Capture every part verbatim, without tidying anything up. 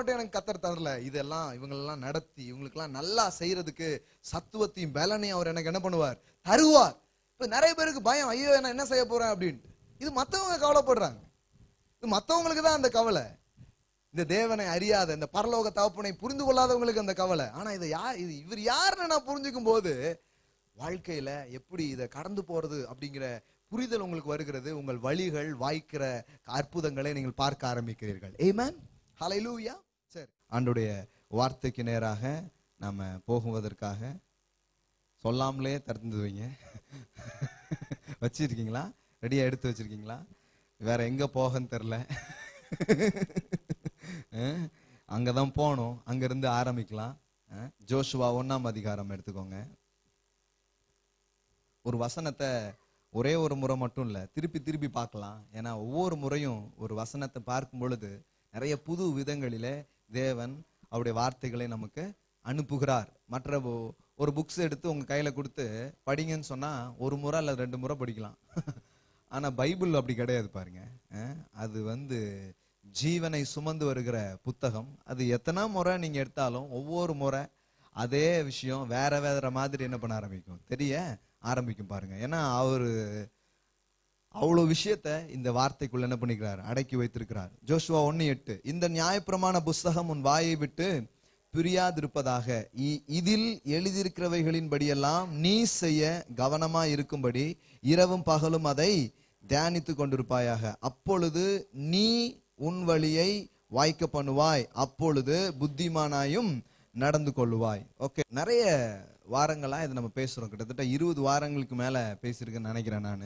மட்டும் எனக்கு கத்தர் தரல, இதெல்லாம் இவங்களெல்லாம் நடத்தி இவங்களுக்கெல்லாம் நல்லா செய்யறதுக்கு சத்துவத்தையும் பலனையும் அவர் எனக்கு என்ன பண்ணுவார், தருவார். இப்ப நிறைய பேருக்கு பயம், ஐயோ நான் என்ன செய்ய போறேன் அப்படின்ட்டு. இது மத்தவங்க கவலைப்படுறாங்க, இது மத்தவங்களுக்கு தான் அந்த கவலை. இந்த தேவனை அறியாத, இந்த பரலோக தகப்பனை புரிந்து கொள்ளாதவங்களுக்கு அந்த கவலை. ஆனா இதை யார், இது இவர் யாருன்னு நான் புரிஞ்சுக்கும் போது வாழ்க்கையில எப்படி இதை கடந்து போறது அப்படிங்கிற புரிதல் உங்களுக்கு வருகிறது. உங்கள் வழிகள் வாய்க்கிற அற்புதங்களை நீங்கள் பார்க்க ஆரம்பிக்கிறீர்கள். ஆமென், ஹல்லேலூயா. சரி, ஆண்டவருடைய வார்த்தைக்கு நேராக நாம போகுவதற்காக சொல்லாமலே திறந்து வைங்க. வச்சிருக்கீங்களா? ரெடியா எடுத்து வச்சிருக்கீங்களா? வேற எங்க போகன்னு தெரியல, அங்கதான் போகணும். அங்க இருந்து ஆரம்பிக்கலாம். ஜோஷுவா ஒன்னாம் அதிகாரம் எடுத்துக்கோங்க. ஒரு வசனத்தை ஒரே ஒரு முறை மட்டும் இல்ல, திருப்பி திருப்பி பார்க்கலாம். ஏன்னா ஒவ்வொரு முறையும் ஒரு வசனத்தை பார்க்கும் பொழுது நிறைய புது விதங்களிலே தேவன் அவருடைய வார்த்தைகளை நமக்கு அனுப்புகிறார். மற்ற ஒரு புக்ஸ் எடுத்து உங்க கையில கொடுத்து படிங்கன்னு சொன்னா ஒரு முறை அல்ல ரெண்டு முறை படிக்கலாம். ஆனா பைபிள் அப்படி கிடையாது பாருங்க. அது வந்து ஜீவனை சுமந்து வருகிற புத்தகம். அது எத்தனை முறை நீங்க எடுத்தாலும் ஒவ்வொரு முறை அதே விஷயம் வேற வேற மாதிரி என்ன பண்ண ஆரம்பிக்கும், தெரிய ஆரம்பிக்கும் பாருங்க. ஏன்னா அவரு அவ்வளவு விஷயத்த இந்த வார்த்தைக்குள்ள என்ன பண்ணிக்கிறார், அடக்கி வைத்திருக்கிறார். ஜோஷுவா ஒன்னு எட்டு, இந்த நியாயப்பிரமாண புஸ்தகம் உன் வாயை விட்டு பிரியாதிருப்பதாக, இதில் எழுதியிருக்கிறவைகளின் படியெல்லாம் நீ செய்ய கவனமா இருக்கும்படி இரவும் பகலும் அதை தியானித்து கொண்டிருப்பாயாக. அப்பொழுது நீ உன் வழியை வாய்க்க பண்ணுவாய், அப்பொழுது புத்திமானாயும் நடந்து கொள்ளுவாய். ஓகே, நிறைய வாரங்களா இதை நம்ம பேசுறோம். கிட்டத்தட்ட இருபது வாரங்களுக்கு மேல பேசியிருக்கேன்னு நினைக்கிறேன் நான்.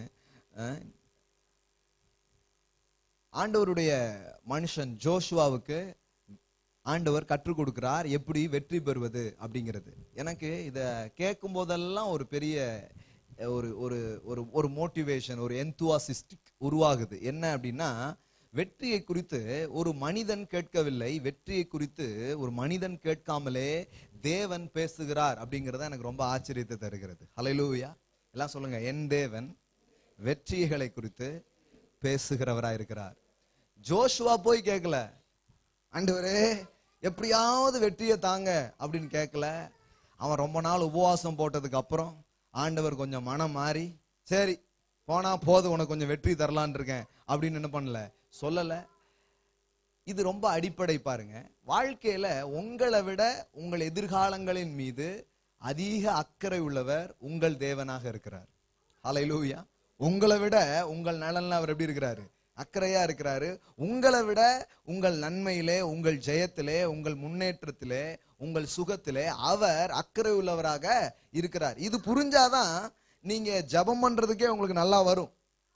ஆண்டவருடைய மனுஷன் ஜோஷுவாவுக்கு ஆண்டவர் கற்றுக் கொடுக்கிறார் எப்படி வெற்றி பெறுவது அப்படிங்கிறது. எனக்கு இத கேட்கும் போதெல்லாம் ஒரு பெரிய ஒரு ஒரு ஒரு மோட்டிவேஷன், ஒரு என்துவாசிஸ்டிக் உருவாகுது. என்ன அப்படின்னா, வெற்றியை குறித்து ஒரு மனிதன் கேட்கவில்லை, வெற்றியை குறித்து ஒரு மனிதன் கேட்காமலே தேவன் பேசுகிறார் அப்படிங்கிறது எனக்கு ரொம்ப ஆச்சரியத்தை தருகிறது. ஹல்லேலூயா, எல்லாம் சொல்லுங்க. என் தேவன் வெற்றிகளை குறித்து பேசுகிறவரா இருக்கிறார். ஜோஷுவா போய் கேட்கல, ஆண்டவரே எப்படியாவது வெற்றியை தாங்க அப்படின்னு கேட்கல. அவன் ரொம்ப நாள் உபவாசம் போட்டதுக்கு அப்புறம் ஆண்டவர் கொஞ்சம் மனம் மாறி, சரி போனா போது உனக்கு கொஞ்சம் வெற்றி தரலான் இருக்கேன் அப்படின்னு என்ன பண்ணல, சொல்லல. இது ரொம்ப அடிப்படை பாருங்க. வாழ்க்கையில உங்களை விட உங்கள் எதிர்காலங்களின் மீது அதிக அக்கறை உள்ளவர் உங்கள் தேவனாக இருக்கிறார். ஹல்லேலூயா. உங்களை விட உங்கள் நலன்ல அவர் எப்படி இருக்கிறாரு, அக்கறையா இருக்கிறாரு. உங்களை விட உங்கள் நன்மையிலே, உங்கள் ஜெயத்திலே, உங்கள் முன்னேற்றத்திலே, உங்கள் சுகத்திலே அவர் அக்கறை உள்ளவராக இருக்கிறார். இது புரிஞ்சாதான் நீங்க ஜெபம் பண்றதுக்கே உங்களுக்கு நல்லா வரும்.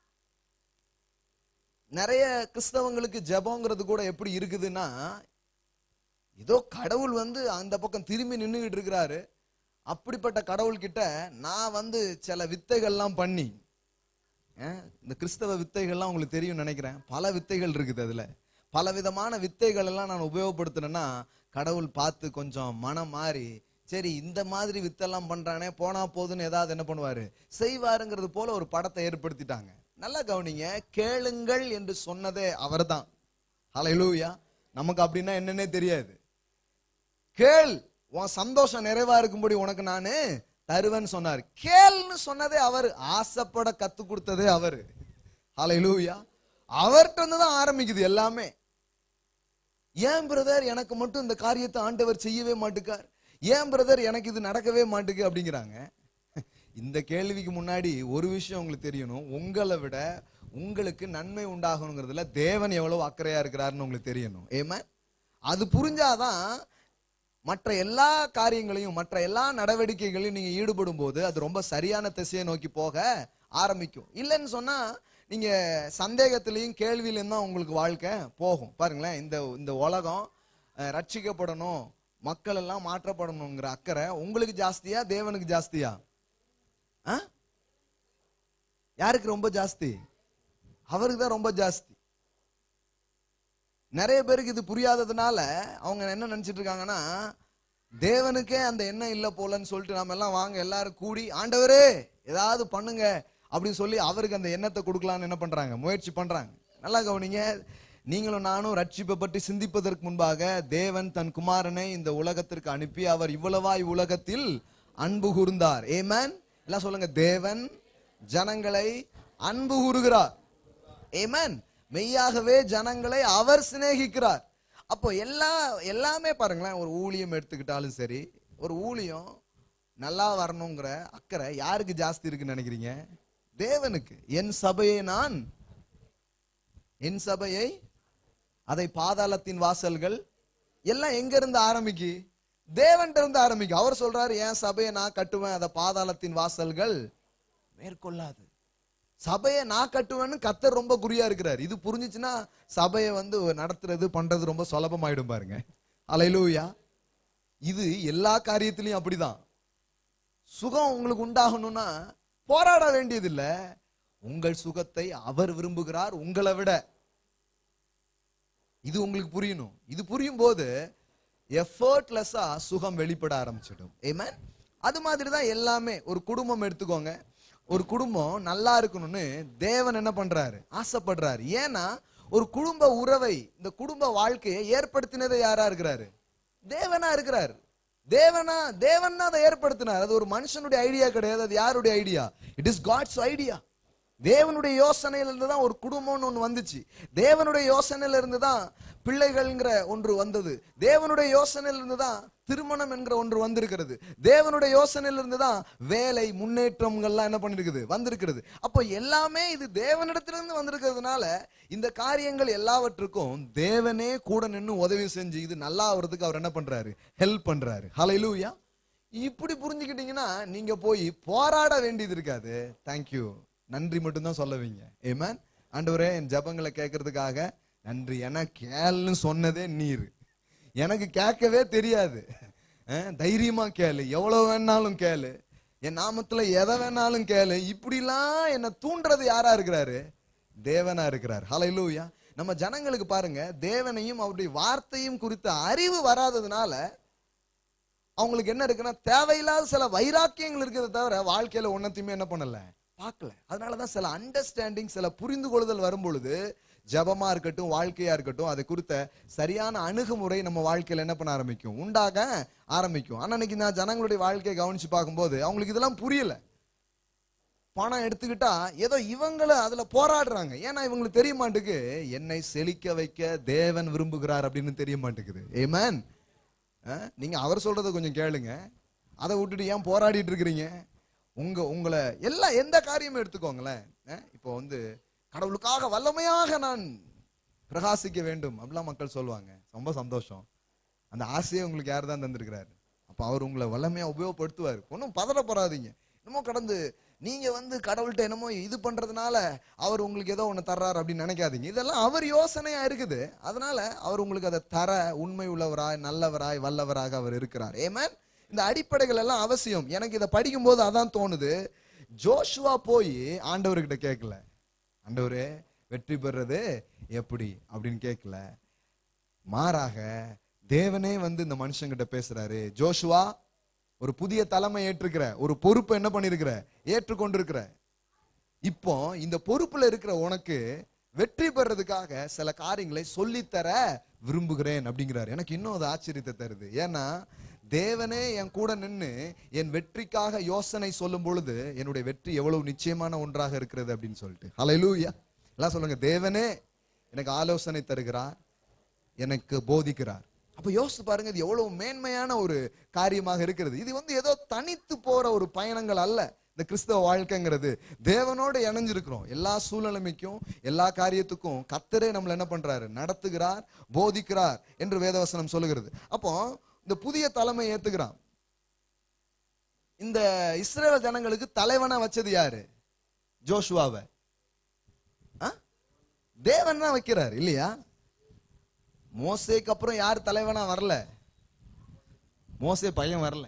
நிறைய கிறிஸ்தவங்களுக்கு ஜெபங்கிறது கூட எப்படி இருக்குதுன்னா, ஏதோ கடவுள் வந்து அந்த பக்கம் திரும்பி நின்றுகிட்டு இருக்கிறாரு. அப்படிப்பட்ட கடவுள் கிட்ட நான் வந்து சில வித்தைகள்லாம் பண்ணி, இந்த கிறிஸ்தவ வித்தைகள்லாம் உங்களுக்கு தெரியும் நினைக்கிறேன். பல வித்தைகள் இருக்குது, அதுல பல விதமான வித்தைகள் எல்லாம் நான் உபயோகப்படுத்தினேன்னா கடவுள் பார்த்து கொஞ்சம் மனம் மாறி, சரி இந்த மாதிரி வித்தெல்லாம் பண்றானே போனா போதுன்னு ஏதாவது என்ன பண்ணுவாரு, செய்வாருங்கிறது போல ஒரு படத்தை ஏற்படுத்திட்டாங்க. நல்லா கவனிங்க, கேளுங்கள் என்று சொன்னதே அவர் தான். ஹல்லேலூயா. நமக்கு அப்படின்னா என்னன்னே தெரியாது. கேள், உன் சந்தோஷம் நிறைவா இருக்கும்படி உனக்கு நானு தருவேன்னு சொன்னார். கேள்னு சொன்னதே அவர், ஆசைப்பட கத்து கொடுத்ததே அவரு. ஹல்லேலூயா. அவர்கிட்ட இருந்து தான் ஆரம்பிக்குது எல்லாமே. ஏன் பிரதர் எனக்கு மட்டும் இந்த காரியத்தை ஆண்டவர் செய்யவே மாட்டுக்கார், ஏன் பிரதர் எனக்கு இது நடக்கவே மாட்டுக்கு அப்படிங்கிறாங்க. இந்த கேள்விக்கு முன்னாடி ஒரு விஷயம் உங்களுக்கு தெரியணும், உங்களை விட உங்களுக்கு நன்மை உண்டாகணுங்கிறதுல தேவன் எவ்வளவு அக்கறையா இருக்கிறாருன்னு உங்களுக்கு தெரியணும். ஏமா, அது புரிஞ்சாதான் மற்ற எல்லா காரியங்களையும் மற்ற எல்லா நடவடிக்கைகளையும் நீங்க ஈடுபடும் போது அது ரொம்ப சரியான திசையை நோக்கி போக ஆரம்பிக்கும். இல்லைன்னு சொன்னா நீங்க சந்தேகத்திலையும் கேள்வியிலையும் தான் உங்களுக்கு வாழ்க்கை போகும். பாருங்களேன், இந்த இந்த உலகம் ரட்சிக்கப்படணும், மக்கள் எல்லாம் மாற்றப்படணுங்கிற அக்கறை உங்களுக்கு ஜாஸ்தியா தேவனுக்கு ஜாஸ்தியா? யாருக்கு ரொம்ப ஜாஸ்தி? அவருக்கு தான் ரொம்ப ஜாஸ்தி. நிறைய பேருக்கு இது புரியாததுனால அவங்க என்ன நினைச்சிட்டு இருக்காங்கன்னா, தேவனுக்கே அந்த எண்ணம் இல்லை போலன்னு சொல்லிட்டு நாம எல்லாம் வாங்க எல்லாரும் கூடி ஆண்டவரே ஏதாவது பண்ணுங்க அப்படின்னு சொல்லி அவருக்கு அந்த எண்ணத்தை கொடுக்கலான்னு என்ன பண்றாங்க, முயற்சி பண்றாங்க. நல்லா கவனிங்க, நீங்களும் நானும் ரட்சிப்பை பற்றி சிந்திப்பதற்கு முன்பாக தேவன் தன் குமாரனை இந்த உலகத்திற்கு அனுப்பி அவர் இவ்வளவாய் உலகத்தில் அன்பு கூர்ந்தார். ஆமென். எல்லாம் சொல்லுங்க, தேவன் ஜனங்களை அன்பு கூறுகிறார். ஆமென். மெய்யாகவே ஜனங்களை அவர் சிநேகிக்கிறார். அப்போ எல்லா எல்லாமே பாருங்களேன், ஒரு ஊழியம் எடுத்துக்கிட்டாலும் சரி, ஒரு ஊழியம் நல்லா வரணுங்கிற அக்கறை யாருக்கு ஜாஸ்தி இருக்குன்னு நினைக்கிறீங்க? தேவனுக்கு. என் சபையை நான் என் சபையை அதை பாதாளத்தின் வாசல்கள் எல்லாம் எங்க இருந்து ஆரம்பிக்கு? தேவன் இருந்து ஆரம்பிக்கு. அவர் சொல்றாரு, என் சபையை நான் கட்டுவேன், அதை பாதாளத்தின் வாசல்கள் மேற்கொள்ளாது. சபையை நான் கட்டுவேன்னு கர்த்தர் ரொம்ப குறியா இருக்கிறார். இது புரிஞ்சுச்சுன்னா சபையை வந்து நடத்துறது பண்றது ரொம்ப சுலபமாயிடும் பாருங்க. அல்லேலூயா. இது எல்லா காரியத்திலையும் அப்படிதான். சுகம் உங்களுக்கு உண்டாகணும்னா போராட வேண்டியது இல்ல. உங்கள் சுகத்தை அவர் விரும்புகிறார் உங்களை விட. இது உங்களுக்கு புரியணும். இது புரியும் போது எஃபர்ட்லெஸ்ஸா சுகம் வெளிப்பட ஆரம்பிச்சிடும். ஆமென். அது மாதிரிதான் எல்லாமே. ஒரு குடும்பம் எடுத்துக்கோங்க. ஒரு குடும்பம் நல்லா இருக்கணும்னு தேவன் என்ன பண்றாரு? ஆசைப்படுறாரு. ஏன்னா ஒரு குடும்ப உறவை, இந்த குடும்ப வாழ்க்கையை ஏற்படுத்தினது யாரா இருக்கிறாரு? தேவனா இருக்கிறார். தேவனா தேவன் தான் அதை ஏற்படுத்தினார். அது ஒரு மனுஷனுடைய ஐடியா கிடையாது. அது யாருடைய idea? It is God's idea. தேவனுடைய யோசனையில இருந்து தான் ஒரு குடும்பம்னு ஒன்று வந்துச்சு. தேவனுடைய யோசனையில இருந்து தான் பிள்ளைகள்ங்கிற ஒன்று வந்தது. தேவனுடைய யோசனையில இருந்து தான் திருமணம் என்கிற ஒன்று வந்திருக்கிறது. தேவனுடைய யோசனையில இருந்து தான் வேலை முன்னேற்றங்கள்லாம் என்ன பண்ணிருக்குது? வந்திருக்கிறது. அப்போ எல்லாமே இது தேவனிடத்திலிருந்து வந்திருக்கிறதுனால இந்த காரியங்கள் எல்லாவற்றுக்கும் தேவனே கூட நின்று உதவி செஞ்சு இது நல்லா ஆகிறதுக்கு அவர் என்ன பண்றாரு? ஹெல்ப் பண்றாரு. ஹல்லேலூயா. இப்படி புரிஞ்சுக்கிட்டீங்கன்னா நீங்க போய் போராட வேண்டியது இருக்காது. தேங்க்யூ, நன்றி மட்டும்தான் சொல்லுவீங்க. ஆமென். ஆண்டவரே, என் ஜெபங்களை கேட்கறதுக்காக நன்றி. ஏன்னா கேளுன்னு சொன்னதே நீர். எனக்கு கேட்கவே தெரியாது. தைரியமா கேளு, எவ்வளவு வேணாலும் கேளு, என் நாமத்துல எதை வேணாலும் கேளு. இப்படிலாம் என்ன தூண்டுறது யாரா இருக்கிறாரு? தேவனா இருக்கிறார். ஹல்லேலூயா. நம்ம ஜனங்களுக்கு பாருங்க, தேவனையும் அவருடைய வார்த்தையும் குறித்த அறிவு வராததுனால அவங்களுக்கு என்ன இருக்குன்னா தேவையில்லாத சில வைராக்கியங்கள் இருக்கிறத தவிர வாழ்க்கையில ஒன்னத்தையுமே என்ன பண்ணல, பார்க்கல. அதனாலதான் சில அண்டர்ஸ்டாண்டிங், சில புரிந்து கொள்ளுதல் வரும் பொழுது ஜபமா இருக்கட்டும், வாழ்க்கையா இருக்கட்டும், அதை குறித்த சரியான அணுகுமுறை நம்ம வாழ்க்கையில என்ன பண்ண ஆரம்பிக்கும்? உண்டாக ஆரம்பிக்கும். ஆனா இன்னைக்கு நான் ஜனங்களுடைய வாழ்க்கையை கவனிச்சு பார்க்கும்போது அவங்களுக்கு இதெல்லாம் புரியல. பணம் எடுத்துக்கிட்டா ஏதோ இவங்கள அதுல போராடுறாங்க. ஏன்னா இவங்களுக்கு தெரிய மாட்டேங்குது என்னை செழிக்க வைக்க தேவன் விரும்புகிறார் அப்படின்னு தெரிய மாட்டேங்குது. ஆமென். நீங்க அவர் சொல்றதை கொஞ்சம் கேளுங்க. அதை விட்டுட்டு ஏன் போராடிட்டு இருக்கிறீங்க? உங்க உங்களை எல்லாம் எந்த காரியமும் எடுத்துக்கோங்களேன். இப்போ வந்து கடவுளுக்காக வல்லமையாக நான் பிரகாசிக்க வேண்டும் அப்படிலாம் மக்கள் சொல்லுவாங்க. ரொம்ப சந்தோஷம். அந்த ஆசையை உங்களுக்கு யார் தான் தந்திருக்கிறாரு? அப்ப அவர் உங்களை வல்லமையா உபயோகப்படுத்துவார். ஒன்றும் பதறப்படாதீங்க. என்னமோ கடந்து நீங்க வந்து கடவுள்கிட்ட என்னமோ இது பண்றதுனால அவர் உங்களுக்கு ஏதோ ஒண்ணு தர்றாரு அப்படின்னு நினைக்காதீங்க. இதெல்லாம் அவர் யோசனையா இருக்குது. அதனால அவர் உங்களுக்கு அதை தர உண்மை உள்ளவராய், நல்லவராய், வல்லவராக அவர் இருக்கிறார். ஆமென். இந்த அடிப்படைகள் எல்லாம் அவசியம். எனக்கு இதை படிக்கும் போது அதான் தோணுது. ஜோஷுவா போய் ஆண்டவர்கிட்ட கேட்கல, ஆண்டவரே வெற்றி பெறுறது எப்படி அப்படின்னு கேட்கல. மாறாக தேவனே வந்து இந்த மனுஷங்கிட்ட பேசுறாரு. ஜோஷுவா, ஒரு புதிய தலைமை ஏற்றுக்கிற, ஒரு பொறுப்பை என்ன பண்ணிருக்கிற? ஏற்றுக்கொண்டிருக்கிற. இப்போ இந்த பொறுப்புல இருக்கிற உனக்கு வெற்றி பெறதுக்காக சில காரியங்களை சொல்லித்தர விரும்புகிறேன் அப்படிங்கிறாரு. எனக்கு இன்னும் அது ஆச்சரியத்தை தருது. ஏன்னா தேவனே என் கூட நின்று என் வெற்றிக்காக யோசனை சொல்லும் பொழுது என்னுடைய வெற்றி எவ்வளவு நிச்சயமான ஒன்றாக இருக்கிறது அப்படின்னு சொல்லிட்டு. ஹல்லேலூயா. எல்லாம் சொல்லுங்க, தேவனே எனக்கு ஆலோசனை தருகிறார், எனக்கு போதிக்கிறார். அப்ப யோசிச்சு பாருங்க, இது எவ்வளவு மேன்மையான ஒரு காரியமாக இருக்கிறது. இது வந்து ஏதோ தனித்து போற ஒரு பயணங்கள் அல்ல. இந்த கிறிஸ்தவ வாழ்க்கைங்கிறது தேவனோட இணைஞ்சிருக்கிறோம். எல்லா சூழ்நிலைமைக்கும் எல்லா காரியத்துக்கும் கர்த்தரே நம்மளை என்ன பண்றாரு? நடத்துகிறார், போதிக்கிறார் என்று வேதவசனம் சொல்லுகிறது. அப்போ இந்த புதிய தலைமை ஏத்துக்கிறான். இந்த இஸ்ரவேல் ஜனங்களுக்கு தலைவனா வச்சது யாரு? ஜோஷுவாவை. தேவன் தான் வைக்கிறார் இல்லையா? மோசேக்கு அப்புறம் யார் தலைவனா வரல? மோசே பையன் வரல.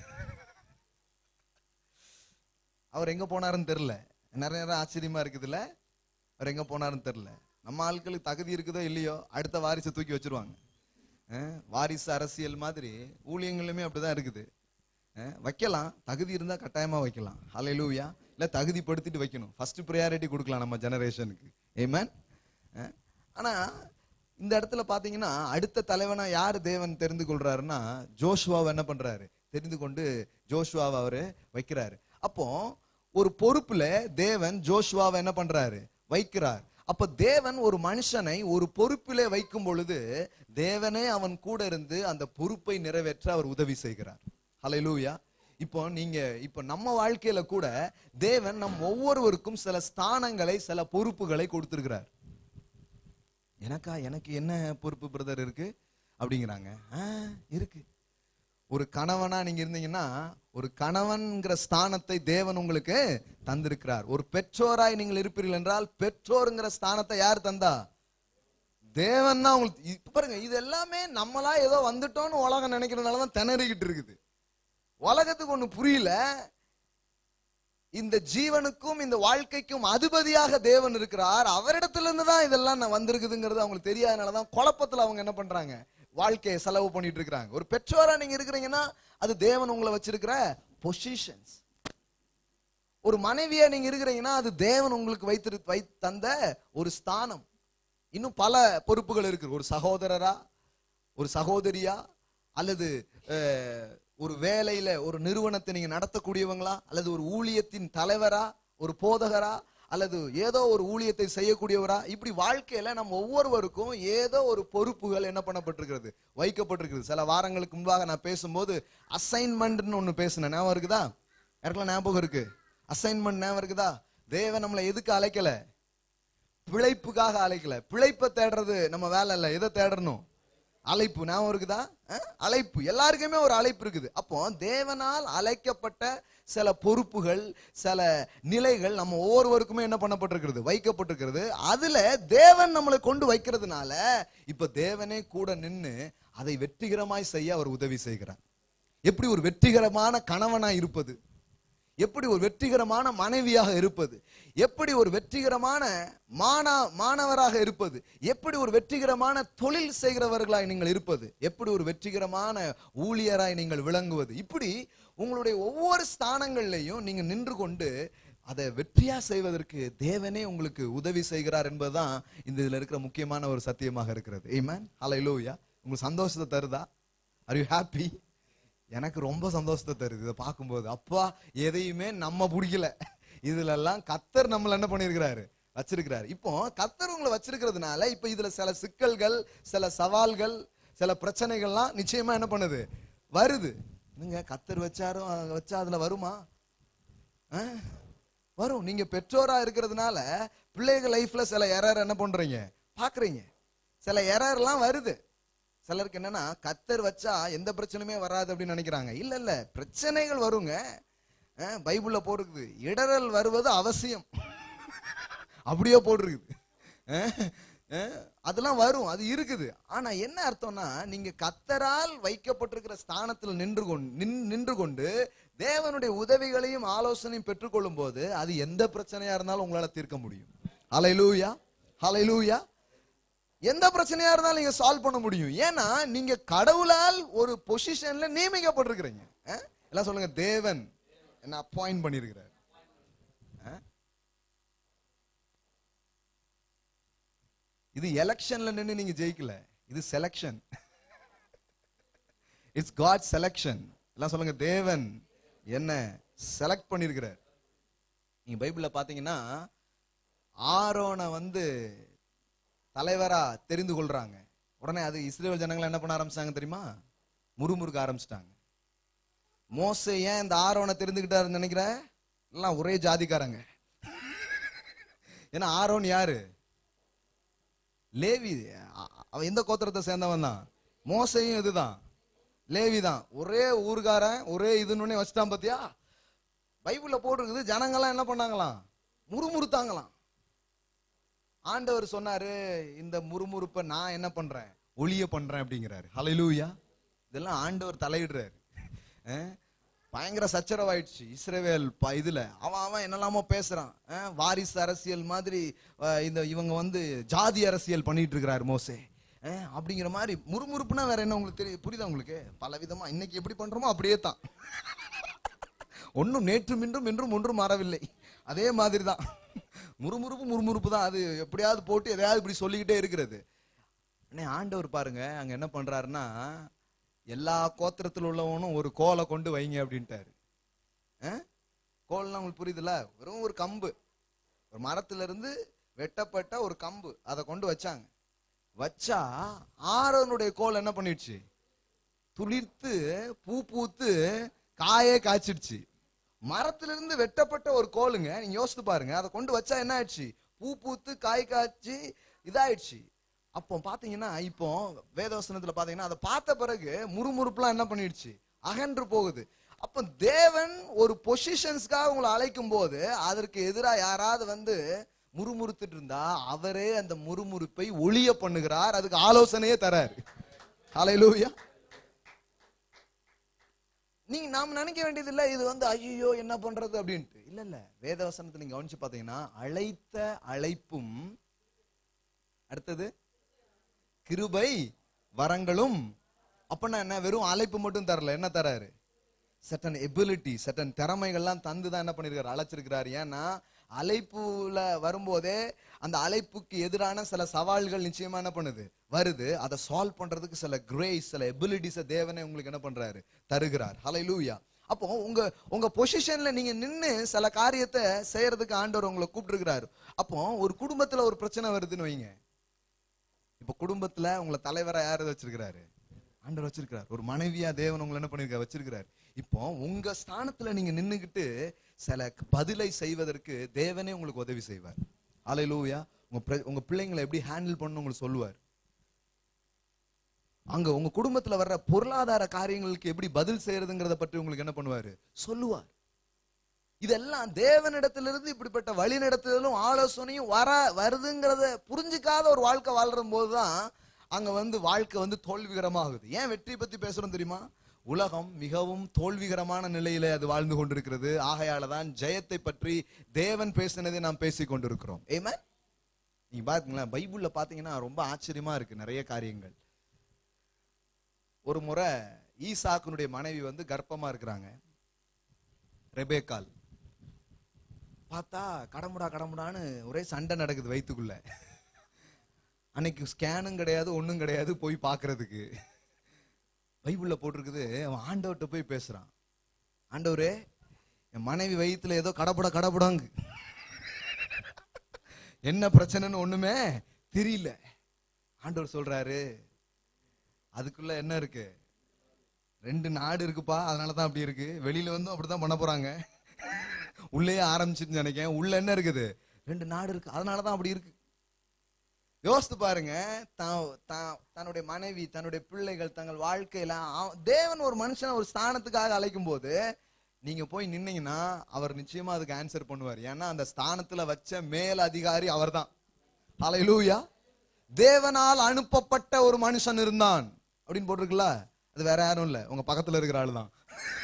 அவர் எங்க போனாருன்னு தெரியல. நிறைய நேரம் ஆச்சரியமா இருக்குதுல்ல, அவர் எங்க போனாருன்னு தெரியல. நம்ம ஆட்களுக்கு தகுதி இருக்குதோ இல்லையோ அடுத்த வாரிசை தூக்கி வச்சிருவாங்க. வாரிசு அரசியல் மாதிரி ஊழியங்களுமே அப்படிதான் இருக்குது. வைக்கலாம், தகுதி இருந்தா கட்டாயமா வைக்கலாம். ஹல்லேலூயா. இல்ல தகுதிப்படுத்திட்டு வைக்கணும். ஃபர்ஸ்ட் ப்ரையாரிட்டி கொடுக்கலாம் நம்ம ஜெனரேஷனுக்கு. ஆமென். ஆனா இந்த இடத்துல பாத்தீங்கன்னா அடுத்த தலைவனா யாரு தேவன் தெரிந்து கொள்றாருன்னா ஜோஷுவாவை என்ன பண்றாரு, தெரிந்து கொண்டு ஜோஷுவாவை அவரு வைக்கிறாரு. அப்போ ஒரு பொறுப்புல தேவன் ஜோஷுவாவை என்ன பண்றாரு, வைக்கிறார். அப்ப தேவன் ஒரு மனுஷனை ஒரு பொறுப்பிலே வைக்கும் பொழுது தேவனே அவன் கூட இருந்து அந்த பொறுப்பை நிறைவேற்ற அவர் உதவி செய்கிறார். ஹல்லேலூயா. இப்போ நீங்க இப்ப நம்ம வாழ்க்கையில கூட தேவன் நம் ஒவ்வொருவருக்கும் சில ஸ்தானங்களை சில பொறுப்புகளை கொடுத்திருக்கிறார். எனக்கா எனக்கு என்ன பொறுப்பு பிரதர் இருக்கு அப்படிங்கிறாங்க. இருக்கு. ஒரு கணவனா நீங்க இருந்தீங்கன்னா ஒரு கணவன்கிற ஸ்தானத்தை தேவன் உங்களுக்கு தந்திருக்கிறார். ஒரு பெற்றோராய் நீங்கள் இருப்பீர்கள் என்றால் பெற்றோருங்கிற ஸ்தானத்தை யார் தந்தா, தேவன் தான் உங்களுக்கு. பாருங்க, இது எல்லாமே நம்மளா ஏதோ வந்துட்டோம்னு உலகம் நினைக்கிறதுனாலதான் திணறிக்கிட்டு இருக்குது. உலகத்துக்கு ஒண்ணு புரியல, இந்த ஜீவனுக்கும் இந்த வாழ்க்கைக்கும் அதிபதியாக தேவன் இருக்கிறார். அவரிடத்துல இருந்து தான் இதெல்லாம் நான் வந்திருக்குதுங்கிறது அவங்களுக்கு தெரியாதனாலதான் குழப்பத்துல அவங்க என்ன பண்றாங்க, வாழ்க்கையை செலவு பண்ணிட்டு இருக்கிறாங்க. ஒரு பெற்றோரா நீங்க இருக்கிறீங்கன்னா அது தேவன் உங்களை வச்சிருக்கிற பொசிஷன்ஸ். ஒரு மனைவியா நீங்க இருக்கிறீங்கன்னா அது தேவன் உங்களுக்கு வைத்து வை தந்த ஒரு ஸ்தானம். இன்னும் பல பொறுப்புகள் இருக்கு. ஒரு சகோதரரா, ஒரு சகோதரியா, அல்லது ஒரு வேலையில ஒரு நிறுவனத்தை நீங்க நடத்தக்கூடியவங்களா, அல்லது ஒரு ஊழியத்தின் தலைவரா, ஒரு போதகரா, அல்லது ஏதோ ஒரு ஊழியத்தை செய்யக்கூடியவரா, இப்படி வாழ்க்கையில நம்ம ஒவ்வொருவருக்கும் ஏதோ ஒரு பொறுப்புகள் என்ன பண்ணப்பட்டிருக்கிறது, வைக்கப்பட்டிருக்கிறது. சில வாரங்களுக்கு முன்பாக நான் பேசும்போது அசைன்மெண்ட்னு ஒண்ணு பேசினேன். ஞாபகம் இருக்குதா? யாருக்கெல்லாம் ஞாபகம் இருக்கு? அசைன்மெண்ட் ஞாபகம் இருக்குதா? தேவன் நம்மளை எதுக்கு அழைக்கல? பிழைப்புக்காக அழைக்கல. பிழைப்பை தேடுறது நம்ம வேலை இல்லை. எதை தேடணும்? அழைப்பு. ஞாபகம் இருக்குதா? அழைப்பு. எல்லாருக்குமே ஒரு அழைப்பு இருக்குது. அப்போ தேவனால் அழைக்கப்பட்ட சில பொறுப்புகள், சில நிலைகள் நம்ம ஒவ்வொருவருக்குமே என்ன பண்ணப்பட்டிருக்கிறது, வைக்கப்பட்டிருக்கிறது. அதுல தேவன் நம்மளை கொண்டு வைக்கிறதுனால இப்ப தேவனே கூட நின்று அதை வெற்றிகரமாய் செய்ய அவர் உதவி செய்கிறார். எப்படி ஒரு வெற்றிகரமான கணவனாய் இருப்பது, எப்படி ஒரு வெற்றிகரமான மனைவியாக இருப்பது, எப்படி ஒரு வெற்றிகரமான மாணா மாணவராக இருப்பது, எப்படி ஒரு வெற்றிகரமான தொழில் செய்கிறவர்களாய் நீங்கள் இருப்பது, எப்படி ஒரு வெற்றிகரமான ஊழியராய் நீங்கள் விளங்குவது, இப்படி உங்களுடைய ஒவ்வொரு ஸ்தானங்கள்லையும் நீங்க நின்று கொண்டு அதை வெற்றியா செய்வதற்கு தேவனே உங்களுக்கு உதவி செய்கிறார் என்பதுதான் இந்த இதுல இருக்கிற முக்கியமான ஒரு சத்தியமாக இருக்கிறது. ஆமென். ஹல்லேலூயா. உங்களுக்கு சந்தோஷத்தை தருதா? Are you happy? எனக்கு ரொம்ப சந்தோஷத்தை தருது இதை பார்க்கும்போது. அப்பா, எதையுமே நம்ம பிடிக்கல, இதுல எல்லாம் கர்த்தர் நம்மள என்ன பண்ணிருக்கிறாரு, வச்சிருக்கிறாரு. இப்போ கர்த்தர் உங்களை வச்சிருக்கிறதுனால இப்ப இதுல சில சிக்கல்கள், சில சவால்கள், சில பிரச்சனைகள்லாம் நிச்சயமா என்ன பண்ணுது, வருது. நீங்க கர்த்தர் வச்சாரும் வச்சா அதுல வருமா? வரும். நீங்க பெற்றோரா இருக்கிறதுனால பிள்ளைகள் லைஃப்ல சில எரர் என்ன பண்றீங்க, பாக்குறீங்க. சில எரர்லாம் வருது. சிலருக்கு என்னன்னா கர்த்தர் வச்சா எந்த பிரச்சனையுமே வராது அப்படின்னு நினைக்கிறாங்க. இல்ல இல்ல, பிரச்சனைகள் வருங்க. பைபிள்ல போட்டிருக்குது, இடரல் வருவது அவசியம். அப்படியே போட்டிருக்குது. அதெல்லாம் வரும், அது இருக்குது. ஆனா என்ன அர்த்தம்னா, நீங்க கர்த்தரால் வைக்கப்பட்டிருக்கிற ஸ்தானத்தில் நின்று கொண்டு நின்று கொண்டு தேவனுடைய உதவிகளையும் ஆலோசனையும் பெற்றுக்கொள்ளும் போது அது எந்த பிரச்சனையா இருந்தாலும் உங்களால தீர்க்க முடியும். ஹல்லேலூயா, ஹல்லேலூயா. எந்த பிரச்சனையா இருந்தாலும் நீங்க சால்வ் பண்ண முடியும். ஏன்னா நீங்க கடவுளால் ஒரு பொசிஷன்ல நியமிக்கப்பட்டிருக்கிறீங்க. எல்லாம் சொல்லுங்க, தேவன் என்ன அப்பாயிண்ட் பண்ணிருக்கிறார். இது எலெக்ஷன்ல நின்று நீங்க ஜெயிக்கல, இது செலக்ஷன். It's God selection. எல்லாம் சொல்லுங்க, தேவன் என்ன செலக்ட் பண்ணிருக்கிறார். நீங்க பைபிள்ல பாத்தீங்கன்னா ஆரோனை வந்து தலைவரா தெரிந்து கொள்றாங்க. உடனே அது இஸ்ரேல் ஜனங்கள் என்ன பண்ண ஆரம்பிச்சாங்க தெரியுமா, முறுமுறுக்க ஆரம்பிச்சிட்டாங்க. மோசே ஏன் இந்த ஆரோனை தெரிந்துகிட்டாருன்னு நினைக்கிற? எல்லாம் ஒரே ஜாதிக்காரங்க. ஏன்னா ஆரோன் யாரு? லேவி. அவன் எந்த கோத்திரத்தை சேர்ந்தவன் தான். மோசையும் இதுதான், லேவி தான். ஒரே ஊர்காரன், ஒரே இதுன்னு வச்சுட்டான். பாத்தியா, பைபிள்ல போட்டிருக்குது. ஜனங்கள்லாம் என்ன பண்ணாங்களாம், முறுமுறுத்தாங்களாம். ஆண்டவர் சொன்னாரு, இந்த முறுமுறுப்பை நான் என்ன பண்றேன், ஒளிய பண்றேன் அப்படிங்கிறாரு. ஹல்லேலூயா. இதெல்லாம் ஆண்டவர் தலையிடுறாரு. பயங்கர சச்சரவாயிடுச்சு இஸ்ரவேல் இதுல. அவன் அவன் என்னெல்லாமோ பேசுறான். வாரிசு அரசியல் மாதிரி இந்த இவங்க வந்து ஜாதி அரசியல் பண்ணிட்டு இருக்கிறாரு மோசே அப்படிங்கிற மாதிரி. முறுமுறுப்புனா வேற என்ன உங்களுக்கு தெரியும், புரியுதா உங்களுக்கு? பல விதமா இன்னைக்கு எப்படி பண்றோமோ அப்படியே தான். ஒன்னும் நேற்றும் இன்றும் என்றும் ஒன்றும் மாறவில்லை. அதே மாதிரி தான் முறுமுறுப்பு முறுமுறுப்பு தான். அது எப்படியாவது போட்டு எதையாவது இப்படி சொல்லிக்கிட்டே இருக்கிறது. அண்ணே ஆண்டவர் பாருங்க அங்க என்ன பண்றாருன்னா, எல்லா கோத்திரத்தில் உள்ளவனும் ஒரு கோலை கொண்டு வைங்க அப்படின்ட்டாரு. கோல்னா உங்களுக்கு புரியுதுல, வெறும் ஒரு கம்பு, ஒரு மரத்துல இருந்து வெட்டப்பட்ட ஒரு கம்பு, அதை கொண்டு வச்சாங்க. வச்சா ஆரோனுடைய கோல் என்ன பண்ணிடுச்சு, துளிர்த்து பூ பூத்து காயே காய்ச்சிடுச்சு. மரத்துல இருந்து வெட்டப்பட்ட ஒரு கோலுங்க, நீங்க யோசித்து பாருங்க. அதை கொண்டு வச்சா என்ன ஆயிடுச்சு, பூ பூத்து காய் காய்ச்சி இதாயிடுச்சு. அப்போ பாத்தீங்கன்னா, இப்போ வேதவசனத்துல பாத்தீங்கன்னா அதை பார்த்த பிறகு முறுமுறுப்புலாம் என்ன பண்ணிடுச்சு, அகன்று போகுது. அப்ப தேவன் ஒரு பொசிஷன்ஸ்க்காக உங்களை அழைக்கும் போது அதற்கு எதிராக யாராவது வந்து முறுமுறுத்துட்டு இருந்தா அவரே அந்த முறுமுறுப்பை ஒளிய பண்ணுகிறார், அதுக்கு ஆலோசனையே தராரு. ஹல்லேலூயா. நீங்க நாம நினைக்க வேண்டியது இல்ல இது வந்து ஐயோ என்ன பண்றது அப்படின்ட்டு. இல்ல இல்ல, வேதவசனத்தை நீங்க கவனிச்சு பாத்தீங்கன்னா, அழைத்த அழைப்பும், அடுத்தது கிருபை வரங்களும். அப்படின்னா என்ன, வெறும் அழைப்பு மட்டும் தரல, என்ன தராரு, சட்டன் எபிலிட்டி, சட்டன் திறமைகள்லாம் தந்துதான் என்ன பண்ணிருக்காரு, அழைச்சிருக்கிறாரு. ஏன்னா அழைப்புல வரும்போதே அந்த அழைப்புக்கு எதிரான சில சவால்கள் நிச்சயமா என்ன பண்ணுது, வருது. அதை சால்வ் பண்றதுக்கு சில கிரேஸ், சில எபிலிட்டிஸ் தேவனே உங்களுக்கு என்ன பண்றாரு, தருகிறார். ஹல்லேலூயா. அப்போ உங்க உங்க பொசிஷன்ல நீங்க நின்று சில காரியத்தை செய்யறதுக்கு ஆண்டவர் உங்களை கூப்பிட்டுருக்கிறாரு. அப்போ ஒரு குடும்பத்துல ஒரு பிரச்சனை வருதுன்னு வைங்க. இப்ப குடும்பத்துல உங்களை தலைவரா யாரு வச்சிருக்கிறாரு, ஆண்டவர் வச்சிருக்கிறார். ஒரு மனைவியா தேவன் உங்களை என்ன பண்ணிருக்காரு, வச்சிருக்கிறார். இப்போ உங்க ஸ்தானத்துல நீங்க நின்னுகிட்டு சில பதிலை செய்வதற்கு தேவனே உங்களுக்கு உதவி செய்வார். ஹல்லேலூயா. உங்க உங்க பிள்ளைங்களை எப்படி ஹேண்டில் பண்ணணும் உங்களுக்கு சொல்லுவார். அங்க உங்க குடும்பத்துல வர்ற பொருளாதார காரியங்களுக்கு எப்படி பதில் செய்யறதுங்கிறத பற்றி உங்களுக்கு என்ன பண்ணுவாரு, சொல்லுவார். இதெல்லாம் தேவனிடத்திலிருந்து இப்படிப்பட்ட வழி நடத்துதலும் ஆலோசனையும் வர வருதுங்கிறத புரிஞ்சுக்காத ஒரு வாழ்க்கை வாழ்ற போதுதான் அங்க வந்து வாழ்க்கை வந்து தோல்விகரமாகுது. ஏன் வெற்றி பத்தி பேசுறோம் தெரியுமா, உலகம் மிகவும் தோல்விகரமான நிலையில அது வாழ்ந்து கொண்டிருக்கிறது. ஆகையாலதான் ஜெயத்தை பற்றி தேவன் பேசினதை நாம் பேசிக் கொண்டிருக்கிறோம். ஆமென். நீங்க பாத்தீங்களா, பைபிள்ல பாத்தீங்கன்னா ரொம்ப ஆச்சரியமா இருக்கு நிறைய காரியங்கள். ஒரு முறை ஈசாக்குனுடைய மனைவி வந்து கர்ப்பமா இருக்கிறாங்க, ரெபேக்கால். பார்த்தா கடமுடா கடமுடான்னு ஒரே சண்டை நடக்குது வயிற்றுக்குள்ள. அன்னைக்கு ஸ்கேனும் கிடையாது, ஒண்ணும் கிடையாது போய் பாக்குறதுக்கு. பைபிள்ல போட்டிருக்குது, அவன் ஆண்டவர்கிட்ட போய் பேசுறான். ஆண்டவரே, என் மனைவி வயிற்றுல ஏதோ கடப்பட கடப்படாங்க, என்ன பிரச்சனைன்னு ஒண்ணுமே தெரியல. ஆண்டவர் சொல்றாரு, அதுக்குள்ள என்ன இருக்கு, ரெண்டு நாடு இருக்குப்பா, அதனாலதான் அப்படி இருக்கு. வெளியில வந்து அப்படிதான் பண்ண போறாங்க, உள்ளேயே ஆரம்பிச்சுன்னு நினைக்கிறேன். உள்ள என்ன இருக்குது, ரெண்டு நாடு இருக்கு, அதனாலதான் அப்படி இருக்கு. யோசித்து பாருங்க, தன்னுடைய மனைவி, தன்னுடைய பிள்ளைகள், தங்கள் வாழ்க்கையில தேவன் ஒரு மனுஷன் ஒரு ஸ்தானத்துக்காக அழைக்கும் போது நீங்க போய் நின்னீங்கன்னா அவர் நிச்சயமா அதுக்கு ஆன்சர் பண்ணுவார். ஏன்னா அந்த ஸ்தானத்துல வச்ச மேல் அதிகாரி அவர் தான். ஹல்லேலூயா. தேவனால் அனுப்பப்பட்ட ஒரு மனுஷன் இருந்தான் அப்படின்னு போட்டிருக்குல்ல, அது வேற யாரும் இல்ல, உங்க பக்கத்துல இருக்கிற ஆளு தான்.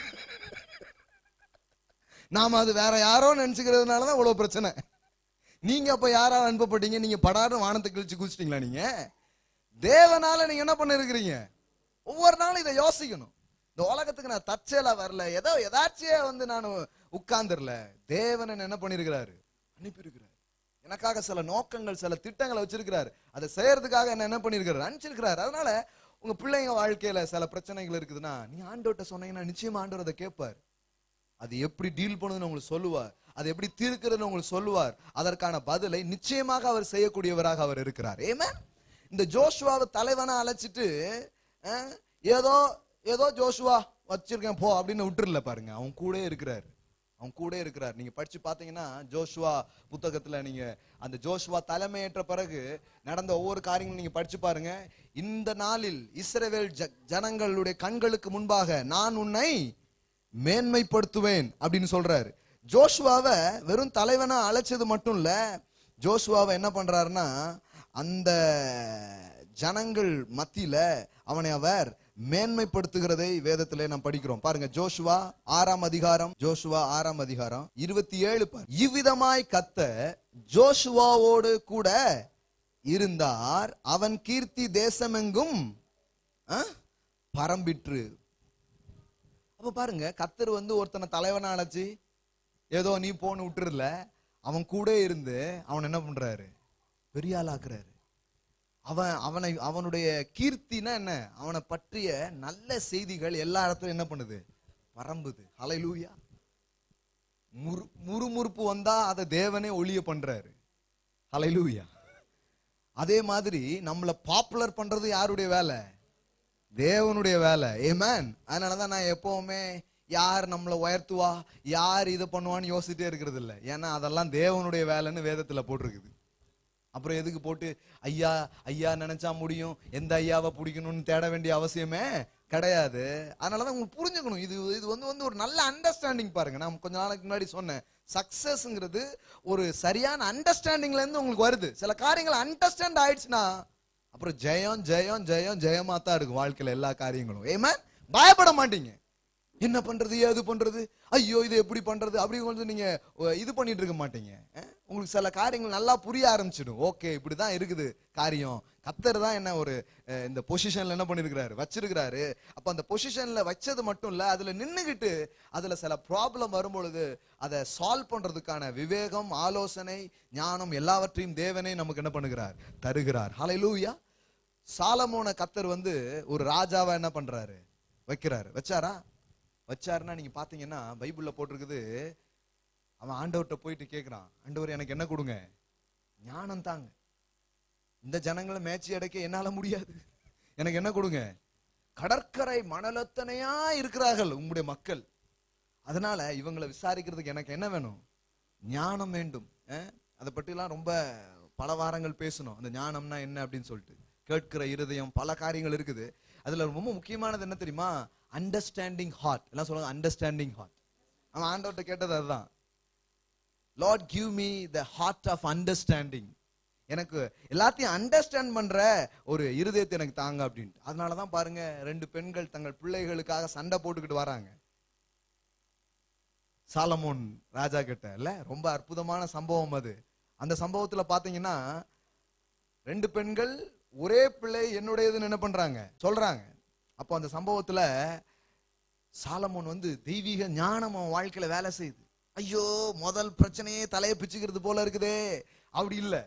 நாம அது வேற யாரோ நினைச்சுக்கிறதுனாலதான் இவ்வளவு பிரச்சனை. நீங்க அப்ப யாரால அனுப்பப்பட்டீங்க, நீங்க படாரும் வானத்தை கிழிச்சு குதிச்சிட்டீங்களா? நீங்க தேவனால நீங்க என்ன பண்ண இருக்கிறீங்க, ஒவ்வொரு நாளும் இதை யோசிக்கணும். இந்த உலகத்துக்கு நான் தற்செயலா வரல, ஏதோ எதாச்சியே வந்து நான் உட்கார்ந்துடல. தேவன் என்ன பண்ணிருக்கிறாரு, அனுப்பி இருக்கிறார். எனக்காக சில நோக்கங்கள், சில திட்டங்களை வச்சிருக்கிறாரு. அதை செய்யறதுக்காக என்ன என்ன பண்ணிருக்கிறாரு, அனுப்பிச்சிருக்கிறாரு. அதனால உங்க பிள்ளைங்க வாழ்க்கையில சில பிரச்சனைகள் இருக்குதுன்னா நீ ஆண்டவர்கிட்ட சொன்னீங்கன்னா நிச்சயமா ஆண்டவர் அதை கேட்பார். அது எப்படி டீல் பண்ணுதுன்னு உங்களுக்கு சொல்லுவார், அது எப்படி தீர்க்கிறதுன்னு உங்களுக்கு சொல்லுவார். அதற்கான பதிலை நிச்சயமாக அவர் செய்யக்கூடியவராக அவர் இருக்கிறார். ஆமென். இந்த ஜோஷுவாவை தலைவனா அழைச்சிட்டு ஏதோ ஏதோ ஜோஷுவா வச்சிருக்கேன் போ அப்படின்னு விட்டுருல பாருங்க, அவன் கூட இருக்கிறார், அவன் கூட இருக்கிறார். நீங்க படிச்சு பாத்தீங்கன்னா ஜோஷுவா புத்தகத்துல நீங்க அந்த ஜோஷுவா தலைமையேற்ற பிறகு நடந்த ஒவ்வொரு காரியங்களும் நீங்க படிச்சு பாருங்க. இந்த நாளில் இஸ்ரவேல் ஜனங்களுடைய கண்களுக்கு முன்பாக நான் உன்னை மேன்மைப்படுத்துவேன் அப்படின்னு சொல்றாரு. ஜோஷுவாவை வெறும் தலைவனா அழைச்சது மட்டும் இல்ல, ஜோஷுவாவை என்ன பண்றாருன்னா அந்த ஜனங்கள் மத்தியில அவனை அவர் மேன்மைப்படுத்துகிறதை வேதத்திலே நாம் படிக்கிறோம். பாருங்க, ஜோஷுவா ஆறாம் அதிகாரம், ஜோஷுவா ஆறாம் அதிகாரம் இருபத்தி ஏழு. இவ்விதமாய் கர்த்தர் ஜோஷுவாவோடு கூட இருந்தார், அவன் கீர்த்தி தேசமெங்கும் பரம்பிற்று. அப்ப பாருங்க, கர்த்தர் வந்து ஒருத்தனை தலைவனா அழைச்சி ஏதோ நீ போன்னு விட்டுருல, அவன் கூட இருந்து அவன் என்ன பண்றாரு, பெரிய ஆளாக்குறாரு. அவன் அவனை அவனுடைய கீர்த்தினா என்ன, அவனை பற்றிய நல்ல செய்திகள் எல்லா இடத்துலயும் என்ன பண்ணுது, பரம்புது. ஹல்லேலூயா. முறு முறுமுறுப்பு வந்தா அதை தேவனே ஒளிய பண்றாரு. ஹல்லேலூயா. அதே மாதிரி நம்மளை பாப்புலர் பண்றது யாருடைய வேலை, தேவனுடைய வேலை. ஆமென். அதனாலதான் நான் எப்பவுமே யார் நம்மளை உயர்த்துவா, யார் இதை பண்ணுவான்னு யோசிச்சுட்டே இருக்கிறது இல்லை. ஏன்னா அதெல்லாம் தேவனுடைய வேலைன்னு வேதத்துல போட்டிருக்குது. அப்புறம் எதுக்கு போட்டு ஐயா ஐயா நினைச்சா முடியும், எந்த ஐயாவை பிடிக்கணும்னு தேட வேண்டிய அவசியமே கிடையாது. அதனாலதான் உங்களுக்கு புரிஞ்சுக்கணும். இது இது வந்து வந்து ஒரு நல்ல அண்டர்ஸ்டாண்டிங் பாருங்க. நான் கொஞ்ச நாளைக்கு முன்னாடி சொன்னேன், சக்சஸ்ங்கிறது ஒரு சரியான அண்டர்ஸ்டாண்டிங்ல இருந்து உங்களுக்கு வருது. சில காரியங்கள் அண்டர்ஸ்டாண்ட் ஆயிடுச்சுன்னா அப்புறம் ஜெயம் ஜெயம் ஜெயம் ஜெயமா தான் இருக்கும் வாழ்க்கையில எல்லா காரியங்களும். ஏமா பயப்பட மாட்டீங்க. என்ன பண்றது, ஏது பண்றது, ஐயோ இது எப்படி பண்றது, அப்படி கொஞ்சம் நீங்க இது பண்ணிட்டு இருக்க மாட்டீங்க. உங்களுக்கு சில காரியங்கள் நல்லா புரிய ஆரம்பிச்சிடும். ஓகே இப்படிதான் இருக்குது காரியம், கர்த்தர் தான் என்ன ஒரு இந்த பொசிஷன்ல என்ன பண்ணிருக்கிறாரு, வச்சிருக்கிறாரு. அப்ப அந்த பொசிஷன்ல வச்சது மட்டும் இல்ல, அதுல நின்னுகிட்டு அதுல சில ப்ராப்ளம் வரும்பொழுது அதை சால்வ் பண்றதுக்கான விவேகம், ஆலோசனை, ஞானம் எல்லாவற்றையும் தேவனே நமக்கு என்ன பண்ணுகிறார், தருகிறார். ஹல்லேலூயா. சாலமோனை கர்த்தர் வந்து ஒரு ராஜாவா என்ன பண்றாரு, வைக்கிறாரு. வச்சாரா? வச்சாருன்னா நீங்க பாத்தீங்கன்னா பைபிள்ல போட்டிருக்குது, அவன் ஆண்டவர்கிட்ட போயிட்டு கேட்கிறான், ஆண்டவர் எனக்கு என்ன கொடுங்க, ஞானம் தாங்க, இந்த ஜனங்களை மேய்ச்சி அடைக்க என்னால முடியாது, எனக்கு என்ன கொடுங்க, கடற்கரை மணலத்தனையா இருக்கிறார்கள் உங்களுடைய மக்கள், அதனால இவங்களை விசாரிக்கிறதுக்கு எனக்கு என்ன வேணும், ஞானம் வேண்டும். அதை பற்றி எல்லாம் ரொம்ப பல வாரங்கள் பேசணும், அந்த ஞானம்னா என்ன அப்படின்னு சொல்லிட்டு. கேட்கிற இருதயம், பல காரியங்கள் இருக்குது. அதுல ரொம்ப முக்கியமானது என்ன தெரியுமா, அண்டர்ஸ்டாண்டிங் ஹார்ட். எல்லாம் சொல்லுவாங்க அண்டர்ஸ்டாண்டிங் ஹார்ட். அவன் ஆண்டவர்கிட்ட கேட்டது அதுதான், Lord give me the heart of understanding, எனக்கு எல்லாத்தையும் அண்டர்ஸ்டாண்ட் பண்ற ஒரு இருதயத்தை எனக்கு தாங்க அப்படின்ட்டு. அதனாலதான் பாருங்க, ரெண்டு பெண்கள் தங்கள் பிள்ளைகளுக்காக சண்டை போட்டுக்கிட்டு வராங்க சாலமோன் ராஜா கிட்ட. இல்ல ரொம்ப அற்புதமான சம்பவம் அது. அந்த சம்பவத்துல பாத்தீங்கன்னா ரெண்டு பெண்கள் ஒரே பிள்ளை என்னுடையதுன்னு என்ன பண்றாங்க, சொல்றாங்க. அப்போ அந்த சம்பவத்துல சாலமோன் வந்து தெய்வீக ஞானம் அவன் வாழ்க்கையில வேலை செய்யுது. ஐயோ முதல் பிரச்சனையே தலையை பிச்சுக்கிறது போல இருக்குதே, அப்படி இல்ல.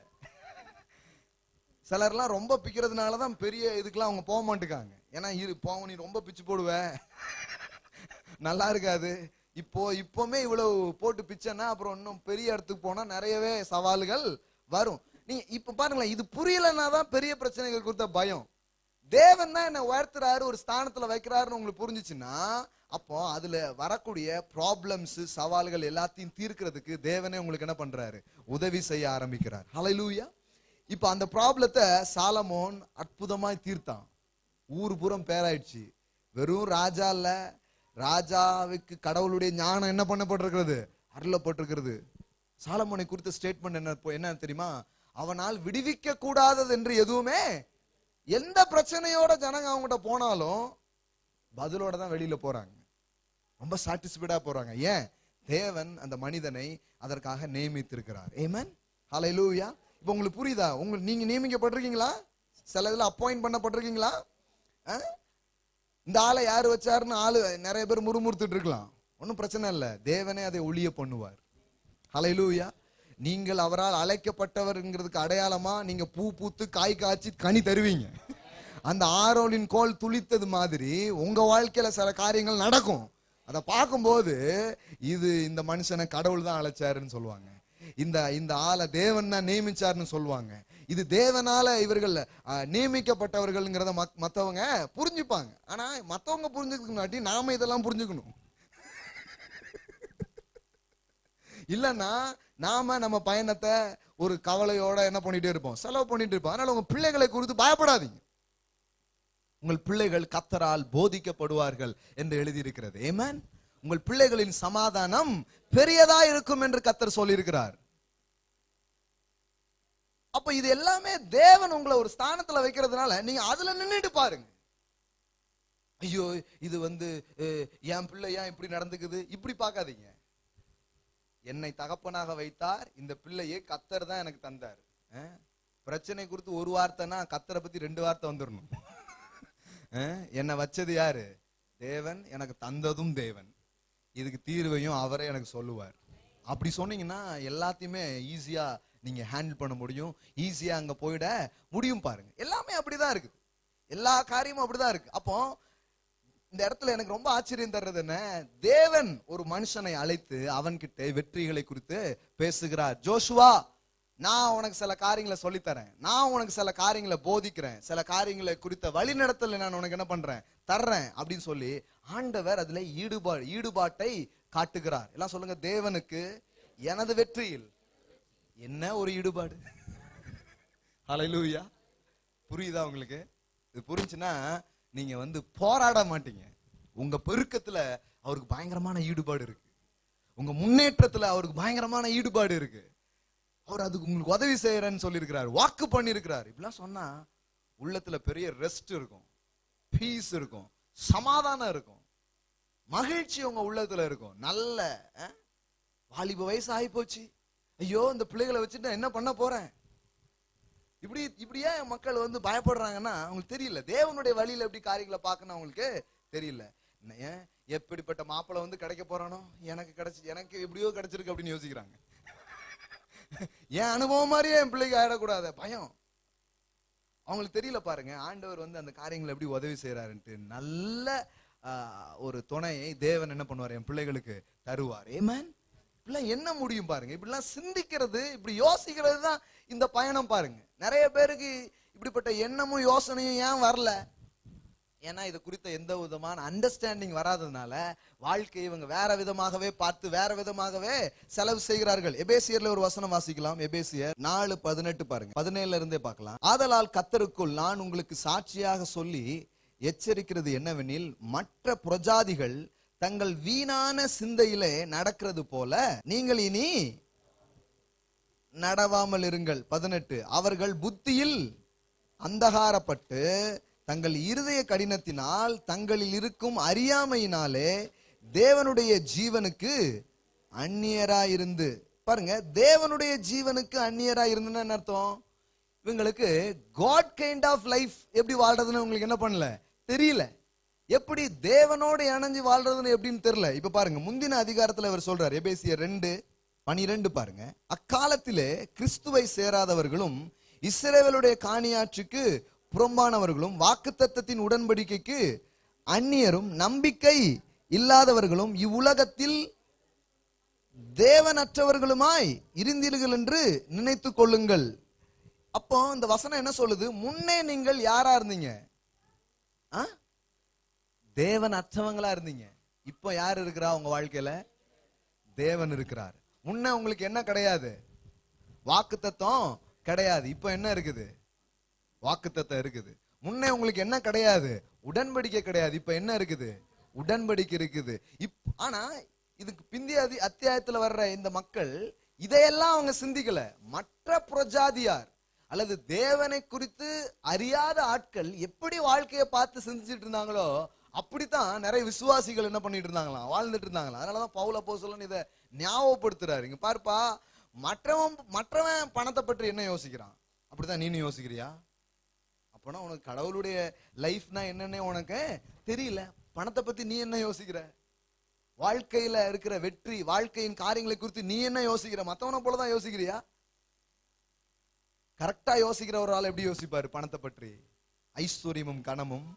சிலர்லாம் ரொம்ப பிக்கிறதுனாலதான் பெரிய இதுக்கெல்லாம் அவங்க போக மாட்டேங்காங்க. ஏன்னா இரு போவ நீ ரொம்ப பிச்சு போடுவ, நல்லா இருக்காது. இப்போ இப்பவுமே இவ்வளவு போட்டு பிச்சைன்னா அப்புறம் இன்னும் பெரிய இடத்துக்கு போனா நிறையவே சவால்கள் வரும். நீங்க இப்ப பாருங்களேன், இது புரியலன்னா தான் பெரிய பிரச்சனைகள் கொடுத்த பயம். தேவன் தான் என்ன உயர்த்துறாரு, ஒரு ஸ்தானத்துல வைக்கிறாருன்னு உங்களுக்கு புரிஞ்சுச்சுன்னா, அப்போ அதுல வரக்கூடிய ப்ராப்ளம்ஸ், சவால்கள் எல்லாத்தையும் தீர்க்கிறதுக்கு தேவனே உங்களுக்கு என்ன பண்றாரு, உதவி செய்ய ஆரம்பிக்கிறார். ஹல்லேலூயா. இப்ப அந்த ப்ராப்ளத்தை சாலமோன் அற்புதமாய் தீர்த்தான். ஊர் புறம் பேராயிடுச்சு. வெறும் ராஜா இல்ல, ராஜாவுக்கு கடவுளுடைய ஞானம் என்ன பண்ணப்பட்டிருக்கிறது, அருளப்பட்டிருக்கிறது. சாலமோனை குறித்த ஸ்டேட்மெண்ட் என்ன என்ன தெரியுமா, அவனால் விடுவிக்க கூடாதது என்று எதுவுமே, எந்த பிரச்சனையோட ஜனங்க அவங்ககிட்ட போனாலும் பதிலோட தான் வெளியில போறாங்க, ரொம்ப சாட்டிஸ்ஃபைடா போறாங்க. ஏன், தேவன் அந்த மனிதனை அதற்காக நியமித்திருக்கிறார். ஆமென். ஹல்லேலூயா. இப்போ உங்களுக்கு புரியுதா, உங்களுக்கு நீங்க நியமிக்கப்பட்டிருக்கீங்களா, சில இதுல அப்பாயிண்ட் பண்ணப்பட்டிருக்கீங்களா? இந்த ஆளை யாரு வச்சாருன்னு ஆளு நிறைய பேர் முறுமுறுத்துட்டு இருக்கலாம், ஒன்னும் பிரச்சனை இல்லை, தேவனே அதை ஒளிய பண்ணுவார். ஹல்லேலூயா. நீங்கள் அவரால் அழைக்கப்பட்டவர்ங்கிறதுக்கு அடையாளமா நீங்க பூ பூத்து காய் காய்ச்சி கனி தருவீங்க. அந்த ஆரோனின் கோல் துளித்தது மாதிரி உங்க வாழ்க்கையில சில காரியங்கள் நடக்கும். அதை பார்க்கும்போது இது இந்த மனுஷனை கடவுள் தான் அழைச்சாருன்னு சொல்லுவாங்க, இந்த இந்த ஆளை தேவன் தான் நியமிச்சாருன்னு சொல்லுவாங்க, இது தேவனால இவர்கள் நியமிக்கப்பட்டவர்கள்ங்கிறத மத்தவங்க புரிஞ்சுப்பாங்க. ஆனா மத்தவங்க புரிஞ்சுக்கிறதுக்கு முன்னாடி நாம இதெல்லாம் புரிஞ்சுக்கணும். இல்லன்னா நாம நம்ம பயணத்தை ஒரு கவலையோட என்ன பண்ணிட்டே இருப்போம், செலவு பண்ணிட்டு இருப்போம். அதனால உங்க பிள்ளைகளை குறித்து பயப்படாதீங்க, உங்கள் பிள்ளைகள் கர்த்தரால் போதிக்கப்படுவார்கள் என்று எழுதியிருக்கிறது. ஆமென். உங்கள் பிள்ளைகளின் சமாதானம் பெரியதா இருக்கும் என்று கர்த்தர் சொல்லியிருக்கிறார். அப்ப இது எல்லாமே தேவன் உங்களை ஒரு ஸ்தானத்துல வைக்கிறதுனால நீங்க அதுல நின்னுட்டு பாருங்க. ஐயோ இது வந்து என் பிள்ளை ஏன் இப்படி நடந்துக்குது, இப்படி பார்க்காதீங்க. என்னை தகப்பனாக வைத்தார், இந்த பிள்ளையை கர்த்தர் தான் எனக்கு தந்தார். பிரச்சனை குறித்து ஒரு வார்த்தைனா கர்த்தரை பத்தி ரெண்டு வார்த்தை வந்துடணும். என்னை வச்சது யாரு, தேவன், எனக்கு தந்ததும் தேவன், இதுக்கு தீர்வையும் அவரே எனக்கு சொல்லுவார். அப்படி சொன்னீங்கன்னா எல்லாத்தையுமே ஈஸியா நீங்க ஹேண்டில் பண்ண முடியும், ஈஸியா அங்க போயிட முடியும். பாருங்க, எல்லாமே அப்படிதான் இருக்குது, எல்லா காரியமும் அப்படிதான் இருக்கு. அப்போ இந்த இடத்துல எனக்கு ரொம்ப ஆச்சரியம் தர்றது என்ன, தேவன் ஒரு மனுஷனை அழைத்து அவன்கிட்ட வெற்றிகளை குறித்து பேசுகிறார். ஜோஷுவா, நான் உனக்கு சில காரியங்களை சொல்லித்தரேன், நான் உனக்கு சில காரியங்களை போதிக்கிறேன், சில காரியங்களை குறித்த வழிநடத்தல நான் உனக்கு என்ன பண்றேன், தர்றேன் அப்படின்னு சொல்லி ஆண்டவர் அதுல ஈடுபாடு ஈடுபாட்டை காட்டுகிறார். எல்லாம் சொல்லுங்க, தேவனுக்கு எனது வெற்றியில் என்ன ஒரு ஈடுபாடு. ஹல்லேலூயா. புரியுதா உங்களுக்கு? இது புரிஞ்சுன்னா நீங்க வந்து போராட மாட்டீங்க. உங்க பெருக்கத்துல அவருக்கு பயங்கரமான ஈடுபாடு இருக்கு, உங்க முன்னேற்றத்துல அவருக்கு பயங்கரமான ஈடுபாடு இருக்கு. அவர் அதுக்கு உங்களுக்கு உதவி செய்யறேன்னு சொல்லி இருக்கிறார், வாக்கு பண்ணி இருக்கிறார். இப்படிலாம் சொன்னா உள்ளத்துல பெரிய ரெஸ்ட் இருக்கும், பீஸ் இருக்கும், சமாதானம் இருக்கும், மகிழ்ச்சி உங்க உள்ளத்துல இருக்கும். நல்ல வாலிப வயசு ஆகி போச்சு, ஐயோ இந்த பிள்ளைகளை வச்சுட்டு என்ன பண்ண போறேன், இப்படி இப்படியே மக்கள் வந்து பயப்படுறாங்கன்னா அவங்களுக்கு தெரியல, தேவனுடைய வழியில எப்படி காரியங்களை பார்க்கணும் அவங்களுக்கு தெரியல. ஏன் எப்படிப்பட்ட மாப்பிள்ளை வந்து கிடைக்க போறானோ, எனக்கு கிடைச்சி எனக்கு எப்படியோ கிடைச்சிருக்கு அப்படின்னு யோசிக்கிறாங்க. என் அனுபவம் மாதிரியே என் பிள்ளைக்கு ஆயிடக்கூடாத பயம் அவங்களுக்கு தெரியல. பாருங்க, ஆண்டவர் வந்து அந்த காரியங்களை எப்படி உதவி செய்யறாருன்ட்டு நல்ல ஒரு துணையை தேவன் என்ன பண்ணுவார், என் பிள்ளைகளுக்கு தருவார். ஆமென். இப்படிலாம் என்ன முடியும் பாருங்க, இப்படிலாம் சிந்திக்கிறது, இப்படி யோசிக்கிறது தான் இந்த பயணம். பாருங்க, நிறைய பேருக்கு இப்படிப்பட்ட எண்ணமும் யோசனையும் ஏன் வரல, ஏன்னா இது குறித்த எந்த விதமான அண்டர்ஸ்டாண்டிங் வராததுனால வாழ்க்கையை இவங்க வேற விதமாகவே பார்த்து வேற விதமாகவே செலவு செய்கிறார்கள். எபேசியர்ல ஒரு வசனம் வாசிக்கலாம், எபேசியர் நாலு பதினெட்டு பாருங்க, பதினேழுல இருந்தே பார்க்கலாம். ஆதலால் கர்த்தருக்குள் நான் உங்களுக்கு சாட்சியாக சொல்லி எச்சரிக்கிறது என்னவெனில், மற்ற புரஜாதிகள் தங்கள் வீணான சிந்தையிலே நடக்கிறது போல நீங்கள் இனி நடவாமல் இருங்கள். பதினெட்டு, அவர்கள் புத்தியில் அந்தகாரப்பட்டு தங்கள் இருதய கடினத்தினால் தங்களில் இருக்கும் அறியாமையினாலே தேவனுடைய ஜீவனுக்கு அந்நியராயிருந்து. பாருங்க, தேவனுடைய ஜீவனுக்கு அந்நியராய் இருந்துன்னு என்ன அர்த்தம், இவங்களுக்கு காட் கைண்ட் ஆஃப் லைஃப் எப்படி வாழ்றதுன்னு உங்களுக்கு என்ன பண்ணல தெரியல, எப்படி தேவனோடு இணைஞ்சு வாழ்றதுன்னு எப்படின்னு தெரியல. இப்ப பாருங்க, முந்தின அதிகாரத்துல அவர் சொல்றார், எபேசியர் ரெண்டு பனிரெண்டு பாருங்க, அக்காலத்திலே கிறிஸ்துவை சேராதவர்களும் இஸ்ரவேலுடைய காணியாட்சிக்கு புறம்பானவர்களும் வாக்குத்தத்தத்தின் உடன்படிக்கைக்கு அந்நியரும் நம்பிக்கை இல்லாதவர்களும் இவ்வுலகத்தில் தேவனற்றவர்களுமாய் இருந்தீர்கள் என்று நினைத்து கொள்ளுங்கள். அப்போ இந்த வசனம் என்ன சொல்லுது, முன்னே நீங்கள் யாரா இருந்தீங்க, தேவன் அற்றவங்களா இருந்தீங்க. இப்போ யார் இருக்கிறா உங்க வாழ்க்கையில, தேவன் இருக்கிறார். முன்ன உங்களுக்கு என்ன கிடையாது, வாக்குத்தத்தம் கிடையாது, இப்போ என்ன இருக்குது, வாக்குத்தத்தம் இருக்குது. முன்னே உங்களுக்கு என்ன கிடையாது, உடன்படிக்கை கிடையாது, இப்ப என்ன இருக்குது, உடன்படிக்கை இருக்குது. இப் ஆனா இதுக்கு பிந்திய அத்தியாயத்துல வர்ற இந்த மக்கள் இதையெல்லாம் அவங்க சிந்திக்கல. மற்ற புரஜாதியார் அல்லது தேவனை குறித்து அறியாத ஆட்கள் எப்படி வாழ்க்கையை பார்த்து சிந்திச்சுட்டு இருந்தாங்களோ அப்படித்தான் நிறைய விசுவாசிகள் என்ன பண்ணிட்டு இருந்தாங்களாம், வாழ்ந்துட்டு இருந்தாங்களாம். அதனாலதான் பவுல் அப்போஸ்தலன் இதை ஞாபகப்படுத்துறாரு. இங்க பார்ப்பா, மற்றவன் மற்றவன் பணத்தை பற்றி என்ன யோசிக்கிறான், அப்படித்தான் நீனும் யோசிக்கிறியா? அப்பனா உனக்கு கடவுளுடைய லைஃப்னா என்னன்னு உனக்கு தெரியல. பணத்தை பத்தி நீ என்ன யோசிக்கிற, வாழ்க்கையில இருக்கிற வெற்றி வாழ்க்கையின் காரியங்களை குறித்து நீ என்ன யோசிக்கிற, மத்தவனை போலதான் யோசிக்கிறியா? கரெக்டா யோசிக்கிற ஒரு ஆள் எப்படி யோசிப்பாரு பணத்தை பற்றி, ஐஸ்வர்யமும் கனமும்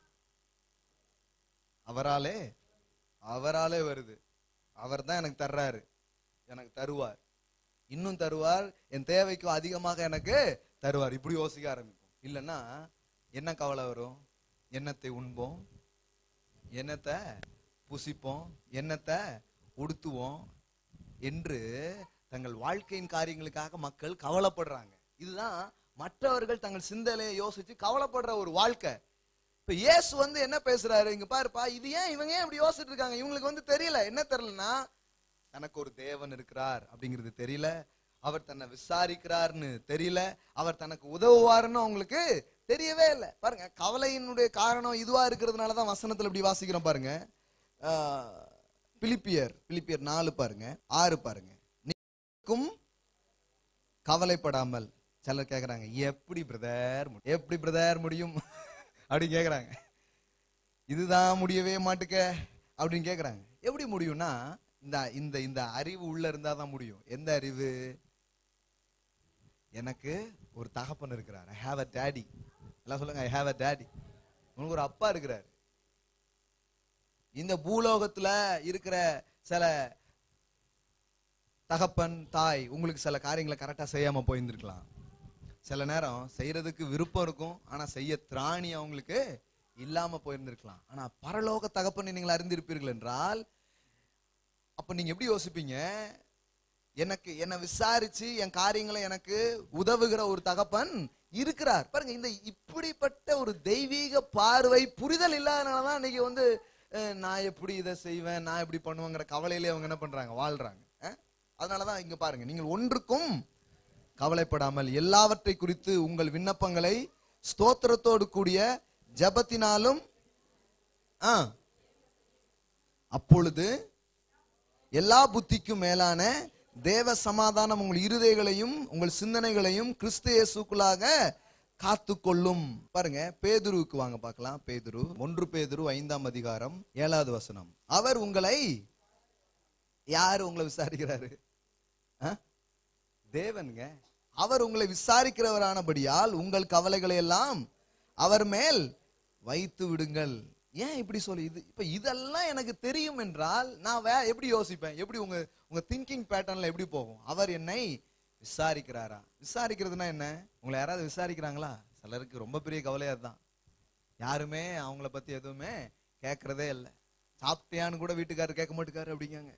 அவராலே அவராலே வருது, அவர் தான் எனக்கு தர்றாரு, எனக்கு தருவார், இன்னும் தருவார், என் தேவைக்கும் அதிகமாக எனக்கு தருவார், இப்படி யோசிக்க ஆரம்பிப்போம். இல்லைன்னா என்ன கவலை வரும், எண்ணத்தை உண்போம், எண்ணத்தை புசிப்போம், எண்ணத்தை உடுத்துவோம் என்று தங்கள் வாழ்க்கையின் காரியங்களுக்காக மக்கள் கவலைப்படுறாங்க. இதுதான் மற்றவர்கள் தங்கள் சிந்தனையை யோசிச்சு கவலைப்படுற ஒரு வாழ்க்கை. இப்ப இயேசு வந்து என்ன பேசுறாரு, இங்க பாருப்பா, இது ஏன் இவங்க ஏன் இப்படி யோசிச்சுட்டு இருக்காங்க, இவங்களுக்கு வந்து தெரியல, என்ன தெரியலன்னா தனக்கு ஒரு தேவன் இருக்கிறார் அப்படிங்கிறது தெரியல, அவர் தன்னை விசாரிக்கிறார்னு தெரியல, அவர் தனக்கு உதவுவாருன்னு அவங்களுக்கு தெரியவே இல்லை. பாருங்க, கவலையினுடைய காரணம் இதுவா இருக்கிறதுனாலதான் வசனத்துல இப்படி வாசிக்கிறோம். பாருங்க, பிலிப்பியர் பிலிப்பியர் நாலு பாருங்க, ஆறு பாருங்க, நீக்கும் கவலைப்படாமல். சிலர் கேக்குறாங்க, எப்படி பிரதர் எப்படி பிரதர் முடியும் அப்படின்னு கேக்குறாங்க, இதுதான் முடியவே மாட்டுக்க அப்படின்னு கேக்குறாங்க. எப்படி முடியும்னா இந்த இந்த இந்த அறிவு உள்ள இருந்தாதான் முடியும். எந்த அறிவு, எனக்கு ஒரு தகப்பன் இருக்கிறார். I have a daddy. எல்லாம் சொல்லுங்க, ஐ ஹாவ் அ டாடி. உங்களுக்கு ஒரு அப்பா இருக்கிறார். இந்த பூலோகத்துல இருக்கிற சில தகப்பன் தாய் உங்களுக்கு சில காரியங்களை கரெக்டா செய்யாம போயிருந்திருக்கலாம். சில நேரம் செய்யறதுக்கு விருப்பம் இருக்கும், ஆனா செய்ய திராணி அவங்களுக்கு இல்லாம போயிருந்திருக்கலாம். ஆனா பரலோக தகப்பன் நீங்கள் அறிந்திருப்பீர்கள் என்றால் அப்ப நீங்க எப்படி யோசிப்பீங்க? எனக்கு என்ன விசாரிச்சு என் காரியங்களை எனக்கு உதவுகிற ஒரு தகப்பன் இருக்கிறார். பாருங்க, இந்த இப்படிப்பட்ட ஒரு தெய்வீக பார்வை புரிதல் இல்லாதனாலதான் இன்னைக்கு வந்து நான் எப்படி இதை செய்வேன், நான் எப்படி பண்ணுவேங்கிற கவலையிலே அவங்க என்ன பண்றாங்க, வாழ்றாங்க. அதனாலதான் இங்க பாருங்க, நீங்கள் ஒன்றுக்கும் கவலைப்படாமல் எல்லாவற்றை குறித்து உங்கள் விண்ணப்பங்களை ஸ்தோத்திரத்தோடு கூடிய ஜெபத்தினாலும் அப்பொழுது எல்லா புத்திக்கும் மேலான தேவ சமாதானம் உங்கள் இருதயங்களையும் உங்கள் சிந்தனைகளையும் கிறிஸ்து இயேசுக்குள்ளாக காத்துக்கொள்ளும். பாருங்க, பேதுருவுக்கு வாங்க பார்க்கலாம். பேதுரு ஒன்று பேதுரு ஐந்தாம் அதிகாரம் ஏழாவது வசனம். அவர் உங்களை, யாரு உங்களை விசாரிக்கிறாரு? தேவனுங்க. அவர் உங்களை விசாரிக்கிறவரானபடியால் உங்கள் கவலைகளை எல்லாம் அவர் மேல் வைத்து விடுங்கள். ஏன் இப்படி சொல்லி இது இப்ப இதெல்லாம் எனக்கு தெரியும் என்றால் நான் வே எப்படி யோசிப்பேன்? எப்படி உங்க உங்க திங்கிங் பேட்டர்ன்ல எப்படி போகும்? அவர் என்னை விசாரிக்கிறாரா? விசாரிக்கிறதுனா என்ன? உங்களை யாராவது விசாரிக்கிறாங்களா? சிலருக்கு ரொம்ப பெரிய கவலையா தான். யாருமே அவங்கள பத்தி எதுவுமே கேட்கறதே இல்லை. சாப்பிட்டியான்னு கூட வீட்டுக்காரர் கேட்க மாட்டுக்காரு அப்படிங்காங்க.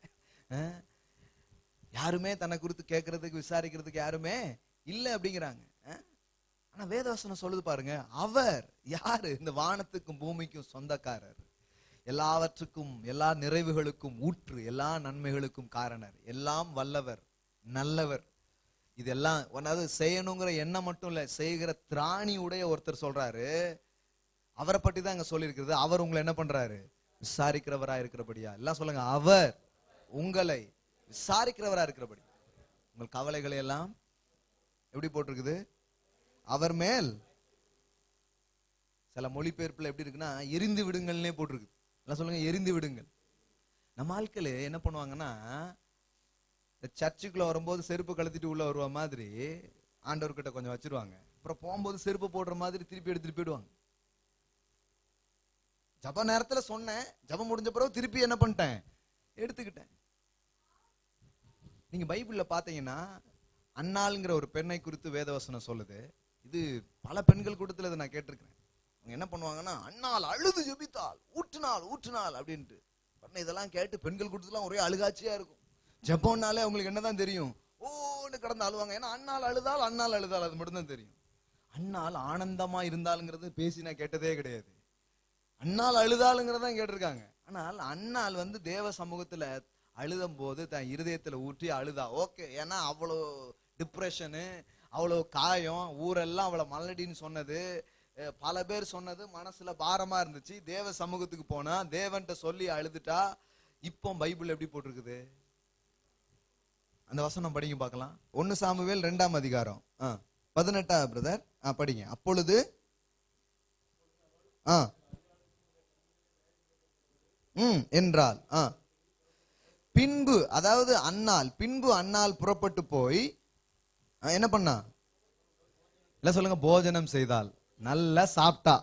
யாருமே தன்னை குறித்து கேட்கறதுக்கு விசாரிக்கிறதுக்கு யாருமே இல்லை அப்படிங்கிறாங்க. ஆனா வேதவசனம் சொல்லுது பாருங்க, அவர் யாரு? இந்த வானத்துக்கும் பூமிக்கும் சொந்தக்காரர், எல்லாவற்றுக்கும் எல்லா நிறைவுகளுக்கும் ஊற்று, எல்லா நன்மைகளுக்கும் காரணர், எல்லாம் வல்லவர், நல்லவர். இதெல்லாம் ஒன்னாவது செய்யணுங்கிற எண்ணம் மட்டும் இல்ல, செய்கிற திராணி உடைய ஒருத்தர் சொல்றாரு. அவரை பற்றி தான் அங்க சொல்லி இருக்கிறது. அவர் உங்களை என்ன பண்றாரு? விசாரிக்கிறவரா இருக்கிறபடியா. எல்லாம் சொல்லுங்க, அவர் உங்களை விசாரிக்கிறவரா இருக்கிறபடி. உங்கள் கவலைகளை எல்லாம் எப்படி போட்டிருக்குது? அவர் மேல். சில மொழிபெயர்ப்புல எப்படி இருக்குன்னா எரிந்து விடுங்கள்னே போட்டிருக்கு. எல்லாம் சொல்லுங்க, எரிந்து விடுங்கள். நம்ம ஆட்கள் என்ன பண்ணுவாங்கன்னா, சர்ச்சுக்குள்ள வரும்போது செருப்பு கழுத்திட்டு உள்ள வருவ மாதிரி ஆண்டவர்கிட்ட கொஞ்சம் வச்சிருவாங்க. அப்புறம் போகும்போது செருப்பு போடுற மாதிரி திருப்பி எடுத்துட்டு போயிடுவாங்க. ஜப நேரத்துல சொன்னேன், ஜபம் முடிஞ்ச பிறகு திருப்பி என்ன பண்ணிட்டேன், எடுத்துக்கிட்டேன். நீங்க பைபிள்ல பாத்தீங்கன்னா அன்னாள்ங்கிற ஒரு பெண்ணை குறித்து வேதவசனம் சொல்லுது. இது பல பெண்கள் கூட்டத்தில் இதை நான் கேட்டிருக்கிறேன். அவங்க என்ன பண்ணுவாங்கன்னா, அன்னாள் அழுது ஜெபித்தாள், ஊற்றுனாள் ஊற்றுனாள் அப்படின்ட்டு. இதெல்லாம் கேட்டு பெண்கள் கூட்டத்துலாம் ஒரே அழுகாட்சியா இருக்கும். ஜெபம்னாலே அவங்களுக்கு என்னதான் தெரியும், ஓன்னு கடந்து அழுவாங்க. ஏன்னா அன்னாள் அழுதாள் அன்னாள் அழுதாள் அது மட்டும்தான் தெரியும். அன்னாள் ஆனந்தமா இருந்தாளுங்கிறது பேசி நான் கேட்டதே கிடையாது. அன்னாள் அழுதாளுங்கிறதான் கேட்டிருக்காங்க. ஆனால் அன்னாள் வந்து தேவ சமூகத்துல அழுதும் போது தன் இருதயத்துல ஊற்றி அழுதா. ஓகே, ஏன்னா அவ்வளோ டிப்ரெஷனு, அவ்வளோ காயம், ஊரெல்லாம் அவ்வளோ மல்லடின்னு சொன்னது, பல பேர் சொன்னது மனசுல பாரமா இருந்துச்சு. தேவ சமூகத்துக்கு போனா தேவன்கிட்ட சொல்லி அழுதுட்டா. இப்போ பைபிள் எப்படி போட்டிருக்குது? அந்த வசனம் படிங்க பார்க்கலாம். ஒன்னு சாமுவேல் ரெண்டாம் அதிகாரம் பதினெட்டா பிரதர் படிங்க. அப்பொழுது ஆ ம் என்றால் ஆ பின்பு, அதாவது அன்னாள், பின்பு அன்னாள் புறப்பட்டு போய் என்ன பண்ணா? இல்ல சொல்லுங்க, போஜனம் செய்தாள், நல்லா சாப்பிட்டா.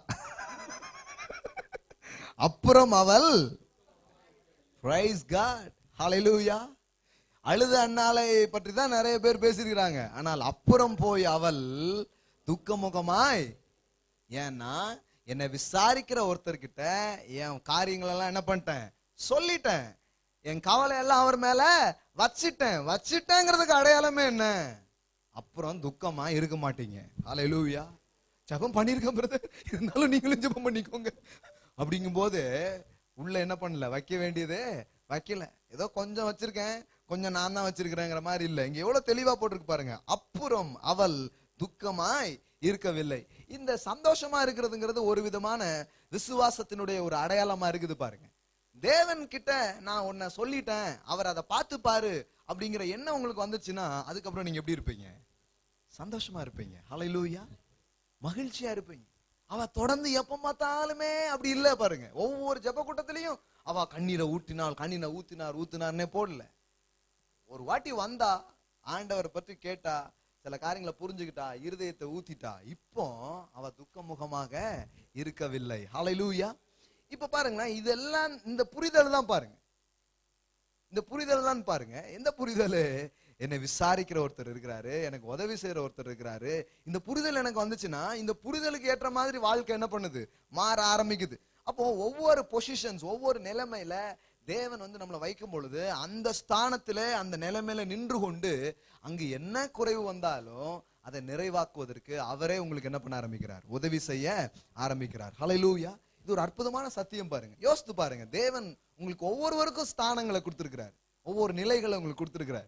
அப்புறம் அவள் பிரைஸ் காட், ஹல்லேலூயா. அழுத அன்னாளை பற்றி தான் நிறைய பேர் பேசியிருக்கிறாங்க. ஆனால் அப்புறம் போய் அவள் துக்கமுகமாய், ஏன்னா என்னை விசாரிக்கிற ஒருத்தர்கிட்ட என் காரியங்கள் எல்லாம் என்ன பண்ணிட்டேன், சொல்லிட்டேன். என் கவலை எல்லாம் அவர் மேல வச்சிட்டேன். வச்சிட்டேங்கிறதுக்கு அடையாளமே என்ன? அப்புறம் துக்கமா இருக்க மாட்டீங்க. ஹல்லேலூயா. ஜெபம் பண்ணிருக்கேன் பிரதர், இருந்தாலும் நீங்களும் ஜெபம் பண்ணிக்கோங்க அப்படிங்கும் போது உள்ள என்ன பண்ணல, வைக்க வேண்டியது வைக்கல. ஏதோ கொஞ்சம் வச்சிருக்கேன், கொஞ்சம் நான் தான் வச்சிருக்கிறேங்கிற மாதிரி இல்ல. இங்க எவ்வளவு தெளிவா போட்டிருக்கு பாருங்க. அப்புறம் அவள் துக்கமாய் இருக்கவில்லை. இந்த சந்தோஷமா இருக்கிறதுங்கிறது ஒரு விதமான விசுவாசத்தினுடைய ஒரு அடையாளமா இருக்குது பாருங்க. தேவன் கிட்ட நான் உன்னை சொல்லிட்டேன், அவர் அதை பார்த்து பாரு அப்படிங்கிற எண்ணம் உங்களுக்கு வந்துச்சுன்னா அதுக்கப்புறம் நீங்க எப்படி இருப்பீங்க? சந்தோஷமா இருப்பீங்க. ஹல்லேலூயா. மகிழ்ச்சியா இருப்பீங்க. அவ தொடர்ந்து எப்ப பார்த்தாலுமே அப்படி இல்ல பாருங்க. ஒவ்வொரு ஜெப கூட்டத்திலையும் அவ கண்ணீரை ஊற்றினாள், கண்ணீரை ஊத்தினார் ஊத்தினார்னே போடல. ஒரு வாட்டி வந்தா, ஆண்டவரை பற்றி கேட்டா, சில காரியங்களை புரிஞ்சுக்கிட்டா, இருதயத்தை ஊத்திட்டா, இப்போ அவ துக்கமுகமாக இருக்கவில்லை. ஹல்லேலூயா. இப்ப பாருங்க, இதெல்லாம் இந்த புரிதல் தான் பாருங்க, இந்த புரிதல் தான் பாருங்க. எந்த புரிதல்? என்னை விசாரிக்கிற ஒருத்தர் இருக்கிறாரு, எனக்கு உதவி செய்யற ஒருத்தர் இருக்கிறாரு. இந்த புரிதல் எனக்கு வந்துச்சுன்னா, இந்த புரிதலுக்கு ஏற்ற மாதிரி வாழ்க்கை என்ன பண்ணுது? மாற ஆரம்பிக்குது. அப்போ ஒவ்வொரு பொசிஷன்ஸ், ஒவ்வொரு நிலைமையில தேவன் வந்து நம்மளை வைக்கும் பொழுது, அந்த ஸ்தானத்திலே அந்த நிலைமையில நின்று கொண்டு அங்கு என்ன குறைவு வந்தாலும் அதை நிறைவாக்குவதற்கு அவரே உங்களுக்கு என்ன பண்ண ஆரம்பிக்கிறார்? உதவி செய்ய ஆரம்பிக்கிறார். ஹல்லேலூயா. இது ஒரு அற்புதமான சத்தியம் பாருங்க. யோசித்து பாருங்க, தேவன் உங்களுக்கு ஒவ்வொருவருக்கும் ஸ்தானங்களை கொடுத்திருக்கிறார், ஒவ்வொரு நிலைகளை உங்களுக்கு கொடுத்திருக்கிறார்.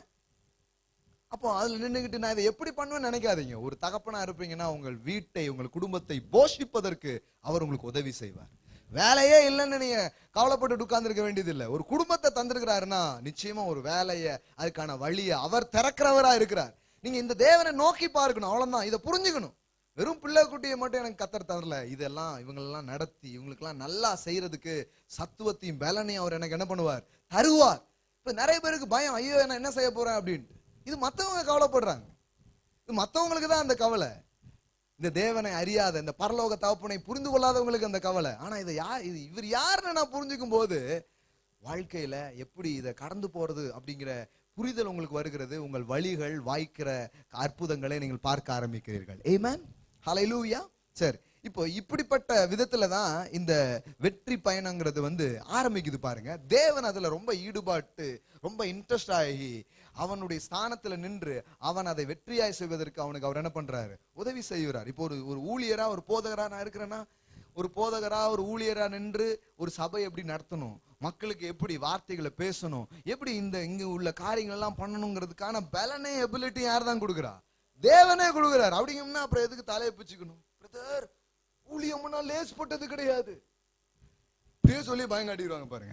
அப்போ அதுல நின்றுகிட்டு நான் இதை எப்படி பண்ணுவேன்னு நினைக்காதீங்க. ஒரு தகப்பனா இருப்பீங்கன்னா உங்கள் வீட்டை, உங்கள் குடும்பத்தை போஷிப்பதற்கு அவர் உங்களுக்கு உதவி செய்வார். வேலையே இல்லைன்னு நீங்க கவலைப்பட்டு உட்கார்ந்துருக்க வேண்டியது இல்லை. ஒரு குடும்பத்தை தந்திருக்கிறாருன்னா நிச்சயமா ஒரு வேலையை, அதுக்கான வழியை அவர் திறக்கிறவரா இருக்கிறார். நீங்க இந்த தேவனை நோக்கி பார்க்கணும், அவ்வளவுதான். இதை புரிஞ்சுக்கணும். வெறும் பிள்ளை குட்டியை மட்டும் எனக்கு கத்தர் தரல, இதெல்லாம் இவங்களெல்லாம் நடத்தி இவங்களுக்கெல்லாம் நல்லா செய்யறதுக்கு சத்துவத்தையும் பலனையும் அவர் எனக்கு என்ன பண்ணுவார்? தருவார். இப்ப நிறைய பேருக்கு பயம், ஐயோ நான் என்ன செய்ய போறேன் அப்படின்ட்டு. இது மத்தவங்க கவலைப்படுறாங்க, இது மத்தவங்களுக்கு தான் அந்த கவலை. இந்த தேவனை அறியாத, இந்த பரலோக தகப்பனை புரிந்து கொள்ளாதவங்களுக்கு அந்த கவலை. ஆனா இதை யார், இது இவர் யாருன்னு நான் புரிஞ்சுக்கும் போது வாழ்க்கையில எப்படி இதை கடந்து போறது அப்படிங்கிற புரிதல் உங்களுக்கு வருகிறது. உங்கள் வழிகள் வாய்க்கிற அற்புதங்களை நீங்கள் பார்க்க ஆரம்பிக்கிறீர்கள். ஆமென். ஹல்லேலூயா. சரி, இப்போ இப்படிப்பட்ட விதத்துல தான் இந்த வெற்றி பயணங்கிறது வந்து ஆரம்பிக்குது பாருங்க. தேவன் அதுல ரொம்ப ஈடுபாட்டு, ரொம்ப இன்ட்ரெஸ்ட் ஆகி அவனுடைய ஸ்தானத்துல நின்று அவன் அதை வெற்றியாய் செய்வதற்கு அவனுக்கு அவர் என்ன பண்றாரு? உதவி செய்கிறார். இப்போ ஒரு ஒரு ஊழியரா, ஒரு போதகரா நான் இருக்கிறேன்னா, ஒரு போதகரா, ஒரு ஊழியரா நின்று ஒரு சபை எப்படி நடத்தணும், மக்களுக்கு எப்படி வார்த்தைகளை பேசணும், எப்படி இந்த இங்க உள்ள காரியங்கள் எல்லாம் பண்ணணுங்கிறதுக்கான பலனே, எபிலிட்டி யார் தான் கொடுக்குறா? தேவனே கொடுக்குறாரு. அப்படிங்கன்னா அப்புறம் எதுக்கு தலையை பிச்சுக்கணும்? பிரதர், ஊழியம்னா லேஸ் போட்டது கிடையாது, இப்படியே சொல்லி பயங்காட்டிடுவாங்க பாருங்க.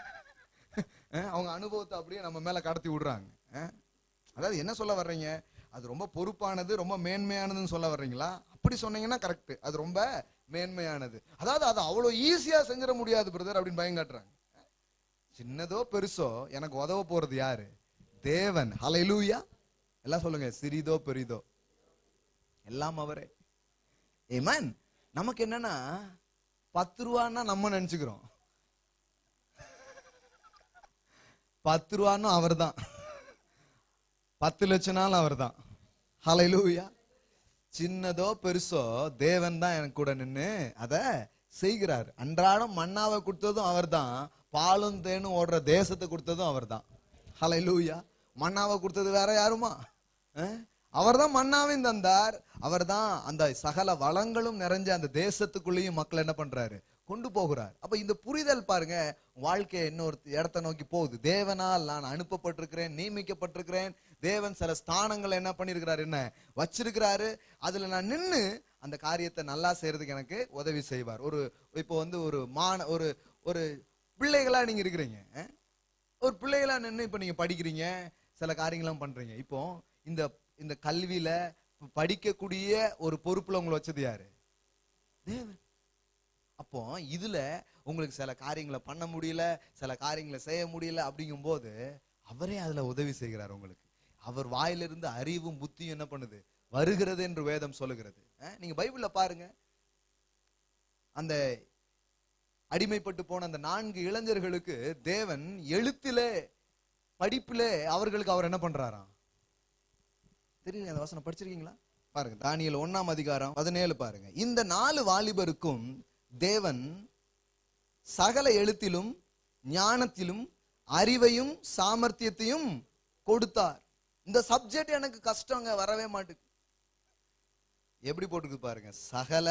அவங்க அனுபவத்தை அப்படியே நம்ம மேல கடத்தி விடுறாங்க. அதாவது என்ன சொல்ல வர்றீங்க? அது ரொம்ப பொறுப்பானது, ரொம்ப மேன்மையானதுன்னு சொல்ல வர்றீங்களா? அப்படி சொன்னீங்கன்னா கரெக்ட், அது ரொம்ப மேன்மையானது. அதாவது அது அவ்வளவு ஈஸியா செஞ்சிட முடியாது பிரதர் அப்படின்னு பயங்காட்டுறாங்க. சின்னதோ பெருசோ எனக்கு உதவ போறது யாரு? தேவன். ஹல்லேலூயா. எல்லாம் சொல்லுங்க, சிறிதோ பெரிதோ எல்லாம் அவரே. ஆமென். நமக்கு என்னன்னா பத்து ரூபான்னா நம்ம நினைச்சுக்கிறோம், பத்து ரூபான்னு அவர் தான், பத்து லட்சம் நாள் அவர் தான். ஹல்லேலூயா. சின்னதோ பெருசோ தேவன் தான் எனக்கு கூட நின்று அதை செய்கிறார். அன்றாடம் மன்னாவை கொடுத்ததும் அவர் தான், பாலும் தேனும் ஓடுற தேசத்தை கொடுத்ததும் அவர் தான். ஹல்லேலூயா. மன்னாவை கொடுத்தது வேற யாருமா? அவர் தான் மன்னாவையும் தந்தார். அவர் தான் அந்த சகல வளங்களும் நிறைஞ்ச அந்த தேசத்துக்குள்ளேயும் மக்கள் என்ன பண்றாரு? கொண்டு போகிறார். அப்ப இந்த புரிதல் பாருங்க, வாழ்க்கை இன்னொரு இடத்தை நோக்கி போகுது. தேவனால் நான் அனுப்பப்பட்டிருக்கிறேன், நியமிக்கப்பட்டிருக்கிறேன். தேவன் சில ஸ்தானங்களை என்ன பண்ணிருக்கிறாரு, என்ன வச்சிருக்கிறாரு. அதுல நான் நின்று அந்த காரியத்தை நல்லா செய்யறதுக்கு எனக்கு உதவி செய்வார். ஒரு இப்போ வந்து ஒரு மான ஒரு ஒரு பிள்ளைகளா நீங்க இருக்கிறீங்க, ஒரு பிள்ளைகளா நின்று இப்ப நீங்க படிக்கிறீங்க, சில காரியங்களும் பண்றீங்க. இப்போ இந்த இந்த கல்வியில படிக்கக்கூடிய ஒரு பொறுப்புல உங்களை வச்சது யாரு? தேவன். அப்போ இதுல உங்களுக்கு சில காரியங்களை பண்ண முடியல, சில காரியங்களை செய்ய முடியல அப்படிங்கும் போது அவரே அதுல உதவி செய்கிறார் உங்களுக்கு. அவர் வாயிலிருந்து அறிவும் புத்தியும் என்ன பண்ணுது? வருகிறது என்று வேதம் சொல்லுகிறது. நீங்க பைபிள்ல பாருங்க, அந்த அடிமைப்பட்டு போன அந்த நான்கு இளைஞர்களுக்கு தேவன் எழுத்திலே, படிப்பிலே அவர்களுக்கு அவர் என்ன பண்றாராம்? தெரியல, அந்த வசனம் படிச்சிருக்கீங்களா? பாருங்க, தானியேல் ஒண்ணாம் அதிகாரம் பதினேழு பாருங்க. இந்த நாலு வாலிபருக்கும் தேவன் சகல எழுத்திலும் ஞானத்திலும் அறிவையும் சாமர்த்தியத்தையும் கொடுத்தார். இந்த சப்ஜெக்ட் எனக்கு கஷ்டங்க, வரவே மாட்டுக்கு. எப்படி போட்டுக்கு பாருங்க, சகல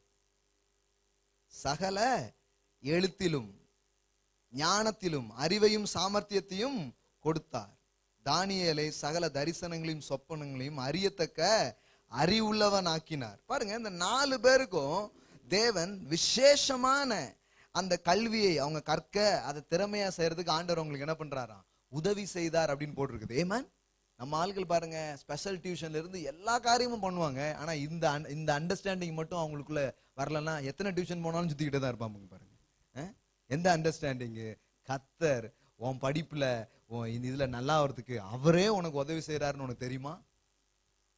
சகல எழுத்திலும் ஞானத்திலும் அறிவையும் சாமர்த்தியத்தையும் கொடுத்தார். தானியேலை சகல தரிசனங்களையும் சொப்பனங்களையும் அறியத்தக்க அறிவுள்ளவன் ஆக்கினார். பாருங்க, இந்த நாலு பேருக்கும் தேவன் விசேஷமான அந்த கல்வியை அவங்க கற்க, அதை திறமையா செய்யறதுக்கு ஆண்டவர் அவங்களுக்கு என்ன பண்றாராம்? உதவி செய்தார் அப்படின்னு போட்டிருக்குது. ஏமேன். நம்ம ஆட்கள் பாருங்க, ஸ்பெஷல் டியூஷன்ல இருந்து எல்லா காரியமும் பண்ணுவாங்க. ஆனா இந்த இந்த அண்டர்ஸ்டாண்டிங் மட்டும் அவங்களுக்குள்ள வரலன்னா எத்தனை டியூஷன் போனாலும் சுத்திக்கிட்டே தான் இருப்பாங்க பாருங்க. எந்த அண்டர்ஸ்டாண்டிங்? கத்தர் உன் படிப்புல உன் இதுல நல்லா வரதுக்கு அவரே உனக்கு உதவி செய்யறாருன்னு உனக்கு தெரியுமா?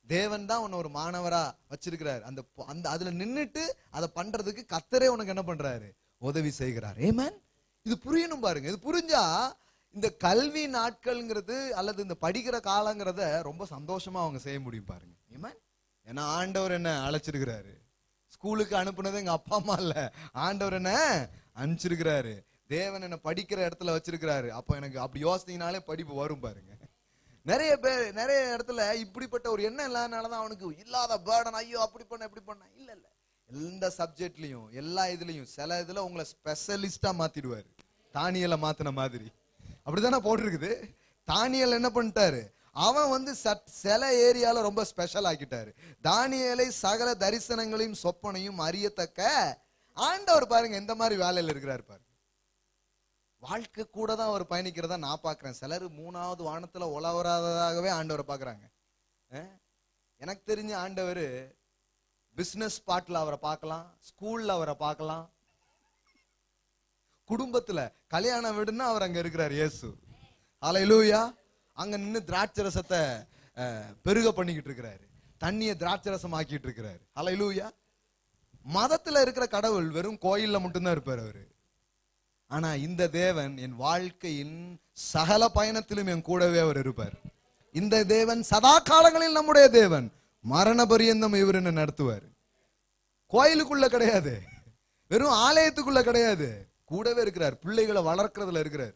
தேவன் தான் உன்னை ஒரு மாணவரா வச்சிருக்கிறாரு. அந்த அந்த அதுல நின்னுட்டு அதை பண்றதுக்கு கர்த்தரே உனக்கு என்ன பண்றாரு? உதவி செய்கிறார். ஆமென். இது புரியணும் பாருங்க. இது புரிஞ்சா இந்த கல்வி நாட்கள்ங்கிறது அல்லது இந்த படிக்கிற காலங்கிறத ரொம்ப சந்தோஷமா அவங்க செய்ய முடியும் பாருங்க. ஆமென். ஏன்னா ஆண்டவர் என்ன அழைச்சிருக்கிறாரு. ஸ்கூலுக்கு அனுப்புனது எங்க அப்பா அம்மா இல்ல, ஆண்டவர் என்ன அனுப்பிச்சிருக்கிறாரு. தேவன் என்ன படிக்கிற இடத்துல வச்சிருக்கிறாரு. அப்போ எனக்கு அப்படி யோசித்தீங்கனாலே படிப்பு வரும் பாருங்க. நிறைய பேர் நிறைய இடத்துல இப்படிப்பட்ட ஒரு எண்ணம் இல்லாதனாலதான் அவனுக்கு இல்லாத பேர்டன், ஐயோ அப்படி பண்ண இப்படி பண்ண. இல்ல இல்ல, எந்த சப்ஜெக்ட்லயும் எல்லா இதுலயும் சில இதுல உங்களை ஸ்பெஷலிஸ்டா மாத்திடுவாரு. தானியலை மாத்தின மாதிரி அப்படித்தானே போட்டிருக்குது. தானியல் என்ன பண்ணிட்டாரு? அவன் வந்து சில ஏரியால ரொம்ப ஸ்பெஷல் ஆக்கிட்டாரு. தானியேலை சகல தரிசனங்களையும் சொப்பனையும் அறியத்தக்க ஆண்டவர் பாருங்க எந்த மாதிரி வேலையில இருக்கிறாரு பாருங்க. வாழ்க்கை கூட தான் அவர் பயணிக்கிறதா நான் பாக்குறேன். சிலர் மூணாவது வானத்துல உலவராததாகவே ஆண்டவரை பாக்குறாங்க. எனக்கு தெரிஞ்ச ஆண்டவர் பிசினஸ் ஸ்பாட்ல அவரை பார்க்கலாம், ஸ்கூல்ல அவரை பார்க்கலாம், குடும்பத்துல கல்யாண வீடுன்னா அவர் அங்க இருக்கிறார். இயேசு ஹல்லேலூயா. அங்க நின்று திராட்சை ரசத்தை பெருக பண்ணிக்கிட்டு இருக்கிறாரு, தண்ணியை திராட்சை ரசம் ஆக்கிட்டு இருக்கிறாரு. ஹல்லேலூயா. மதத்துல இருக்கிற கடவுள் வெறும் கோயில்ல மட்டும்தான் இருப்பார் அவரு. ஆனா இந்த தேவன் என் வாழ்க்கையின் சகல பயணத்திலும் என் கூடவே அவர் இருப்பார். இந்த தேவன் சதா காலங்களில் நம்முடைய தேவன், மரண பரியந்தம் இவர் என்ன நடத்துவார். கோயிலுக்குள்ள கிடையாது, வெறும் ஆலயத்துக்குள்ள கிடையாது, கூடவே இருக்கிறார். பிள்ளைகளை வளர்க்கறதுல இருக்கிறார்,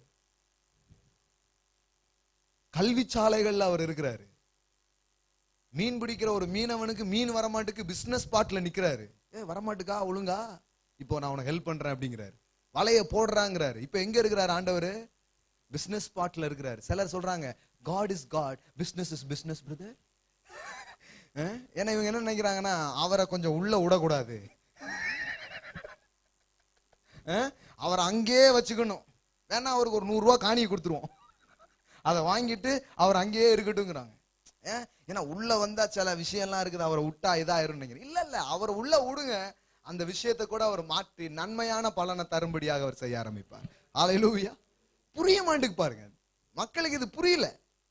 கல்வி சாலைகள்ல அவர் இருக்கிறாரு. மீன் பிடிக்கிற ஒரு மீனவனுக்கு மீன் வரமாட்டுக்கு பிசினஸ் ஸ்பாட்ல நிக்கிறாரு. ஏ வரமாட்டுக்கா ஒழுங்கா, இப்போ நான் உனக்கு ஹெல்ப் பண்றேன் அப்படிங்கிறாரு. வலைய போடுறாங்கிறாரு. இப்ப எங்க இருக்கிறாரு ஆண்டவர்? பிசினஸ் ஸ்பாட்ல இருக்கிறாரு. சிலர் சொல்றாங்க God is God, business is business brother. ஏன்னா இவங்க என்ன நினைக்கிறாங்கன்னா அவரை கொஞ்சம் உள்ள விடக்கூடாது, அவரை அங்கேயே வச்சுக்கணும். வேணா அவருக்கு ஒரு நூறு ரூபாய் காணியை கொடுத்துருவோம், அதை வாங்கிட்டு அவர் அங்கேயே இருக்கட்டும்ங்கிறாங்க. ஏன்னா உள்ள வந்தா சில விஷயம்லாம் இருக்குது, அவரை விட்டா இதாயிரும் நினைக்கிறேன். இல்ல இல்ல, அவரை உள்ள விடுங்க, அந்த விஷயத்தை கூட அவர் மாற்றி நன்மையான பலனை தரும்படியாக அவர் செய்ய ஆரம்பிப்பார். ஹல்லேலூயா. புரிய மாட்டுக்கு பாருங்க, மக்களுக்கு இது புரியல.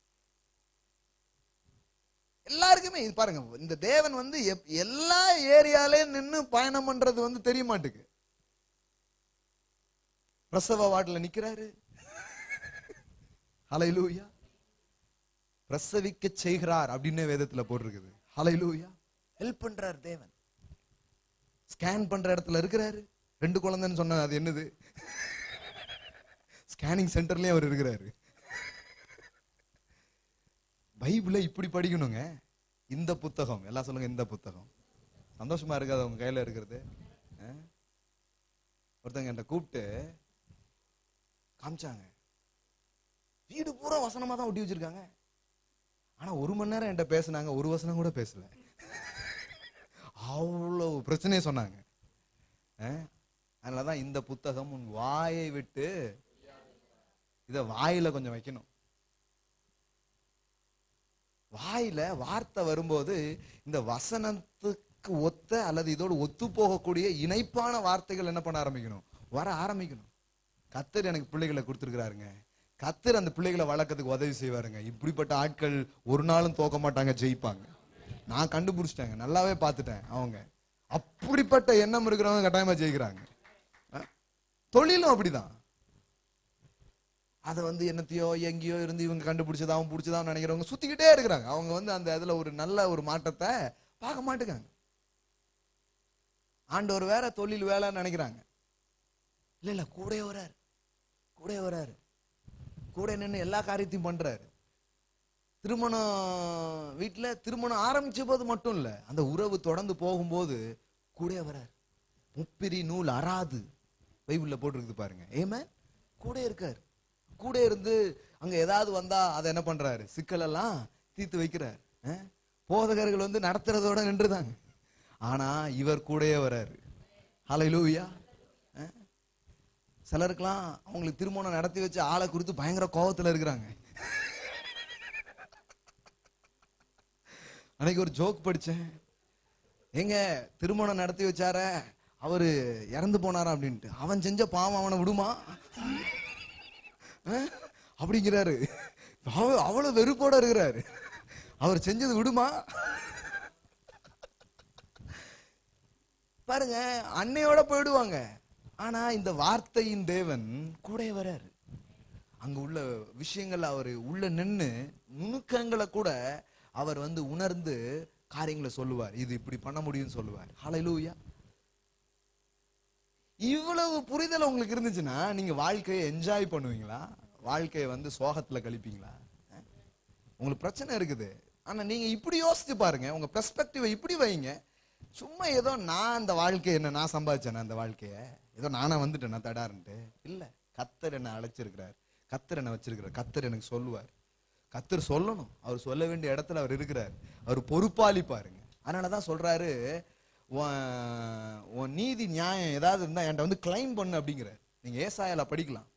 எல்லாருக்குமே இது பாருங்க, இந்த தேவன் வந்து எல்லா ஏரியாலையும் நின்று பயணம் பண்றது வந்து தெரிய மாட்டுக்கு. பிரசவ வார்டுல நிக்கிறாரு. ஹல்லேலூயா. பிரசவிக்க செய்கிறார் அப்படின்னு வேதத்துல போட்டிருக்குது. ஹல்லேலூயா. ஹெல்ப் பண்றார் தேவன். ஸ்கேன் பண்ற இடத்துல இருக்கிறாரு. ரெண்டு குழந்தைன்னு சொன்ன அது என்னது? ஸ்கேனிங் சென்டர்லயே அவர் இருக்கிறாரு. பைபிளை இப்படி படிக்கணுங்க. இந்த புத்தகம் எல்லாம் சொல்லுங்க, இந்த புத்தகம் சந்தோஷமா இருக்காது உங்க கையில இருக்கிறது. ஒருத்தங்க என்கிட்ட கூப்பிட்டு காமிச்சாங்க, வீடு பூரா வசனமா தான் ஒட்டி வச்சிருக்காங்க. ஆனா ஒரு மணி நேரம் என்கிட்ட பேசினாங்க, ஒரு வசனம் கூட பேசல. அவ்வளவு பிரச்சனையை சொன்னாங்க. அதனாலதான் இந்த புத்தகம் உன் வாயை விட்டு, இத வாயில கொஞ்சம் வைக்கணும். வாயில வார்த்தை வரும்போது இந்த வசனத்துக்கு ஒத்த அல்லது இதோடு ஒத்து போகக்கூடிய இணைப்பான வார்த்தைகள் என்ன பண்ண ஆரம்பிக்கணும், வர ஆரம்பிக்கணும். கர்த்தர் எனக்கு பிள்ளைகளை கொடுத்துருக்கிறாருங்க, கர்த்தர் அந்த பிள்ளைகளை வளர்க்கறதுக்கு உதவி செய்வாருங்க. இப்படிப்பட்ட ஆட்கள் ஒரு நாளும் தோக்க மாட்டாங்க, ஜெயிப்பாங்க. நான் கண்டுபிடிச்சிட்டேங்க, நல்லாவே பார்த்துட்டேன். அவங்க அப்படிப்பட்ட எண்ணம் இருக்கிறவங்க கட்டாயமா ஜெயிக்கிறாங்க. தொழிலும் அப்படிதான். அதை வந்து என்னத்தையோ எங்கேயோ இருந்து இவங்க கண்டுபிடிச்சதா அவன் பிடிச்சதான் நினைக்கிறவங்க சுத்திக்கிட்டே இருக்கிறாங்க. அவங்க வந்து அந்த இதுல ஒரு நல்ல ஒரு மாற்றத்தை பார்க்க மாட்டேங்காங்க. ஆண்டவர் வேற, தொழில் வேலை நினைக்கிறாங்க. இல்ல இல்ல, கூட வராரு, கூட வராரு, கூட நின்று எல்லா காரியத்தையும் பண்றாரு. திருமணம் வீட்டுல திருமணம் ஆரம்பிச்ச போது மட்டும் இல்ல, அந்த உறவு தொடர்ந்து போகும்போது கூட வராரு. முப்பிரி நூல் அறாது பைபிள்ல போட்டிருக்குது பாருங்க. ஏமே கூட இருக்காரு. கூட இருந்து அங்க ஏதாவது வந்தா அதை என்ன பண்றாரு, சிக்கல் எல்லாம் தீர்த்து வைக்கிறார். போதகர்கள் வந்து நடத்துறதோட நின்றுதாங்க, ஆனா இவர் கூடயே வராரு. ஹல்லேலூயா. சிலருக்கெல்லாம் அவங்களுக்கு திருமணம் நடத்தி வச்ச ஆளை குறித்து பயங்கர கோபத்துல இருக்கிறாங்க. அன்னைக்கு ஒரு ஜோக் படிச்சேன், எங்க திருமணம் நடத்தி வச்சார அவரு இறந்து போனாரா அப்படின்ட்டு. அவன் செஞ்ச பாவம் அவனை விடுமா அப்படிங்கிறாரு. அவ்வளவு வெறுப்போட இருக்கிறாரு. அவர் செஞ்சது விடுமா? பாருங்க, அன்னையோட போயிடுவாங்க. ஆனா இந்த வார்த்தையின் தேவன் கூட வராரு. அங்க உள்ள விஷயங்கள் அவர் உள்ள நின்று நுணுக்கங்களை கூட அவர் வந்து உணர்ந்து காரியங்களை சொல்லுவார். இது இப்படி பண்ண முடியும்னு சொல்லுவார். ஹல்லேலூயா. இவ்வளவு புரிதல் உங்களுக்கு இருந்துச்சுன்னா நீங்க வாழ்க்கையை என்ஜாய் பண்ணுவீங்களா? வாழ்க்கையை வந்து சோகத்துல கழிப்பீங்களா? உங்களுக்கு பிரச்சனை இருக்குது, ஆனா நீங்க இப்படி யோசிச்சு பாருங்க, உங்க பெர்ஸ்பெக்டிவ் இப்படி வைங்க. சும்மா ஏதோ நான் அந்த வாழ்க்கையை என்ன நான் சம்பாதிச்சேன், அந்த வாழ்க்கைய ஏதோ நானா வந்துட்டேன் நான் தடாருன்ட்டு இல்ல. கர்த்தர் என்ன அழைச்சிருக்கிறார், கர்த்தர் என்ன வச்சிருக்கிறார், கர்த்தர் எனக்கு சொல்லுவார். கர்த்தர் சொல்லணும், அவர் சொல்ல வேண்டிய இடத்துல அவர் இருக்கிறார். அவர் பொறுப்பாளி பாருங்க. அதனாலதான் சொல்றாரு, உன் நீதி நியாயம் ஏதாவது இருந்தா என்கிட்ட வந்து கிளைம் பண்ணு அப்படிங்கிறார். நீங்க ஏசாயால படிக்கலாம்.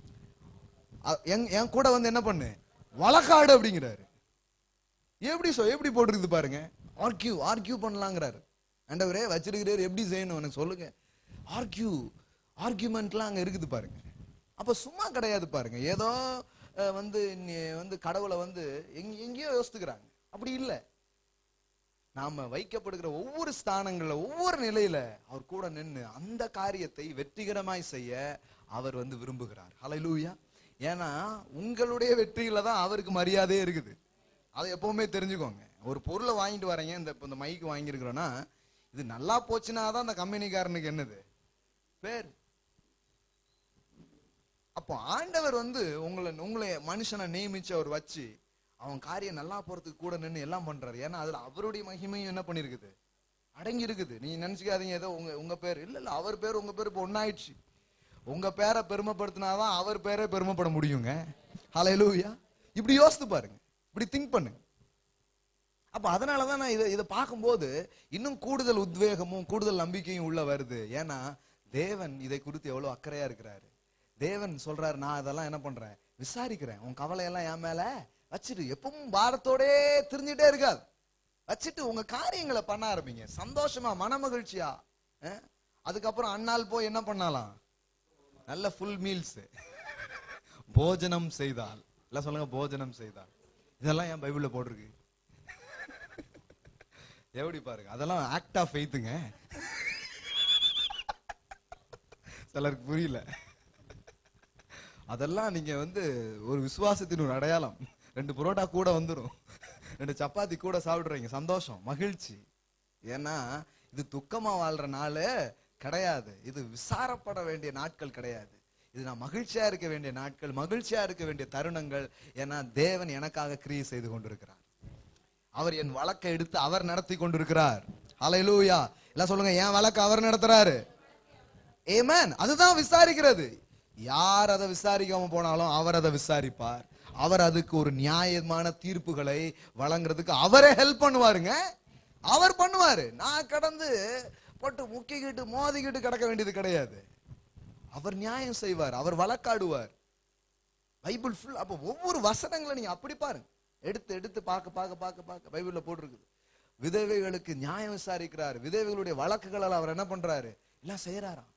என் கூட வந்து என்ன பண்ணு, வழக்காடு அப்படிங்கிறாரு. எப்படி சொ எப்படி போட்டிருக்குது பாருங்க. ஆர்கியூ ஆர்கியூ பண்ணலாங்கிறாரு. ஆண்டவரே வச்சிருக்கிறாரு, எப்படி செய்யணும் எனக்கு சொல்லுங்க. ஆர்கியூ ஆர்கியூமெண்ட்லாம் அங்க இருக்குது பாருங்க. அப்ப சும்மா கிடையாது பாருங்க. ஏதோ வந்து வந்து கடவுளை வந்து எங்கேயோ யோசித்துக்கிறாங்க. அப்படி இல்லை. நாம வைக்கப்படுகிற ஒவ்வொரு ஸ்தானங்கள்ல ஒவ்வொரு நிலையில அவர் கூட நின்று அந்த காரியத்தை வெற்றிகரமாய் செய்ய அவர் வந்து விரும்புகிறார். ஹல்லேலூயா. ஏன்னா உங்களுடைய வெற்றியில தான் அவருக்கு மரியாதையே இருக்குது. அதை எப்பவுமே தெரிஞ்சுக்கோங்க. ஒரு பொருளை வாங்கிட்டு வரீங்க, இந்த இந்த மைக்கு வாங்கியிருக்கிறோன்னா இது நல்லா போச்சுன்னா தான் அந்த கம்பெனிக்காரனுக்கு என்னது பேர். அப்போ ஆண்டவர் வந்து உங்களை உங்களை மனுஷனை நியமிச்சு அவர் வச்சு அவன் காரியம் நல்லா போறதுக்கு கூட நின்று எல்லாம் பண்றாரு. ஏன்னா அதுல அவருடைய மகிமையும் என்ன பண்ணிருக்குது, அடங்கி இருக்குது. நீங்க நினைச்சுக்காதீங்க ஏதோ உங்க உங்க பேர் இல்ல இல்ல அவர் பேர் உங்க பேர் இப்ப ஒன்னாயிடுச்சு. உங்க பேரை பெருமைப்படுத்தினாதான் அவர் பேரை பெருமைப்பட முடியுங்க. ஹல்லேலூயா. இப்படி யோசித்து பாருங்க, இப்படி திங்க் பண்ணுங்க. அப்ப அதனாலதான் நான் இதை இதை பார்க்கும்போது இன்னும் கூடுதல் உத்வேகமும் கூடுதல் நம்பிக்கையும் உள்ள வருது. ஏன்னா தேவன் இதை குறித்து எவ்வளவு அக்கறையா இருக்கிறாரு. தேவன் சொல்றாரு, நான் அதெல்லாம் என்ன பண்றேன், விசாரிக்கிறேன். உன் கவலையெல்லாம் என் மேல வச்சுட்டு எப்பவும் பாரத்தோடே திரிஞ்சுட்டே இருக்காது. வச்சுட்டு உங்க காரியங்களை பண்ண ஆரம்பிங்க சந்தோஷமா, மன மகிழ்ச்சியா. அதுக்கப்புறம் அண்ணால் போய் என்ன பண்ணலாம், நல்ல ஃபுல் மீல்ஸ் போஜனம் செய்தால். எல்லாம் சொல்லுங்க, போஜனம் செய்தால். இதெல்லாம் என் பைபிள்ல போட்டிருக்கு. எப்படி பாருங்க, அதெல்லாம் ஆக்ட் ஆஃப் ஃபெய்த்துங்க. சிலருக்கு புரியல. அதெல்லாம் நீங்க வந்து ஒரு விசுவாசத்தின் ஒரு அடையாளம். ரெண்டு புரோட்டா கூட வந்துடும், ரெண்டு சப்பாத்தி கூட சாப்பிடுறீங்க, சந்தோஷம் மகிழ்ச்சி. ஏன்னா இது துக்கமா வாழ்ற நாள் கிடையாது, இது விசாரப்பட வேண்டிய நாட்கள் கிடையாது. இது நான் மகிழ்ச்சியா இருக்க வேண்டிய நாட்கள், மகிழ்ச்சியா இருக்க வேண்டிய தருணங்கள். ஏன்னா தேவன் எனக்காக கிரியை செய்து கொண்டிருக்கிறார். அவர் என் வழக்கை எடுத்து அவர் நடத்தி கொண்டிருக்கிறார். ஹல்லேலூயா. எல்லாம் சொல்லுங்க, என் வழக்கு அவர் நடத்துறாரு. ஆமென். அதுதான் விசாரிக்கிறது. யார் அதை விசாரிக்காம போனாலும் அவர் அதை விசாரிப்பார். அவர் அதுக்கு ஒரு நியாயமான தீர்ப்புகளை வழங்குறதுக்கு அவரே ஹெல்ப் பண்ணுவாருங்க. அவர் பண்ணுவாரு. நான் கடந்து போட்டு முக்கிக்கிட்டு மோதிக்கிட்டு கிடக்க வேண்டியது கிடையாது. அவர் நியாயம் செய்வார், அவர் வழக்காடுவார். Bible full. அப்ப ஒவ்வொரு வசனங்களை நீங்க அப்படி பாருங்க, எடுத்து எடுத்து பார்க்க பார்க்க பார்க்க பார்க்க பைபிள்ல போட்டிருக்குது. விதவைகளுக்கு நியாயம் விசாரிக்கிறார், விதவைகளுடைய வழக்குகள் அவர் என்ன பண்றாரு, எல்லாம் செய்யறாராம்.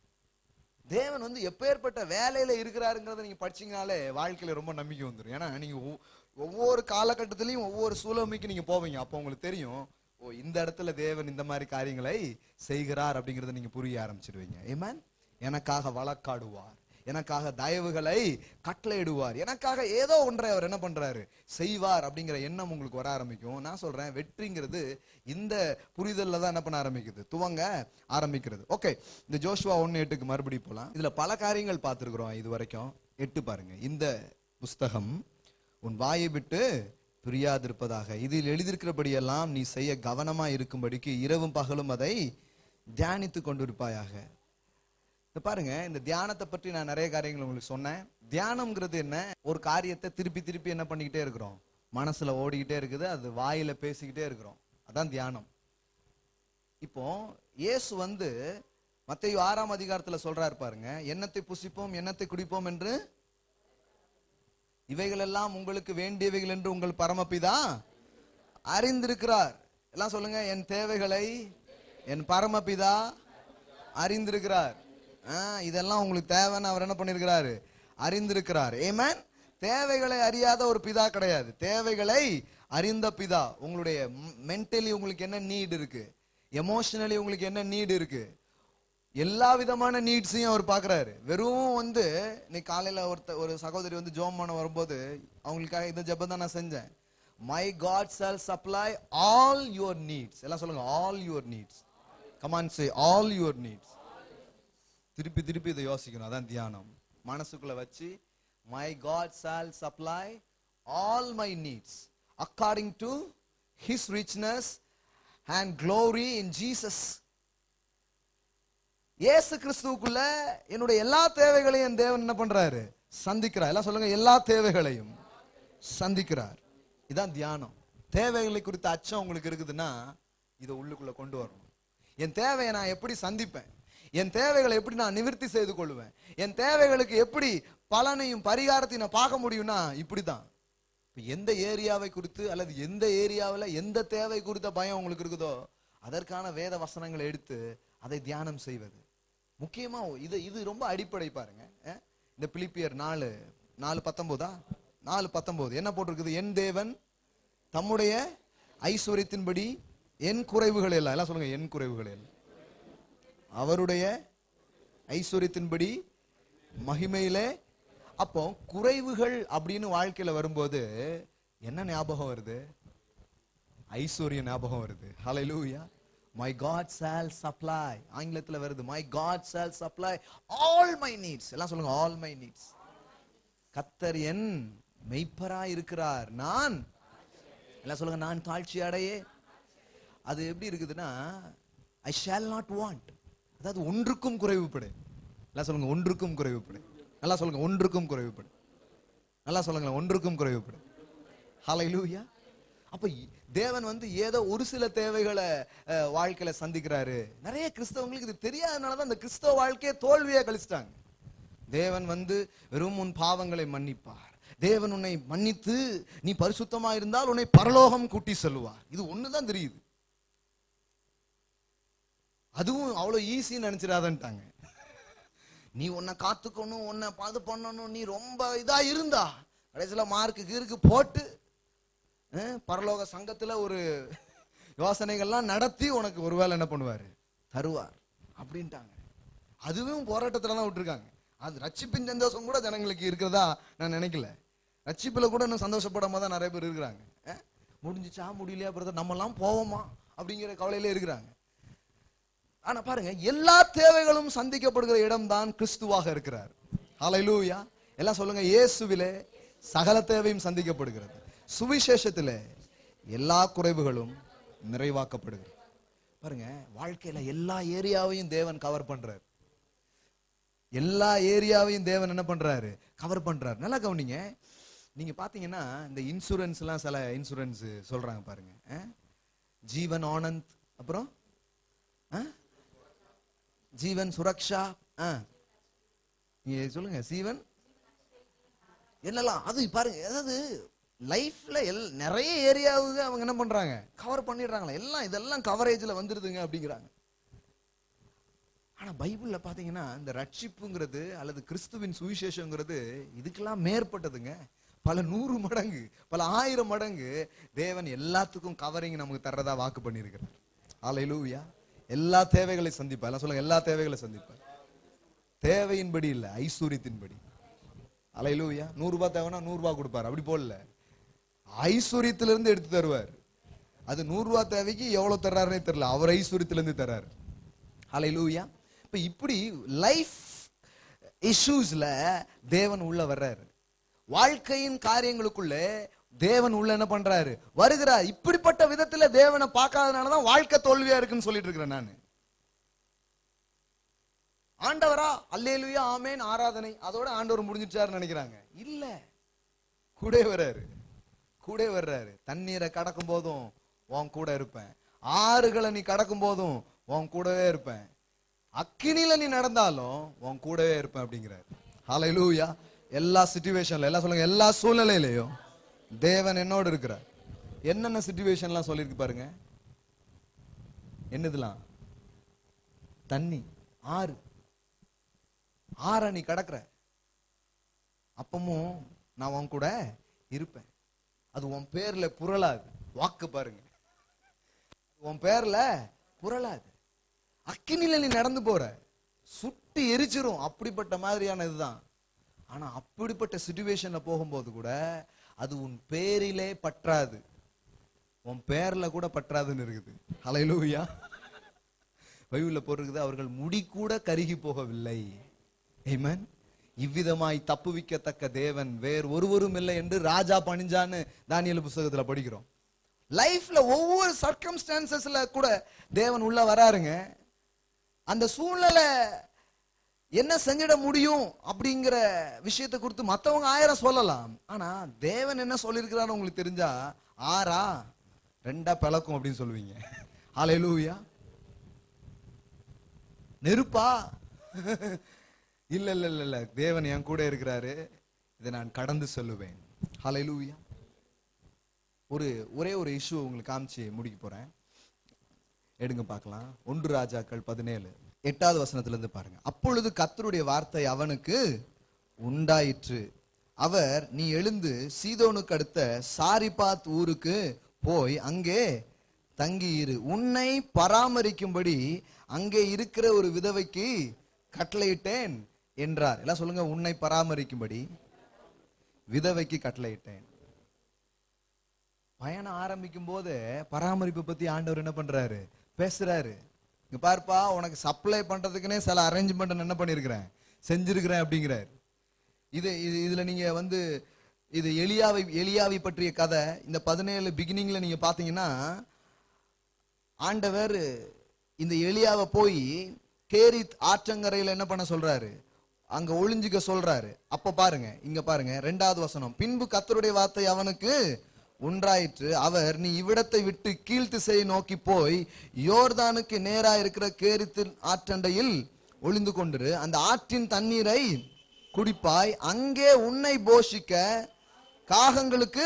தேவன் வந்து எப்பேற்பட்ட வேலையில இருக்கிறாருங்கிறத நீங்க படிச்சீங்கனாலே வாழ்க்கையில ரொம்ப நம்பிக்கை வந்துடும். ஏன்னா நீங்க ஒவ்வொரு காலகட்டத்திலையும் ஒவ்வொரு சூழமைக்கு நீங்க போவீங்க. அப்போ உங்களுக்கு தெரியும், ஓ இந்த இடத்துல தேவன் இந்த மாதிரி காரியங்களை செய்கிறார் அப்படிங்கறத நீங்க புரிய ஆரம்பிச்சிடுவீங்க. ஆமென். எனக்காக வழக்காடுவார், எனக்காக தயவுகளை கட்டளையிடுவார், எனக்காக ஏதோ ஒன்றை அவர் என்ன பண்றாரு செய்வார் அப்படிங்கிற எண்ணம் உங்களுக்கு வர ஆரம்பிக்கும். நான் சொல்றேன், வெற்றிங்கிறது இந்த புரிதல்ல தான் என்ன பண்ண ஆரம்பிக்குது, துவங்க ஆரம்பிக்கிறது. ஓகே, இந்த ஜோஷுவா ஒன்னு எட்டுக்கு மறுபடியும் போலாம். இதுல பல காரியங்கள் பார்த்திருக்கிறோம் இது வரைக்கும். எட்டு பாருங்க. இந்த புஸ்தகம் உன் வாயை விட்டு பிரியாதிருப்பதாக, இதில் எழுதியிருக்கிறபடியெல்லாம் நீ செய்ய கவனமா இருக்கும்படிக்கு இரவும் பகலும் அதை தியானித்து கொண்டிருப்பாயாக. பாருங்க, இந்த தியானத்தை பற்றி நான் நிறைய காரியங்கள் உங்களுக்கு சொன்னேன். தியானம்ங்கிறது என்ன, ஒரு காரியத்தை திருப்பி திருப்பி என்ன பண்ணிக்கிட்டே இருக்கிறோம், மனசுல ஓடிக்கிட்டே இருக்குது, அது வாயில பேசிக்கிட்டே இருக்கிறோம், அதான் தியானம். இப்போ இயேசு வந்து மத்தேயு ஆறாம் அதிகாரத்துல சொல்றாரு பாருங்க, எண்ணத்தை புசிப்போம் எண்ணத்தை குடிப்போம் என்று இவைகள் எல்லாம் உங்களுக்கு வேண்டியவைகள் என்று உங்கள் பரமபிதா அறிந்திருக்கிறார். எல்லாம் சொல்லுங்க, என் தேவைகளை என் பரமபிதா அறிந்திருக்கிறார். இதெல்லாம் உங்களுக்கு தேவைன்னு அவர் என்ன பண்ணிருக்கிறாரு, அறிந்திருக்கிறார். ஆமென். தேவைகளை அறியாத ஒரு பிதா கிடையாது, தேவைகளை அறிந்த பிதா உங்களுடைய மென்டலி உங்களுக்கு என்ன நீட் இருக்கு, எமோஷனலி உங்களுக்கு என்ன நீட் இருக்கு, எல்லா விதமான நீட்ஸையும் அவர் பாக்குறாரு. வெறும் வந்து இன்னைக்கு காலையில ஒருத்த ஒரு சகோதரி வந்து ஜோம் பண்ண வரும்போது அவங்களுக்காக இந்த ஜெபம் தான் நான் செஞ்சேன். My God shall supply all your needs. எல்லாம் சொல்லுங்க, all your needs. Come on, say all your needs. திருப்பி திருப்பி இதை யோசிக்கணும். அதான் தியானம். மனசுக்குள்ள வச்சு my God shall supply all my needs according to his richness and glory in Jesus. இயேசு கிறிஸ்துவுக்குள்ள என்னுடைய எல்லா தேவைகளையும் என் தேவன் என்ன பண்றாரு? சந்திக்கிறார். எல்லாம் சொல்லுங்க, எல்லா தேவைகளையும் சந்திக்கிறார். இதான் தியானம். தேவைகளை குறித்த அச்சம் உங்களுக்கு இருக்குதுன்னா இதை உள்ளுக்குள்ள கொண்டு வரணும். என் தேவையை நான் எப்படி சந்திப்பேன், என் தேவைகளை எப்படி நான் நிவர்த்தி செய்து கொள்வேன், என் தேவைகளுக்கு எப்படி பலனையும் பரிகாரத்தையும் நான் பார்க்க முடியும்னா இப்படிதான். எந்த ஏரியாவை குறித்து அல்லது எந்த ஏரியாவில் எந்த தேவை குறித்த பயம் உங்களுக்கு இருக்குதோ அதற்கான வேத வசனங்களை எடுத்து அதை தியானம் செய்வது முக்கியமா. இது இது ரொம்ப அடிப்படை. பாருங்க, இந்த பிலிப்பியர் நாலு நாலு பத்தொன்பதா நாலு பத்தொன்பது என்ன போட்டிருக்குது? என் தேவன் தம்முடைய ஐஸ்வர்யத்தின்படி என் குறைவுகள் எல்லாம், எல்லாம் சொல்லுங்க, என் குறைவுகள் எல்லாம் அவருடைய ஐஸ்வர்யத்தின்படி மகிமையிலே. அப்போ குறைவுகள் அப்படின்னு வாழ்க்கையில வரும்போது என்ன ஞாபகம் வருது? ஐஸ்வர்ய ஞாபகம் வருது. ஹல்லேலூயா. My God shall supply. ஆங்கிலத்துல வருது my God shall supply all my needs. எல்லாம் சொல்லுங்க, all my needs. கர்த்தர் என் மெய்ப்பராய் இருக்கிறார், நான் எல்லாம் சொல்லுங்க, நான் தாழ்ச்சி அடையே. அது எப்படி இருக்குதுன்னா I shall not want. அதாவது ஒன்றுக்கும் குறைவுபடு. எல்லாம் சொல்லுங்க, ஒன்றுக்கும் குறைவுபடு. நல்லா சொல்லுங்க, ஒன்றுக்கும் குறைவுபடு. நல்லா சொல்லுங்க, ஒன்றுக்கும் குறைவுபடு. ஹல்லேலூயா. அப்ப தேவன் வந்து ஏதோ ஒரு சில தேவைகளை வாழ்க்கையில சந்திக்கிறாரு. நிறைய கிறிஸ்தவங்களுக்கு இது தெரியாதனாலதான் அந்த கிறிஸ்தவ வாழ்க்கையை தோல்வியா கழிச்சிட்டாங்க. தேவன் வந்து வெறும் உன் பாவங்களை மன்னிப்பார், தேவன் உன்னை மன்னித்து நீ பரிசுத்தமா இருந்தால் உன்னை பரலோகம் கூட்டி செல்வார். இது ஒண்ணுதான் தெரியுது. அதுவும் அவ்வளவு ஈஸின்னு நினைச்சிடாதன்ட்டாங்க. நீ உன்னை காத்துக்கணும், உன்னை பாது பண்ணணும், நீ ரொம்ப இதா இருந்தா கடைசியில மார்க்கு கீருக்கு போட்டு பரலோக சங்கத்துல ஒரு யோசனைகள்லாம் நடத்தி உனக்கு ஒருவேளை என்ன பண்ணுவாரு? தருவார் அப்படின்ட்டாங்க. அதுவும் போராட்டத்துல தான் விட்டுருக்காங்க. அது ரட்சிப்பின் சந்தோஷம் கூட ஜனங்களுக்கு இருக்கிறதா நான் நினைக்கல. ரட்சிப்புல கூட இன்னும் சந்தோஷப்படாம தான் நிறைய பேர் இருக்கிறாங்க. முடிஞ்சிச்சா முடியலையா பிரதர், நம்ம எல்லாம் போவோமா அப்படிங்கிற கவலையில இருக்கிறாங்க. ஆனா பாருங்க, எல்லா தேவைகளும் சந்திக்கப்படுகிற இடம் தான் கிறிஸ்துவாக இருக்கிறார். ஹல்லேலூயா. எல்லாம் சொல்லுங்க, இயேசுவிலே சகல தேவையும் சந்திக்கப்படுகிறது. சுவிசேஷத்திலே எல்லா குறைவுகளும் நிறைவாக்கப்படுகிறது. பாருங்க, வாழ்க்கையில எல்லா ஏரியாவையும் தேவன் கவர் பண்றாரு. எல்லா ஏரியாவையும் தேவன் என்ன பண்றாரு? கவர் பண்றாரு. நல்லா கவனிங்க. நீங்க பாத்தீங்கன்னா இந்த இன்சூரன்ஸ் எல்லாம் சில இன்சூரன்ஸ் சொல்றாங்க பாருங்க. ஜீவன் ஆனந்த், அப்புறம் ஜீவன் சுரக்ஷா, நீங்க சொல்லுங்க, ஜீவன் என்னெல்லாம் அது பாருங்க. அதாவது லைஃப்ல எல் நிறைய ஏரியாவுக்கு அவங்க என்ன பண்றாங்க? கவர் பண்ணிடுறாங்களா எல்லாம். இதெல்லாம் கவரேஜ்ல வந்துருதுங்க அப்படிங்கிறாங்க. ஆனா பைபிள்ல பாத்தீங்கன்னா இந்த ரட்சிப்புங்கிறது அல்லது கிறிஸ்துவின் சுவிசேஷங்கிறது இதுக்கெல்லாம் மேற்பட்டதுங்க. பல நூறு மடங்கு, பல ஆயிரம் மடங்கு தேவன் எல்லாத்துக்கும் கவரிங் நமக்கு தர்றதா வாக்கு பண்ணியிருக்கிறார். ஹல்லேலூயா. எல்லா தேவைகளை சந்திப்பார். எல்லாம் சொல்லுங்க, எல்லா தேவைகளை சந்திப்பார். தேவையின்படி இல்ல, ஐஸ்வர்யத்தின்படி. ஹல்லேலூயா. நூறு ரூபாய் தேவைன்னா நூறு ரூபாய் கொடுப்பார். அப்படி போடல, ஐஸ்வர்யத்திலிருந்து எடுத்து தருவார். அது நூறு ரூபாய் தேவைக்கு எவ்வளவு தர்றாருன்னே தெரியல, அவர் ஐஸ்வர்யத்திலிருந்து தர்றாரு. ஹல்லேலூயா. இப்ப இப்படி லைஃப் இஷ்யூஸ்ல தேவன் உள்ள வர்றாரு. வாழ்க்கையின் காரியங்களுக்குள்ளே தேவன் உள்ள என்ன பண்றாரு? வருகிறார். இப்படிப்பட்ட விதத்துல தேவனை பார்க்காதனாலதான் வாழ்க்கை தோல்வியா இருக்குன்னு சொல்லிட்டு இருக்கிறேன் நான். ஆண்டவரா அல்லேலூயா ஆமேன் ஆராதனை அதோட ஆண்டவர் முடிஞ்சிட்டாருன்னு நினைக்கிறாங்க. இல்ல, கூட வர்றாரு, கூட வர்றாரு. தண்ணீரை கடக்கும் போதும் உன் கூட இருப்பேன், ஆறுகளை நீ கடக்கும் போதும் உன் கூடவே இருப்பேன், அக்கினில நீ நடந்தாலும் உன் கூடவே இருப்பேன் அப்படிங்கிறாரு. ஹல்லேலூயா. எல்லா சிச்சுவேஷன்ல, எல்லாம் சொல்லுங்க, எல்லா சூழ்நிலையிலையும் தேவன் என்னோடு இருக்கிறார். என்னென்ன சிச்சுவேஷன்லாம் சொல்லியிருக்கு பாருங்க. என்னதுலாம்? தண்ணி, ஆறு, ஆற நீ கடக்குற அப்பமும் நான் உன் கூட இருப்பேன். அது உன் பேர்ல புரளாது. வாக்கு பாருங்க, உன் பேர்ல புரளாது. அக்கினில நீ நடந்து போற, சுட்டு எரிச்சிரும். அப்படிப்பட்ட மாதிரியான இதுதான். ஆனா அப்படிப்பட்ட சிச்சுவேஷன்ல போகும்போது கூட அது உன் பேரிலே பற்றாது, உன் பேர்ல கூட பற்றாதுன்னு இருக்குது. ஹல்லேலூயா. பைபிள்ல போட்டிருக்குது, அவர்கள் முடி கூட கருகி போகவில்லை. ஆமென். இவ்விதமாய் தப்புவிக்கத்தக்க தேவன் வேறு ஒருவரும் இல்லை என்று ராஜா பணிஞ்சான்னு தானியேல் புத்தகத்துல படிக்கிறோம். லைஃப்ல ஒவ்வொரு சர்க்கம்ஸ்டான்சஸ்ல கூட தேவன் உள்ள வராருங்க. அந்த சூழ்நிலை என்ன செஞ்சிட முடியும் அப்படிங்கிற விஷயத்தை குறித்து மத்தவங்க ஆயிரம் சொல்லலாம். ஆனா தேவன் என்ன சொல்லியிருக்கிறான்னு உங்களுக்கு தெரிஞ்சா ஆறா ரெண்டா பிளக்கும் அப்படின்னு சொல்லுவீங்க. ஹல்லேலூயா. நெருப்பா? இல்ல இல்ல இல்ல இல்ல, தேவன் என் கூட இருக்கிறாரு, இதை நான் கடந்து சொல்லுவேன். ஹல்லேலூயா. ஒரு ஒரே ஒரு இஷ்யூ உங்களுக்கு காமிச்சு முடிக்க போறேன். எடுங்க பார்க்கலாம். ஒன்று ராஜாக்கள் பதினேழு எட்டாவது வசனத்துல இருந்து பாருங்க. அப்பொழுது கர்த்தருடைய வார்த்தை அவனுக்கு உண்டாயிற்று. அவர், நீ எழுந்து சீதோனுக்கு அடுத்த சாரிபாத் ஊருக்கு போய் அங்கே தங்கியிரு. உன்னை பராமரிக்கும்படி அங்கே இருக்கிற ஒரு விதவைக்கு கட்டளையிட்டேன் என்றார். எல்லாம் சொல்லுங்க, உன்னை பராமரிக்கும்படி விதவைக்கு கட்டளையிட்டேன். பயணம் ஆரம்பிக்கும் போது பராமரிப்பு பத்தி ஆண்டவர் என்ன பண்றாரு, பேசுறாரு. இங்க பார்ப்பா, உனக்கு சப்ளை பண்றதுக்குன்னே சில அரேஞ்ச்மெண்ட் என்ன பண்ணிருக்கிறேன், செஞ்சிருக்கிறேன் அப்படிங்கிறார். இது இதுல நீங்க வந்து இது எலியாவை எலியாவை பற்றிய கதை. இந்த பதினேழு பிகினிங்ல நீங்க பாத்தீங்கன்னா ஆண்டவர் இந்த எலியாவை போய் கேரித் ஆற்றங்கரையில என்ன பண்ண சொல்றாரு, அங்க ஒளிஞ்சுக்க சொல்றாரு. அப்ப பாருங்க, இங்க பாருங்க ரெண்டாவது வசனம். பின்பு கர்த்தருடைய வார்த்தை அவனுக்கு உண்டாயிற்று. அவர், நீ இவ்விடத்தை விட்டு கீழ்த்திசையை நோக்கி போய் யோர்தானுக்கு நேரா இருக்கிற கேரித்தின் ஆற்றண்டையில் ஒளிந்து கொண்டிரு. அந்த ஆற்றின் தண்ணீரை குடிப்பாய். அங்கே உன்னை போஷிக்க காகங்களுக்கு.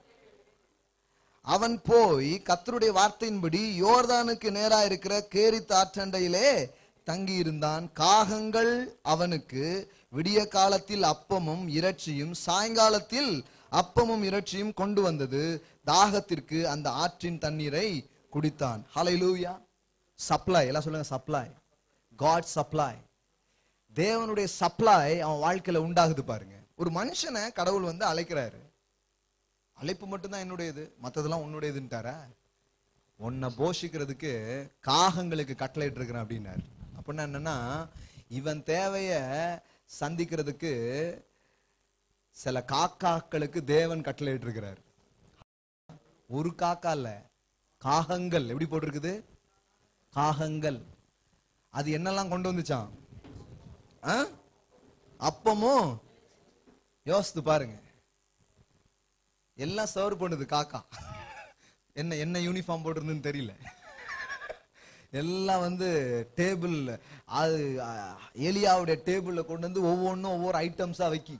அவன் போய் கர்த்தருடைய வார்த்தையின்படி யோர்தானுக்கு நேரா இருக்கிற கேரித் ஆற்றண்டையிலே தங்கி இருந்தான். காகங்கள் அவனுக்கு விடிய காலத்தில் அப்பமும் இறைச்சியும் சாயங்காலத்தில் அப்பமும் இறைச்சியும் கொண்டு வந்தது. தாகத்திற்கு அந்த ஆற்றின் தண்ணீரை குடித்தான். ஹல்லேலூயா. சப்ளை, எல்லாம் சொல்லுங்க, சப்ளை. God supply. தேவனுடைய சப்ளை அவன் வாழ்க்கையில உண்டாகுது பாருங்க. ஒரு மனுஷனை கடவுள் வந்து அழைக்கிறாரு. அழைப்பு மட்டும்தான் என்னுடையது, மற்றதெல்லாம் உன்னுடையதுன்ட்டாரா? உன்னை போஷிக்கிறதுக்கு காகங்களுக்கு கட்டளையிட்டு இருக்கிறேன் அப்படின்னாரு. அப்படின்னா என்னன்னா, இவன் தேவைய சந்திக்கிறதுக்கு சில காக்காக்களுக்கு தேவன் கட்டளையிட்டு இருக்கிறார். ஒரு காக்கா இல்ல, காகங்கள். எப்படி போட்டிருக்குது? காகங்கள். அது என்னெல்லாம் கொண்டு வந்துச்சான்? அப்பமும். யோசித்து பாருங்க, எல்லாம் சர்வ் பண்ணுது காக்கா. என்ன என்ன யூனிஃபார்ம் போட்டிருந்துன்னு தெரியல. எல்லாம் வந்து டேபிள், அது எலியாவுடைய டேபிள்ல கொண்டு வந்து ஒவ்வொன்றும் ஒவ்வொரு ஐட்டம்ஸா வைக்கி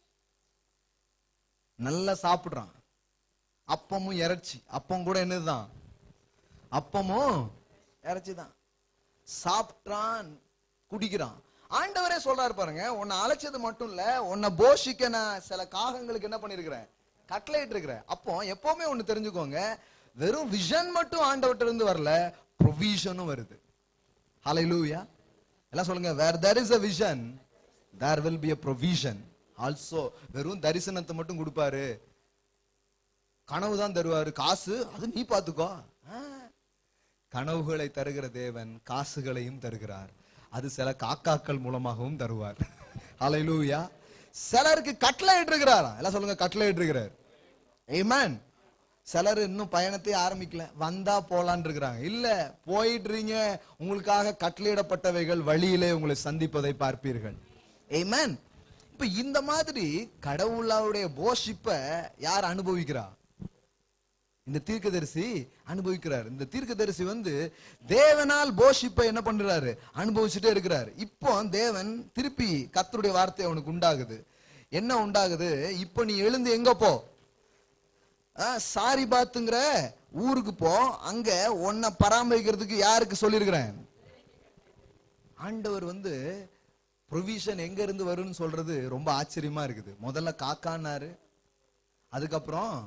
நல்லா சாப்பிடுறான். அப்பமும் இறைச்சி. அப்பம் கூட என்னதுதான்? அப்பமும் இறைச்சி தான். சாப்பிட்டான், குடிக்கிறான். ஆண்டவரே சொல்றாரு பாருங்க, உன்னை அழைச்சது மட்டும் இல்ல, உன்னை போஷிக்க நான் சில காகங்களுக்கு என்ன பண்ணிருக்கிறேன், கட்டளையிட்டு இருக்கிறேன். அப்போ எப்பவுமே ஒண்ணு தெரிஞ்சுக்கோங்க, வெறும் விஷன் மட்டும் ஆண்டவர்ட்ட இருந்து வரல, ப்ரொவிஷனும் வருது. ஹல்லேலூயா. எல்லாம் சொல்லுங்க, where there is a vision there will be a provision also. வெறும் தரிசனத்தை மட்டும் கொடுப்பாரு, கனவு தான் தருவாரு, காசு அது நீ பாத்துக்கோ. கனவுகளை தருகிற தேவன் காசுகளையும் தருகிறார். அது சில காக்காக்கள் மூலமாகவும் தருவார். ஹல்லேலூயா. சிலருக்கு கட்டளையிட்டு இருக்கிறாரா? எல்லாம் சொல்லுங்க, கட்டளையிட்டு இருக்கிறார். ஆமென். சிலர் இன்னும் பயணத்தை ஆரம்பிக்கல, வந்தா போலான்னு இருக்கிறாங்க. இல்ல, போயிடுறீங்க, உங்களுக்காக கட்டளையிடப்பட்டவைகள் வழியிலே உங்களை சந்திப்பதை பார்ப்பீர்கள். ஆமென். இப்ப இந்த மாதிரி கடவுளுடைய போஷிப்ப யார் அனுபவிக்கிறா? இந்த தீர்க்கதரிசி அனுபவிக்கிறார். இந்த தீர்க்கதரிசி வந்து தேவனால் போஷிப்பை என்ன பண்றாரு, அனுபவிச்சுட்டே இருக்கிறார். இப்போ தேவன் திருப்பி கர்த்தருடைய வார்த்தை அவனுக்கு உண்டாகுது. என்ன உண்டாகுது? இப்போ நீ எழுந்து எங்க போ, சாரிபாத்துங்கிற ஊருக்கு போ, அங்க உன்னை பராமரிக்கிறதுக்கு யாருக்கு சொல்லியிருக்கிறேன்? ஆண்டவர் வந்து ப்ரொவிஷன் எங்க இருந்து வரும்னு சொல்றது ரொம்ப ஆச்சரியமா இருக்குது. முதல்ல காக்கான்னாரு, அதுக்கப்புறம்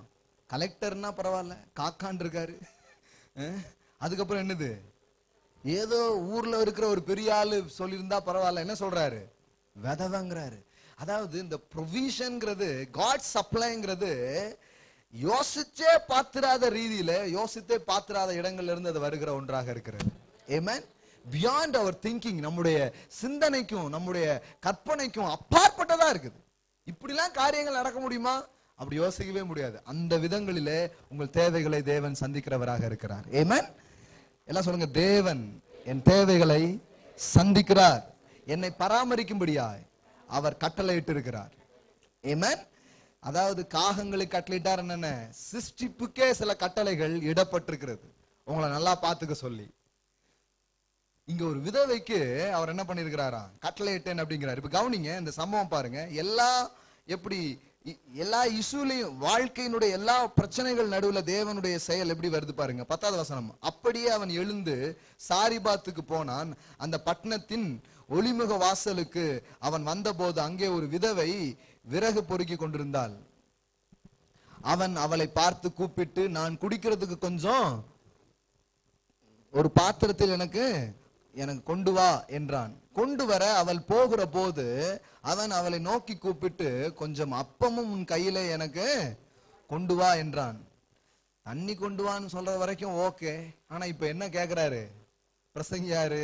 கலெக்டர்னா பரவாயில்ல, காக்கான் இருக்காரு. அதுக்கப்புறம் என்னது, ஏதோ ஊர்ல இருக்கிற ஒரு பெரிய ஆளு சொல்லியிருந்தா பரவாயில்ல, என்ன சொல்றாரு, விதவங்கிறாரு. அதாவது இந்த ப்ரொவிஷன்ங்கிறது, காட் சப்ளைங்கிறது யோசிச்சே பாத்திராத ரீதியில, யோசித்தே பாத்திராத இடங்கள்ல இருந்து அது வருகிற ஒன்றாக இருக்கிறது. ஆமென். பியாண்ட் அவர் திங்கிங், நம்முடைய சிந்தனைக்கும் நம்முடைய கற்பனைக்கும் அப்பாற்பட்டதா இருக்குது. இப்படிலாம் காரியங்கள் நடக்க முடியுமா? அப்படி யோசிக்கவே முடியாது. அந்த விதங்களிலே உங்கள் தேவைகளை தேவன் சந்திக்கிறவராக இருக்கிறார். ஆமென். எல்லாம் சொல்லுங்க, தேவன் என் தேவைகளை சந்திக்கிறார், என்னை பராமரிக்கும்படியாய் அவர் கட்டளையிட்டு இருக்கிறார். ஆமென். அதாவது காகங்களுக்கு கட்டளையிட்டார், என்னென்ன சிருஷ்டிப்புக்கே சில கட்டளைகள் இடப்பட்டிருக்கிறது, உங்களை நல்லா பார்த்துக்க சொல்லி. இங்க ஒரு விதவைக்கு அவர் என்ன பண்ணிருக்கிறாரா, கட்டளையிட்டேன் அப்படிங்கிறார். இப்ப கவனிங்க இந்த சம்பவம் பாருங்க. எல்லா எப்படி எல்லா இஷ்யூலையும், வாழ்க்கையினுடைய எல்லா பிரச்சனைகள் நடுவுல தேவனுடைய செயல் எப்படி வருது பாருங்க. பத்தாவது வசனம், அப்படியே அவன் எழுந்து சாரிபாத்துக்கு போனான். அந்த பட்டணத்தின் ஒளிமுக வாசலுக்கு அவன் வந்தபோது அங்கே ஒரு விதவை விறகு பொறுக்கி கொண்டிருந்தாள். அவன் அவளை பார்த்து கூப்பிட்டு, நான் குடிக்கிறதுக்கு கொஞ்சம் ஒரு பாத்திரத்தில் எனக்கு எனக்கு கொண்டு வா என்றான். கொண்டு வர அவள் போகிற போது அவன் அவளை நோக்கி கூப்பிட்டு, கொஞ்சம் அப்பமும் உன் கையில எனக்கு கொண்டு வா என்றான். தண்ணி கொண்டு வான்னு சொல்ற வரைக்கும் ஓகே. ஆனா இப்ப என்ன கேக்குறாரு பிரசங்கியாரு,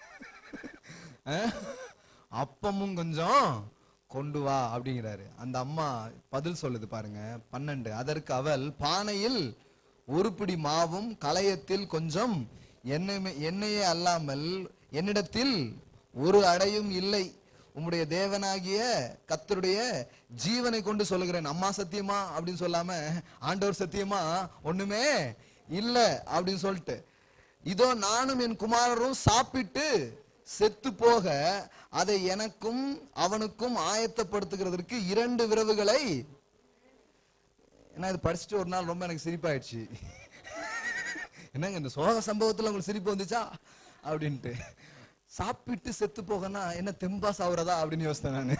அப்பமும் கொஞ்சம் கொண்டு வா அப்படிங்கிறாரு. அந்த அம்மா பதில் சொல்லுது பாருங்க, பன்னெண்டு. அதற்கு அவள், பானையில் ஒரு பிடி மாவும் களையத்தில் கொஞ்சம் எண்ணெய் எண்ணெயே அல்லாமல் என்னிடத்தில் ஒரு அடையும் இல்லை. உம்முடைய தேவனாகிய கர்த்தருடைய ஜீவனை கொண்டு சொல்லுகிறேன். அம்மா சத்தியமா அப்படின்னு சொல்லாம ஆண்டவர் சத்தியமா ஒண்ணுமே இல்ல அப்படின்னு சொல்லிட்டு, இதோ நானும் என் குமாரரும் சாப்பிட்டு செத்து போக அதை எனக்கும் அவனுக்கும் ஆயத்தப்படுத்துகிறதற்கு இரண்டு விரவுகளை. ஏன்னா இது படிச்சுட்டு ஒரு நாள் ரொம்ப எனக்கு சிரிப்பாயிடுச்சு. என்னங்க இந்த சோக சம்பவத்துல உங்களுக்கு சிரிப்பு வந்துச்சா அப்படின்ட்டு. சாப்பிட்டு செத்து போகனா என்ன தெம்பா சாவுறதா அப்படின்னு யோசித்தேன் நானு.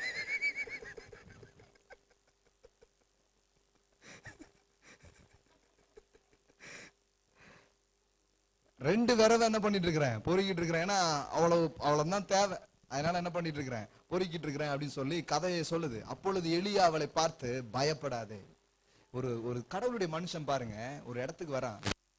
ரெண்டு விரவை என்ன பண்ணிட்டு இருக்கிறேன், பொறுக்கிட்டு இருக்கிறேன். ஏன்னா அவ்வளவு அவ்வளவுதான் தேவை, அதனால என்ன பண்ணிட்டு இருக்கிறேன், பொறுக்கிட்டு இருக்கிறேன் அப்படின்னு சொல்லி கதையை சொல்லுது. அப்பொழுது எலியா அவளை பார்த்து, பயப்படாதே. ஒரு ஒரு கடவுளுடைய மனுஷன் பாருங்க, ஒரு இடத்துக்கு வரான்.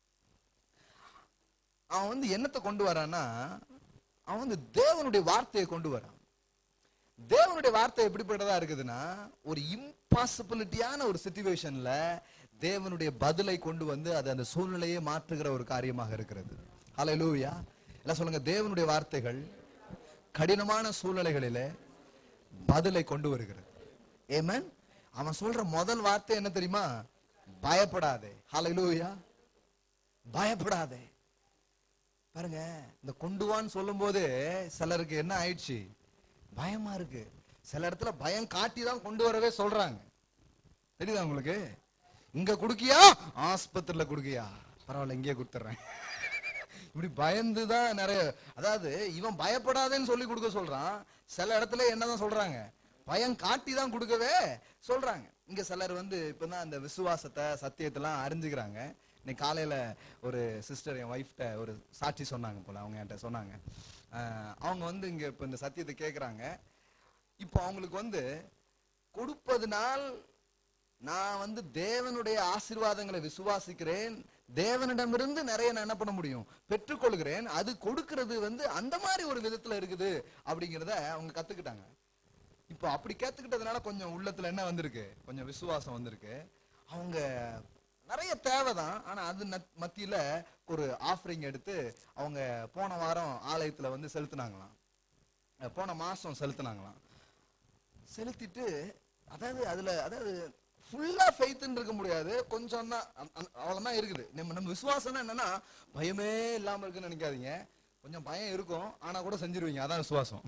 அவன் வந்து என்னத்தை கொண்டு வரான்னா, அவன் வந்து தேவனுடைய வார்த்தையை கொண்டு வரான். தேவனுடைய வார்த்தை எப்படிப்பட்டதா இருக்குதுன்னா, ஒரு இம்பாசிபிலிட்டியான ஒரு சிச்சுவேஷன்ல தேவனுடைய பதிலை கொண்டு வந்து அது அந்த சூழ்நிலையை மாற்றுகிற ஒரு காரியமாக இருக்கிறது. ஹல்லேலூயா. எல்லாம் சொல்லுங்க, தேவனுடைய வார்த்தைகள் கடினமான சூழ்நிலைகளிலே பதிலை கொண்டு வருகிறது. ஆமென். அவன் சொல்ற முதல் வார்த்தை என்ன தெரியுமா, பயப்படாதே. ஹல்லேலூயா. பயப்படாதே. பாருங்க, இந்த கொண்டு வான்னு சொல்லும் போது சிலருக்கு என்ன ஆயிடுச்சு, பயமா இருக்கு. சில இடத்துல பயம் காட்டி தான் கொண்டு வரவே சொல்றாங்க. தெரியுதா உங்களுக்கு? இங்க குடுக்கியா, ஆஸ்பத்திரியில குடுக்கியா, பரவாயில்ல இங்கே கொடுத்துறேன். இப்படி பயந்துதான் நிறைய. அதாவது இவன் பயப்படாதேன்னு சொல்லி கொடுக்க சொல்றான். சில இடத்துல என்னதான் சொல்றாங்க, பயம் காட்டி தான் கொடுக்கவே சொல்றாங்க. இங்க சிலர் வந்து இப்பதான் அந்த விசுவாசத்தை சத்தியத்தெல்லாம் அறிஞ்சுக்கிறாங்க. இன்னைக்கு காலையில ஒரு சிஸ்டர் என் ஒய்ஃப்ட ஒரு சாட்சி சொன்னாங்க போல, அவங்க என்கிட்ட சொன்னாங்க. அவங்க வந்து இங்க இப்ப இந்த சத்தியத்தை கேட்கறாங்க. இப்போ அவங்களுக்கு வந்து கொடுப்பதனால் நான் வந்து தேவனுடைய ஆசீர்வாதங்களை விசுவாசிக்கிறேன், தேவனிடமிருந்து நிறைய நான் என்ன பண்ண முடியும், பெற்றுக்கொள்கிறேன். அது கொடுக்கிறது வந்து அந்த மாதிரி ஒரு விதத்துல இருக்குது அப்படிங்கிறத அவங்க கத்துக்கிட்டாங்க. இப்போ அப்படி கத்துக்கிட்டதுனால கொஞ்சம் உள்ளத்துல என்ன வந்திருக்கு, கொஞ்சம் விசுவாசம் வந்திருக்கு. அவங்க நிறைய தேவைதான், ஆனா அது மத்தியில ஒரு ஆஃபரிங் எடுத்து அவங்க போன வாரம் ஆலயத்துல வந்து செலுத்தினாங்களாம். போன மாசம் செலுத்தினாங்களாம். செலுத்திட்டு அதாவது அதுல அதாவது ஃபுல்லா ஃபெய்த்ன்னு இருக்க முடியாது, கொஞ்சம் தான் அவ்வளவுதான் இருக்குது. நம்ம நம்ம விசுவாசம் என்னன்னா பயமே இல்லாம இருக்குன்னு நினைக்காதீங்க. கொஞ்சம் பயம் இருக்கும், ஆனா கூட செஞ்சிருவீங்க. அதான் விசுவாசம்.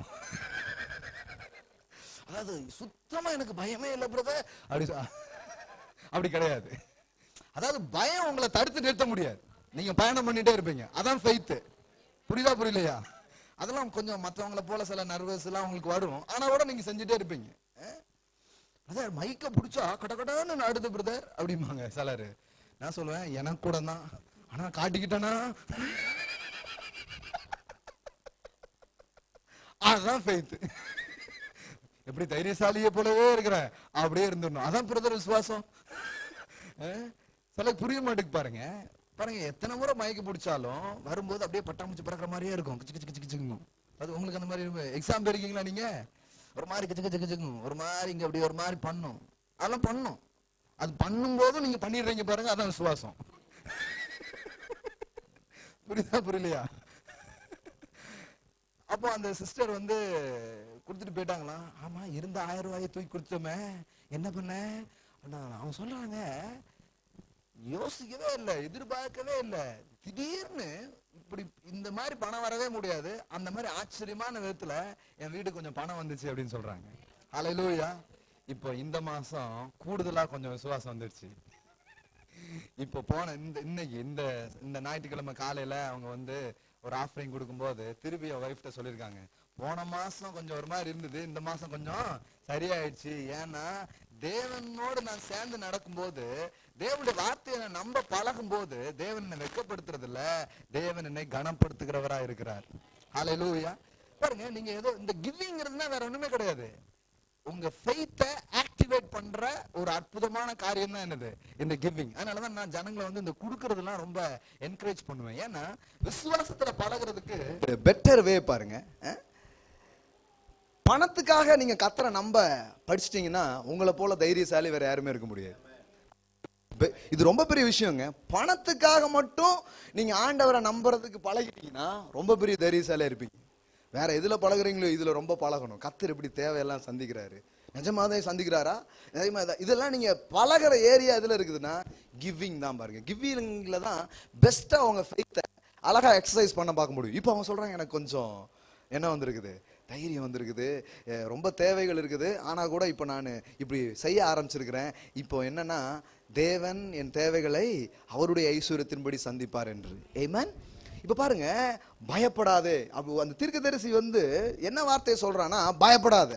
அதாவது சுத்தமா எனக்கு பயமே இல்லை பிரதர் அப்படி அப்படி கிடையாது. அதாவது பயம் உங்களை தடுத்து நிறுத்த முடியாது, நீங்க பயணம் பண்ணிட்டே இருப்பீங்க. அதான் ஃபெய்த். புரியுதா புரியலையா? அதெல்லாம் கொஞ்சம் மற்றவங்களை போல சில நர்வஸ் எல்லாம் உங்களுக்கு வரும், ஆனா கூட நீங்க செஞ்சுட்டே இருப்பீங்க. பிரதர் மைக்க பிடிச்சா கடகடான்னு நாடுது பிரதர் அப்படிம்பாங்க சிலரு. நான் சொல்லுவேன் எனக்கு கூட தான், ஆனா காட்டிக்கிட்டேனா அதுதான் ஃபெய்த். எப்படி தைரியசாலியை போலவே இருக்கிறேன் அப்படியே இருந்துடணும், அதான் பிரதர் விசுவாசம். சில புரிய மாட்டேங்குது பாருங்க. பாருங்க எத்தனை முறை மயக்க பிடிச்சாலும் வரும்போது அப்படியே பட்டாம்பூச்சி பறக்கிற மாதிரியே இருக்கும். கிச்சு கிச்சு கிச்சு கிச்சுங்க. அது உங்களுக்கு அந்த மாதிரி எக்ஸாம் போயிருக்கீங்களா நீங்க? ஒரு மாதிரி கிச்சு கிச்சு கிச்சுக்கும், ஒரு மாதிரி இங்க அப்படி ஒரு மாதிரி பண்ணும். அதெல்லாம் பண்ணும். அது பண்ணும் போதும் நீங்க பண்ணிடுறீங்க பாருங்க, அதான் விசுவாசம். புரியுதா புரியலையா? அப்போ அந்த சிஸ்டர் வந்து கொடுத்துட்டு போயிட்டாங்களா. ஆமா இருந்த ஆயிரம் ரூபாயை தூக்கி கொடுத்தோமே என்ன பண்ண. அவங்க சொல்றாங்க யோசிக்கவே இல்லை, எதிர்பார்க்கவே இல்லை, திடீர்னு இப்படி இந்த மாதிரி பணம் வரவே முடியாது, அந்த மாதிரி ஆச்சரியமான விதத்துல என் வீடு கொஞ்சம் பணம் வந்துச்சு அப்படின்னு சொல்றாங்க. ஹல்லேலூயா. இப்போ இந்த மாசம் கூடுதலா கொஞ்சம் விசுவாசம் வந்துருச்சு. இப்போ போன இந்த இன்னைக்கு இந்த இந்த ஞாயிற்றுக்கிழமை காலையில அவங்க வந்து ஒரு ஆஃபரிங் கொடுக்கும்போது திருப்பி என் ஒய்ஃப்ட சொல்லியிருக்காங்க, போன மாசம் கொஞ்சம் ஒரு மாதிரி இருந்தது, இந்த மாசம் கொஞ்சம் சரியாயிடுச்சு. ஏன்னா தேவனோடு நான் சேர்ந்து நடக்கும்போது, தேவனுடைய வார்த்தையை நான் நம்ப பழகும் போது தேவன் என்னை வெட்கப்படுத்துறது இல்ல, தேவன் என்னை கனப்படுத்துகிறவரா இருக்கிறார். ஹல்லேலூயா. பாருங்க நீங்க ஏதோ இந்த கிவிங்கிறதுனா வேற ஒண்ணுமே கிடையாது. உங்க ஃபெய்த்தை ஆக்டிவேட் பண்ற ஒரு அற்புதமான காரியம் தான் என்னது இந்த கிவிங். அதனாலதான் நான் ஜனங்களை வந்து இந்த கொடுக்கறதெல்லாம் ரொம்ப என்கரேஜ் பண்ணுவேன். ஏன்னா விசுவாசத்துல பழகிறதுக்கு பெட்டர் வே பாருங்க. பணத்துக்காக நீங்க கத்தரை நம்ப படிச்சிட்டீங்கன்னா உங்களை போல தைரியசாலி வேற யாருமே இருக்க முடியாது. இது ரொம்ப பெரிய விஷயங்க. பணத்துக்காக மட்டும் நீங்க ஆண்டவரை நம்புறதுக்கு பழகிட்டீங்கன்னா ரொம்ப பெரிய தைரியசாலியா இருப்பீங்க. வேற எதுல பழகுறீங்களோ இதுல ரொம்ப பழகணும். கத்தர் இப்படி தேவையெல்லாம் சந்திக்கிறாரு, நிஜமாவே சந்திக்கிறாரா, நிஜமா இதெல்லாம் நீங்க பழகிற ஏரியா எதுல இருக்குதுன்னா கிவிங் தான் பாருங்க. கிவிங்ல தான் பெஸ்டா அவங்க ஃபெய்த்தை அழகா எக்ஸசைஸ் பண்ண பார்க்க முடியும். இப்போ அவங்க சொல்றாங்க எனக்கு கொஞ்சம் என்ன வந்திருக்குது, தைரியம் வந்திருக்குது, ரொம்ப தேவைகள் இருக்குது, ஆனா கூட இப்போ நான் இப்படி செய்ய ஆரம்பிச்சிருக்கிறேன். இப்போ என்னன்னா தேவன் என் தேவைகளை அவருடைய ஐஸ்வர்யத்தின்படி சந்திப்பார் என்று. ஆமென். இப்ப பாருங்க பயப்படாதே. அப்போ அந்த தீர்க்கதரிசி வந்து என்ன வார்த்தையை சொல்றானா, பயப்படாத,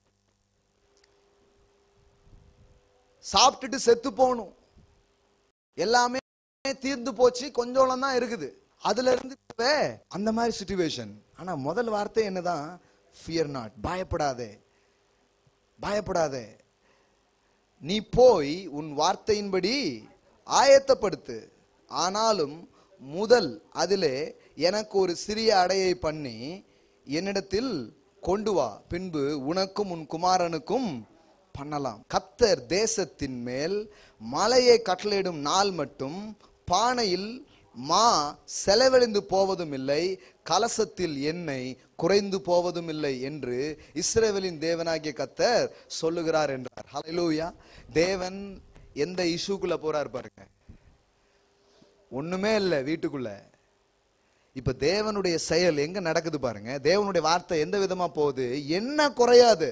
சாப்பிட்டுட்டு செத்து போகணும், எல்லாமே தீர்ந்து போச்சு, கொஞ்சம் தான் இருக்குது, அதுல இருந்து அந்த மாதிரி சிச்சுவேஷன். ஆனா முதல் வார்த்தை என்னதான், ஃபியர் நாட், பயப்படாதே, பயப்படாதே, நீ போய் உன் வார்த்தையின்படி ஆயத்தப்படுத்து, ஆனாலும் முதல் அதிலே எனக்கு ஒரு சிறிய அடையை பண்ணி என்னிடத்தில் கொண்டு வா, பின்பு உனக்கும் உன் குமாரனுக்கும் பண்ணலாம். கர்த்தர் தேசத்தின் மேல் மலையை கட்டளையிடும் நாள் மட்டும் பானையில் மா செலவழிந்து போவதும் இல்லை, கலசத்தில் எண்ணெய் குறைந்து போவதும் இல்லை என்று இஸ்ரவேலின் தேவனாகிய கர்த்தர் சொல்லுகிறார் என்றார். ஹல்லேலூயா. தேவன் எந்த இஷ்யூக்குள்ள போறார் பாருங்க. ஒண்ணுமே இல்லை வீட்டுக்குள்ள. இப்ப தேவனுடைய செயல் எங்க நடக்குது பாருங்க. தேவனுடைய வார்த்தை எந்த விதமா போகுது, என்ன குறையாது,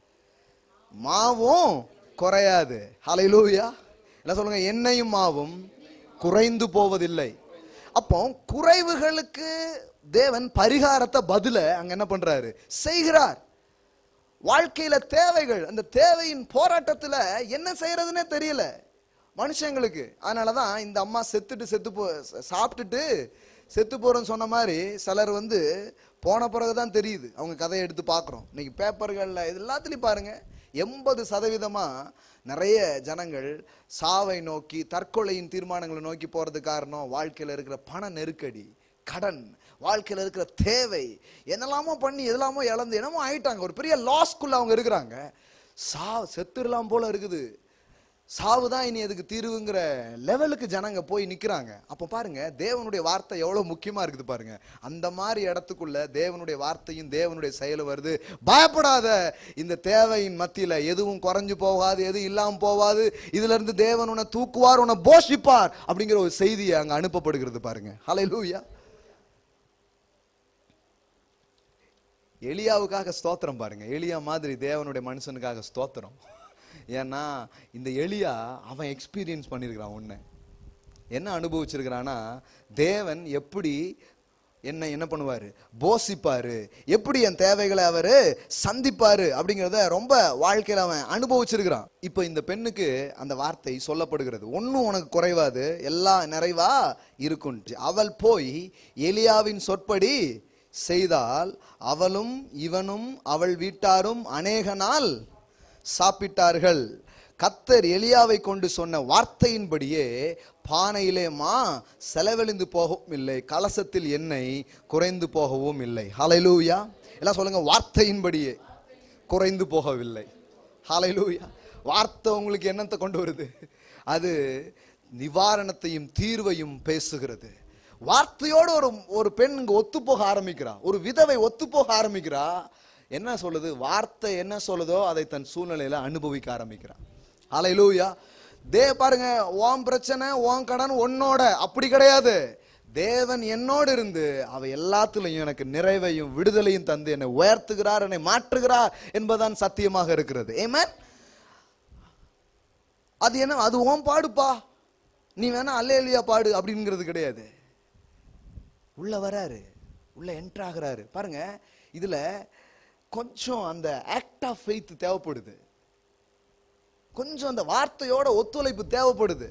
மாவும் குறையாது. ஹல்லேலூயா. என்ன சொல்லுங்க, எண்ணெயும் மாவும் குறைந்து போவதில்லை. அப்போ குறைவுகளுக்கு தேவன் பரிகாரத்தை பதில அங்க என்ன பண்றாரு, செய்கிறார். வாழ்க்கையில தேவைகள், அந்த தேவையின் போராட்டத்துல என்ன செய்யறதுன்னே தெரியல மனுஷங்களுக்கு. அதனாலதான் இந்த அம்மா செத்துட்டு செத்து போ சாப்பிட்டுட்டு செத்து போறோன்னு சொன்ன மாதிரி சிலர் வந்து போன பிறகுதான் தெரியுது. அவங்க கதையை எடுத்து பார்க்குறோம் இன்னைக்கு பேப்பர்கள்ல, இது எல்லாத்துலயும் பாருங்க, எண்பது சதவீதமா நிறைய ஜனங்கள் சாவை நோக்கி, தற்கொலையின் தீர்மானங்களை நோக்கி போறது காரணம் வாழ்க்கையில இருக்கிற பண நெருக்கடி, கடன், வாழ்க்கையில இருக்கிற தேவை, என்னெல்லாமோ பண்ணி எதெல்லாமோ இழந்து என்னமோ ஆயிட்டாங்க. ஒரு பெரிய லாஸ்க்குள்ள அவங்க இருக்கிறாங்க. சா செத்துடலாம் போல இருக்குது, சாவுதான் இனி அதுக்கு தீர்வுங்கிற லெவலுக்கு ஜனங்க போய் நிக்கிறாங்க. அப்ப பாருங்க தேவனுடைய வார்த்தை எவ்வளவு முக்கியமா இருக்குது பாருங்க. அந்த மாதிரி இடத்துக்குள்ள தேவனுடைய வார்த்தையும் தேவனுடைய செயலும் வருது. பயப்படாத, இந்த தேவையின் மத்தியில எதுவும் குறைஞ்சு போகாது, எதுவும் இல்லாம போகாது, இதுல இருந்து தேவன் உன்னை தூக்குவார், உன்னை போஷிப்பார் அப்படிங்கிற ஒரு செய்தி அங்க அனுப்பப்படுகிறது பாருங்க. ஹல்லேலூயா. எலியாவுக்காக ஸ்தோத்திரம் பாருங்க. எலியா மாதிரி தேவனுடைய மனுஷனுக்காக ஸ்தோத்திரம். ஏன்னா இந்த எலியா அவன் எக்ஸ்பீரியன்ஸ் பண்ணியிருக்கிறான். ஒன்று என்ன அனுபவிச்சிருக்கிறான்னா, தேவன் எப்படி என்னை என்ன பண்ணுவாரு? போஷிப்பாரு. எப்படி என் தேவைகளை அவரு சந்திப்பாரு அப்படிங்கிறத ரொம்ப வாழ்க்கையில அவன் அனுபவிச்சிருக்கிறான். இப்ப இந்த பெண்ணுக்கு அந்த வார்த்தை சொல்லப்படுகிறது, ஒன்னும் உனக்கு குறைவாது, எல்லாம் நிறைவா இருக்கும். அவள் போய் எலியாவின் சொற்படி செய்தால் அவளும் இவனும் அவள் வீட்டாரும் அநேக நாள் சாப்பிட்டார்கள். கர்த்தர் எலியாவை கொண்டு சொன்ன வார்த்தையின்படியே பானையிலே மா செலவழிந்து போகவும் இல்லை, கலசத்தில் எண்ணெய் குறைந்து போகவும் இல்லை. ஹல்லேலூயா. எல்லாம் சொல்லுங்க, வார்த்தையின்படியே குறைந்து போகவில்லை. ஹல்லேலூயா. வார்த்தை உங்களுக்கு என்னத்தை கொண்டு வருது? அது நிவாரணத்தையும் தீர்வையும் பேசுகிறது. வார்த்தையோடு ஒரு ஒரு பெண் இங்க ஒத்து போக ஆரம்பிக்கிறா, ஒரு விதவை ஒத்து போக ஆரம்பிக்கிறா. என்ன சொல்லுது? வார்த்தை என்ன சொல்லுதோ அதை தன் சூழ்நிலையில அனுபவிக்க ஆரம்பிக்கிறான். ஹல்லேலூயா. தே பாருங்க, உன் பிரச்சனை உன் கடன் உன்னோட அப்படி கிடையாது. தேவன் என்னோடு இருந்து அவ எல்லாத்திலையும் எனக்கு நிறைவையும் விடுதலையும் தந்து என்னை உயர்த்துகிறார், என்னை மாற்றுகிறார் என்பதான் சத்தியமாக இருக்கிறது. ஆமென். அது என்ன, அது உன் பாடுப்பா, நீ வேணா அல்லேலூயா பாடு அப்படிங்கிறது கிடையாது. உள்ள வராரு, உள்ள என்டர் ஆகிறாரு. பாருங்க, இதுல கொஞ்சம் அந்த ஆக்ட் ஆஃப் ஃபெய்த் தேவைப்படுது, கொஞ்சம் அந்த வார்த்தையோட ஒத்துழைப்பு தேவைப்படுது.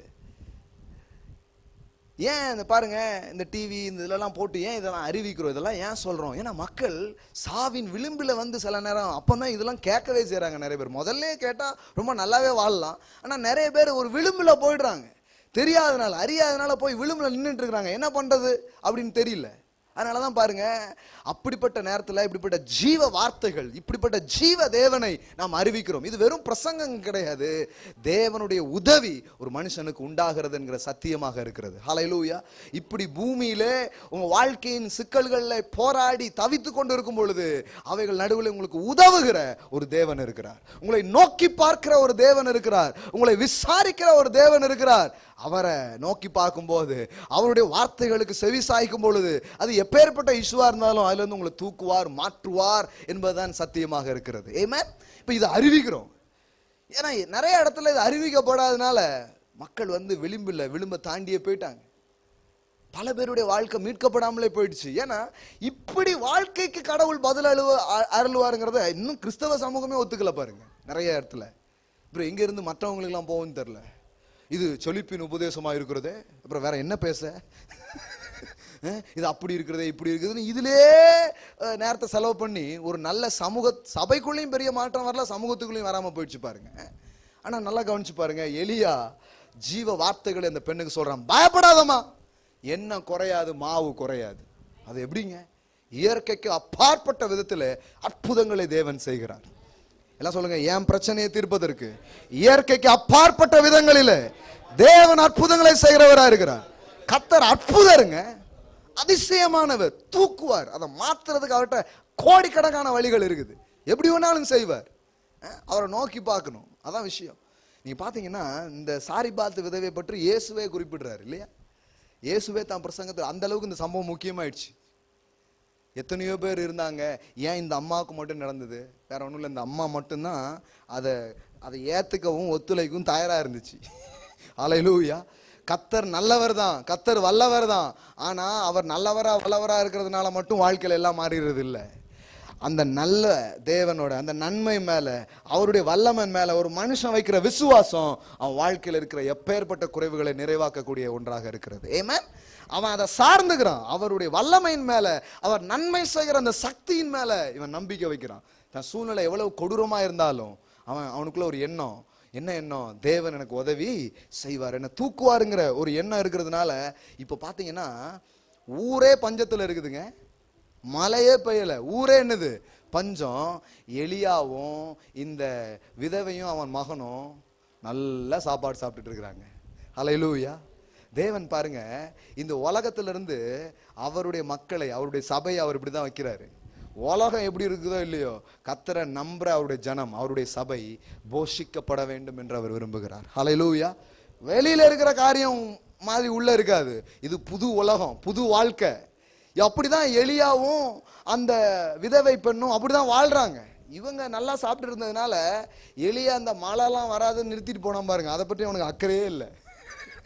ஏன் இந்த பாருங்க, இந்த டிவி இந்த இதெல்லாம் போட்டு ஏன் இதெல்லாம் அறிவிக்கிறோம், இதெல்லாம் ஏன் சொல்றோம்? ஏன்னா மக்கள் சாவின் விளிம்பில் வந்து சில நேரம் அப்பதான் இதெல்லாம் கேட்கவே செய்யறாங்க. நிறைய பேர் முதல்ல கேட்டா ரொம்ப நல்லாவே வாழலாம், ஆனா நிறைய பேர் ஒரு விளிம்புல போயிடுறாங்க, தெரியாதனால அறியாதனால போய் விளிம்புல நின்றுட்டு இருக்கிறாங்க. என்ன பண்றது அப்படின்னு தெரியல. அதனாலதான் பாருங்க, அப்படிப்பட்ட நேரத்தில் இப்படிப்பட்ட ஜீவ வார்த்தைகள், இப்படிப்பட்ட ஜீவ தேவனை நாம் அறிவிக்கிறோம். இது வெறும் பிரசங்கம் கிடையாது, தேவனுடைய உதவி ஒரு மனுஷனுக்கு உண்டாகிறது என்கிற சத்தியமாக இருக்கிறது. ஹல்லேலூயா. இப்படி பூமியிலே உங்க வாழ்க்கையின் சிக்கல்களில் போராடி தவித்து கொண்டு இருக்கும் பொழுது அவைகள் நடுவில் உங்களுக்கு உதவுகிற ஒரு தேவன் இருக்கிறார், உங்களை நோக்கி பார்க்கிற ஒரு தேவன் இருக்கிறார், உங்களை விசாரிக்கிற ஒரு தேவன் இருக்கிறார். அவரை நோக்கி பார்க்கும் போது, அவருடைய வார்த்தைகளுக்கு செவி சாய்க்கும் பொழுது, அது எப்பேற்பட்ட இஷ்யூவா இருந்தாலும் அதுல இருந்து உங்களை தூக்குவார், மாற்றுவார் என்பதுதான் சத்தியமாக இருக்கிறது. ஆமென். இப்ப இதை அறிவிக்கிறோம். ஏன்னா நிறைய இடத்துல இது அறிவிக்கப்படாதனால மக்கள் வந்து விளிம்பில் விளிம்ப தாண்டியே போயிட்டாங்க. பல பேருடைய வாழ்க்கை மீட்கப்படாமலே போயிடுச்சு. ஏன்னா இப்படி வாழ்க்கைக்கு கடவுள் பதில் அழுவ அருள்வாருங்கிறத இன்னும் கிறிஸ்தவ சமூகமே ஒத்துக்கல பாருங்க நிறைய இடத்துல. அப்புறம் எங்க இருந்து மற்றவங்களுக்கு எல்லாம் போகும்னு தெரியல. இது சொலிப்பின் உபதேசமா இருக்கிறது, அப்புறம் வேற என்ன பேச, இது அப்படி இருக்கிறதே இப்படி இருக்குதுன்னு இதிலே நேரத்தை செலவு பண்ணி ஒரு நல்ல சமூக சபைக்குள்ளேயும் பெரிய மாற்றம் வரல, சமூகத்துக்குள்ளேயும் வராம போயிடுச்சு பாருங்க. ஆனா நல்லா கவனிச்சு பாருங்க, எலியா ஜீவ வார்த்தைகளை அந்த பெண்ணுக்கு சொல்றான், பயப்படாதமா, என்ன குறையாது, மாவு குறையாது. அது எப்படிங்க? இயற்கைக்கு அப்பாற்பட்ட விதத்துல அற்புதங்களை தேவன் செய்கிறார். எல்லாம் சொல்லுங்க, என் பிரச்சனையை தீர்ப்பதற்கு இயற்கைக்கு அப்பாற்பட்ட விதங்களில் தேவன் அற்புதங்களை செய்கிறவரா இருக்கிறார். கர்த்தர் அற்புதருங்க, அதிசயமானவர், தூக்குவார். அதை மாத்துறதுக்கு அவர்கிட்ட கோடிக்கணக்கான வழிகள் இருக்குது, எப்படி வேணாலும் செய்வார். அவரை நோக்கி பார்க்கணும், அதான் விஷயம். நீங்க பாத்தீங்கன்னா இந்த சாரிபாத் விதவை பற்றி இயேசுவே குறிப்பிடுறாரு இல்லையா? இயேசுவே தான் பிரசங்கத்தில் அந்த அளவுக்கு இந்த சம்பவம் முக்கியமாயிடுச்சு. எத்தனையோ பேர் இருந்தாங்க, ஏன் இந்த அம்மாவுக்கு மட்டும் நடந்தது? வேற ஒன்றும் இல்லை, இந்த அம்மா மட்டும்தான் அதை அதை ஏத்துக்கவும் ஒத்துழைக்கவும் தயாரா இருந்துச்சு. ஹல்லேலூயா. கர்த்தர் நல்லவர் தான், கர்த்தர் வல்லவர் தான். ஆனா அவர் நல்லவரா வல்லவரா இருக்கிறதுனால மட்டும் வாழ்க்கையில எல்லாம் மாறிடுறது இல்லை. அந்த நல்ல தேவனோட அந்த நன்மை மேல, அவருடைய வல்லமன் மேல ஒரு மனுஷன் வைக்கிற விசுவாசம் அவன் வாழ்க்கையில் இருக்கிற எப்பேற்பட்ட குறைவுகளை நிறைவாக்கக்கூடிய ஒன்றாக இருக்கிறது. ஆமென். அவன் அதை சார்ந்துக்கிறான், அவருடைய வல்லமையின் மேல, அவர் நன்மை செய்கிற அந்த சக்தியின் மேல இவன் நம்பிக்கை வைக்கிறான். தன் சூழ்நிலை எவ்வளவு கொடூரமா இருந்தாலும் அவன் அவனுக்குள்ள ஒரு எண்ணம், என்ன எண்ணம்? தேவன் எனக்கு உதவி செய்வார், என்ன தூக்குவாருங்கிற ஒரு எண்ணம் இருக்கிறதுனால இப்ப பாத்தீங்கன்னா ஊரே பஞ்சத்துல இருக்குதுங்க, மழையே பெய்யல, ஊரே என்னது பஞ்சம். எலியாவும் இந்த விதவையும் அவன் மகனும் நல்ல சாப்பாடு சாப்பிட்டுட்டு இருக்கிறாங்க. ஹல்லேலூயா. தேவன் பாருங்க, இந்த உலகத்திலிருந்து அவருடைய மக்களை, அவருடைய சபையை அவர் இப்படிதான் வைக்கிறாரு. உலகம் எப்படி இருக்குதோ இல்லையோ, கர்த்தரை நம்புற அவருடைய ஜனம், அவருடைய சபை போஷிக்கப்பட வேண்டும் என்று அவர் விரும்புகிறார். ஹல்லேலூயா. வெளியில இருக்கிற காரியம் மாதிரி உள்ள இருக்காது, இது புது உலகம், புது வாழ்க்கை. அப்படிதான் எலியாவும் அந்த விதவை பெண்ணும் அப்படிதான் வாழ்றாங்க. இவங்க நல்லா சாப்பிட்டு இருந்ததுனால எலியா அந்த மழைலாம் வராதுன்னு நிறுத்திட்டு போனா பாருங்க, அதை பற்றி அவனுக்கு அக்கறையே இல்லை.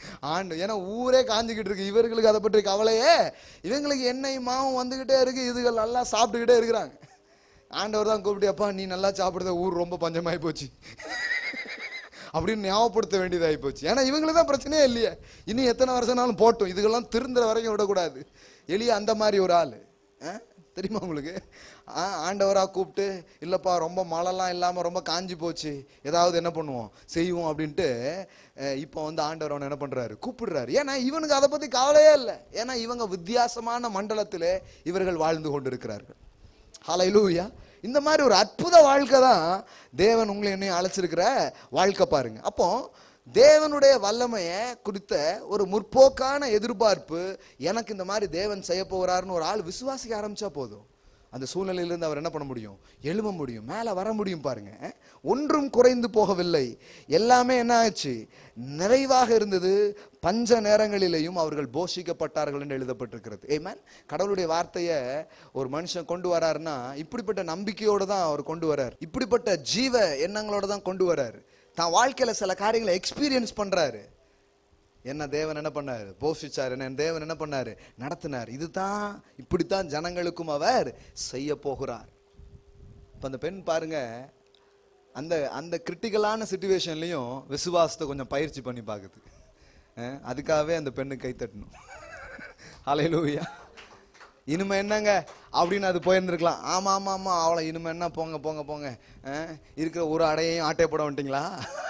ஆண்டு, ஏன்னா ஊரே காஞ்சிக்கிட்டு இருக்கு, இவர்களுக்கு அதை பற்றி கவலையே, இவங்களுக்கு எண்ணெய் மாவும் வந்துகிட்டே இருக்கு, இதுகள் நல்லா சாப்பிட்டுக்கிட்டே இருக்கிறாங்க. ஆண்டவர் தான் கூப்பிட்டு, அப்பா நீ நல்லா சாப்பிடுத, ஊர் ரொம்ப பஞ்சமாயி போச்சு அப்படின்னு ஞாபகப்படுத்த வேண்டியதாகி போச்சு. ஏன்னா இவங்களுக்கு தான் பிரச்சனையே இல்லையே, இன்னும் எத்தனை வருஷம்னாலும் போட்டும், இதுக்கெல்லாம் திருந்துற வரைக்கும் விடக்கூடாது. எளிய அந்த மாதிரி ஒரு ஆள் தெரியுமா உங்களுக்கு? ஆண்டவராக கூப்பிட்டு, இல்லைப்பா ரொம்ப மழைலாம் இல்லாமல் ரொம்ப காஞ்சி போச்சு, ஏதாவது என்ன பண்ணுவோம் செய்வோம் அப்படின்ட்டு இப்போ வந்து ஆண்டவர் அவனை என்ன பண்ணுறாரு, கூப்பிடுறாரு. ஏன்னா இவனுக்கு அதை பற்றி கவலையே இல்லை, ஏன்னா இவங்க வித்தியாசமான மண்டலத்தில் இவர்கள் வாழ்ந்து கொண்டு இருக்கிறார்கள். ஹல்லேலூயா. இந்த மாதிரி ஒரு அற்புத வாழ்க்கை தான் தேவன் உங்களை என்னையும் அழைச்சிருக்கிற வாழ்க்கை பாருங்க. அப்போ தேவனுடைய வல்லமையை குறித்த ஒரு முற்போக்கான எதிர்பார்ப்பு, எனக்கு இந்த மாதிரி தேவன் செய்ய போகிறாருன்னு ஒரு ஆள் விசுவாசிக்க ஆரம்பிச்சா போதும், அந்த சூழ்நிலையிலிருந்து அவர் என்ன பண்ண முடியும், எழும்ப முடியும், மேலே வர முடியும். பாருங்க, ஒன்றும் குறைந்து போகவில்லை, எல்லாமே என்ன ஆச்சு, நிறைவாக இருந்தது, பஞ்ச நேரங்களிலேயும் அவர்கள் போஷிக்கப்பட்டார்கள் என்று எழுதப்பட்டிருக்கிறது. ஆமென். கடவுளுடைய வார்த்தையை ஒரு மனுஷன் கொண்டு வராருன்னா இப்படிப்பட்ட நம்பிக்கையோடு தான் அவர் கொண்டு வர்றார், இப்படிப்பட்ட ஜீவ எண்ணங்களோட தான் கொண்டு வர்றாரு. தான் வாழ்க்கையில சில காரியங்களை எக்ஸ்பீரியன்ஸ் பண்றாரு. என்ன தேவன் என்ன பண்ணாரு, போஷிச்சார், என்ன தேவன் என்ன பண்ணாரு, நடத்தினார். இதுதான், இப்படித்தான் ஜனங்களுக்கும் அவர் செய்ய போகிறார். இப்ப அந்த பெண் பாருங்க, அந்த அந்த கிரிட்டிக்கலான சிச்சுவேஷன்லயும் விசுவாசத்தை கொஞ்சம் பயிற்சி பண்ணி பார்க்குது. அதுக்காகவே அந்த பெண்ணு கை தட்டணும். ஹல்லேலூயா. இனிமே என்னங்க அப்படின்னு அது போயிருந்துருக்கலாம். ஆமா ஆமா ஆமா அவளை இனிமே என்ன, போங்க போங்க போங்க, இருக்கிற ஒரு அடையையும் ஆட்டை போட வந்துட்டீங்களா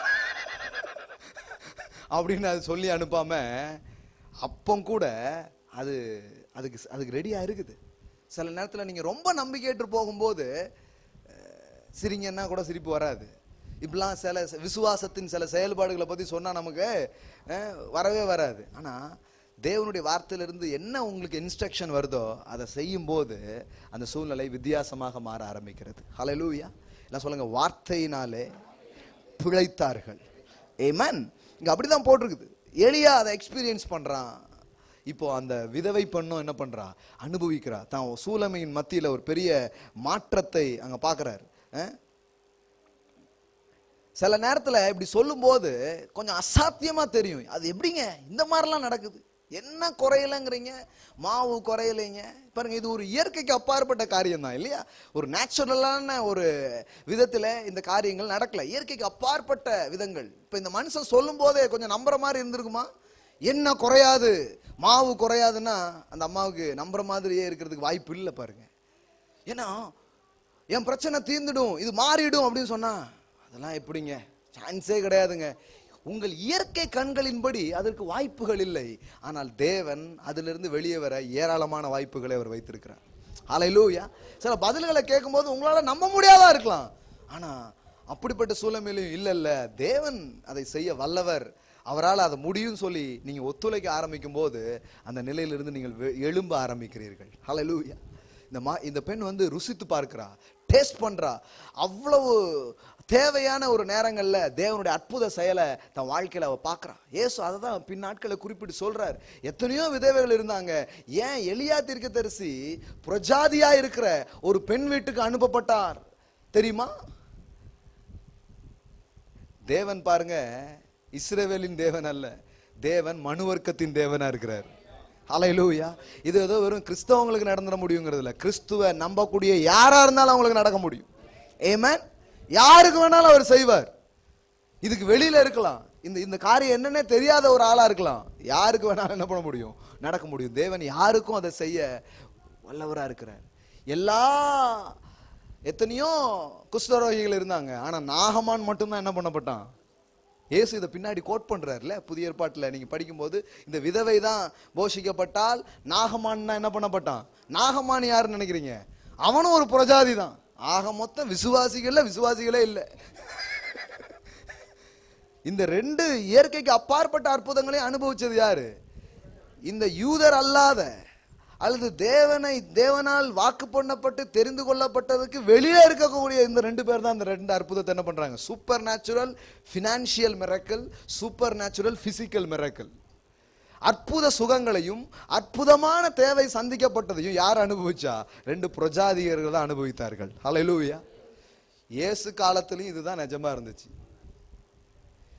அப்படின்னு அது சொல்லி அனுப்பாம, அப்போ கூட அது அதுக்கு அதுக்கு ரெடியா இருக்குது. சில நேரத்தில் நீங்க ரொம்ப நம்பிக்கையற்று போகும்போது சிரிங்கன்னா கூட சிரிப்பு வராது. இப்படிலாம் சில விசுவாசத்தின் சில செயல்பாடுகளை பத்தி சொன்னா நமக்கு வரவே வராது. ஆனா தேவனுடைய வார்த்தையிலிருந்து என்ன உங்களுக்கு இன்ஸ்ட்ரக்ஷன் வருதோ அதை செய்யும் போது அந்த சூழ்நிலை வித்தியாசமாக மாற ஆரம்பிக்கிறது. ஹல்லேலூயா. எல்லாம் சொல்லுங்க, வார்த்தையினாலே பிழைத்தார்கள். ஆமென். இங்க அப்படிதான் போட்டிருக்குது. எலியா அதை எக்ஸ்பீரியன்ஸ் பண்றான். இப்போ அந்த விதவை பெண்ணும் என்ன பண்றா, அனுபவிக்கிறா. தான் சூலமையின் மத்தியில ஒரு பெரிய மாற்றத்தை அங்க பாக்குறாரு. சில நேரத்துல இப்படி சொல்லும் போது கொஞ்சம் அசாத்தியமா தெரியும். அது எப்படிங்க இந்த மாதிரிலாம் நடக்குது, என்ன குறையலங்கிறீங்க, மாவு குறையலைங்க பாருங்க. இது ஒரு இயற்கைக்கு அப்பாற்பட்ட காரியம் தான் இல்லையா, ஒரு நேச்சுரலான ஒரு விதத்துல இந்த காரியங்கள் நடக்கல, இயற்கைக்கு அப்பாற்பட்ட விதங்கள். இப்ப இந்த மனுஷன் சொல்லும் போதே கொஞ்சம் நம்புற மாதிரி இருந்திருக்குமா, என்ன குறையாது, மாவு குறையாதுன்னா அந்த அம்மாவுக்கு நம்புற மாதிரியே இருக்கிறதுக்கு வாய்ப்பு இல்லை பாருங்க. ஏன்னா என் பிரச்சனை தீர்ந்துடும், இது மாறிடும் அப்படின்னு சொன்னா அதெல்லாம் எப்படிங்க, சான்ஸே கிடையாதுங்க. உங்கள் இயற்கை கண்களின்படி அதற்கு வாய்ப்புகள் இல்லை. ஆனால் தேவன் அதிலிருந்து வெளியே வர ஏராளமான வாய்ப்புகளை அவர் வைத்திருக்கிறார். ஹல்லேலூயா. சில பதில்களை கேட்கும் போது உங்களால நம்ப முடியாதா இருக்கலாம், ஆனா அப்படிப்பட்ட சூழ்நிலையும் இல்ல இல்ல தேவன் அதை செய்ய வல்லவர், அவரால் அதை முடியும் சொல்லி நீங்க ஒத்துழைக்க ஆரம்பிக்கும் போது அந்த நிலையிலிருந்து நீங்கள் எழும்ப ஆரம்பிக்கிறீர்கள். ஹல்லேலூயா. இந்த மா இந்த பெண் வந்து ருசித்து பார்க்கிறா, டேஸ்ட் பண்றா. அவ்வளவு தேவையான ஒரு நேரங்கள்ல தேவனுடைய அற்புத செயலை தன் வாழ்க்கையில அவ பார்க்கறா. இயேசு அதை தான் பின் நாட்களை குறிப்பிட்டு சொல்றார். எத்தனையோ விதவைகள் இருந்தாங்க, ஏன் எலியா தீர்க்கதரிசி பிரஜாதியா இருக்கிற ஒரு பெண் வீட்டுக்கு அனுப்பப்பட்டார் தெரியுமா? தேவன் பாருங்க, இஸ்ரவேலின் தேவன் அல்ல, தேவன் மனுவர்க்கத்தின் தேவனா இருக்கிறார். ஹல்லேலூயா. இது ஏதோ வெறும் கிறிஸ்தவங்களுக்கு நடந்துட முடியுங்கிறது இல்ல, கிறிஸ்துவ நம்பக்கூடிய யாரா இருந்தாலும் அவங்களுக்கு நடக்க முடியும். ஆமென். யாருக்கு வேணாலும் அவர் செய்வார். இதுக்கு வெளியில இருக்கலாம், இந்த இந்த காரியம் என்னன்னே தெரியாத ஒரு ஆளா இருக்கலாம், யாருக்கு வேணாலும் என்ன பண்ண முடியும், நடக்க முடியும். தேவன் யாருக்கும் அதை செய்ய வல்லவரா இருக்கிறார். எல்லா எத்தனையோ குஷ்டரோகிகள் இருந்தாங்க, ஆனா நாகமான் மட்டும்தான் என்ன பண்ணப்பட்டான். இயேசு இதை பின்னாடி கோட் பண்றாருல புதிய ஏற்பாட்டுல நீங்க படிக்கும்போது, இந்த விதவை தான் போஷிக்கப்பட்டால், நாகமான் என்ன பண்ணப்பட்டான். நாகமான் யாருன்னு நினைக்கிறீங்க, அவனும் ஒரு பிரஜாதி தான். ஆக மொத்தம் விசுவாசிகள்ல விசுவாசிகளே இல்லை. இந்த ரெண்டு இயற்கைக்கு அப்பாற்பட்ட அற்புதங்களை அனுபவிச்சது யாரு, இந்த யூதர் அல்லாத அல்லது தேவனை தேவனால் வாக்கு பண்ணப்பட்டு தெரிந்து கொள்ளப்பட்டதுக்கு வெளியே இருக்கக்கூடிய இந்த ரெண்டு பேர் தான் இந்த ரெண்டு அற்புதத்தை என்ன பண்றாங்க, supernatural financial miracle, supernatural physical miracle. அற்புத சுகங்களையும் அற்புதமான தேவை சந்திக்கப்பட்டதையும் யார் அனுபவிச்சா, ரெண்டு பிரஜாதிகர்கள் தான் அனுபவித்தார்கள். ஹல்லேலூயா. இயேசு காலத்திலும் இதுதான் நிஜமா இருந்துச்சு.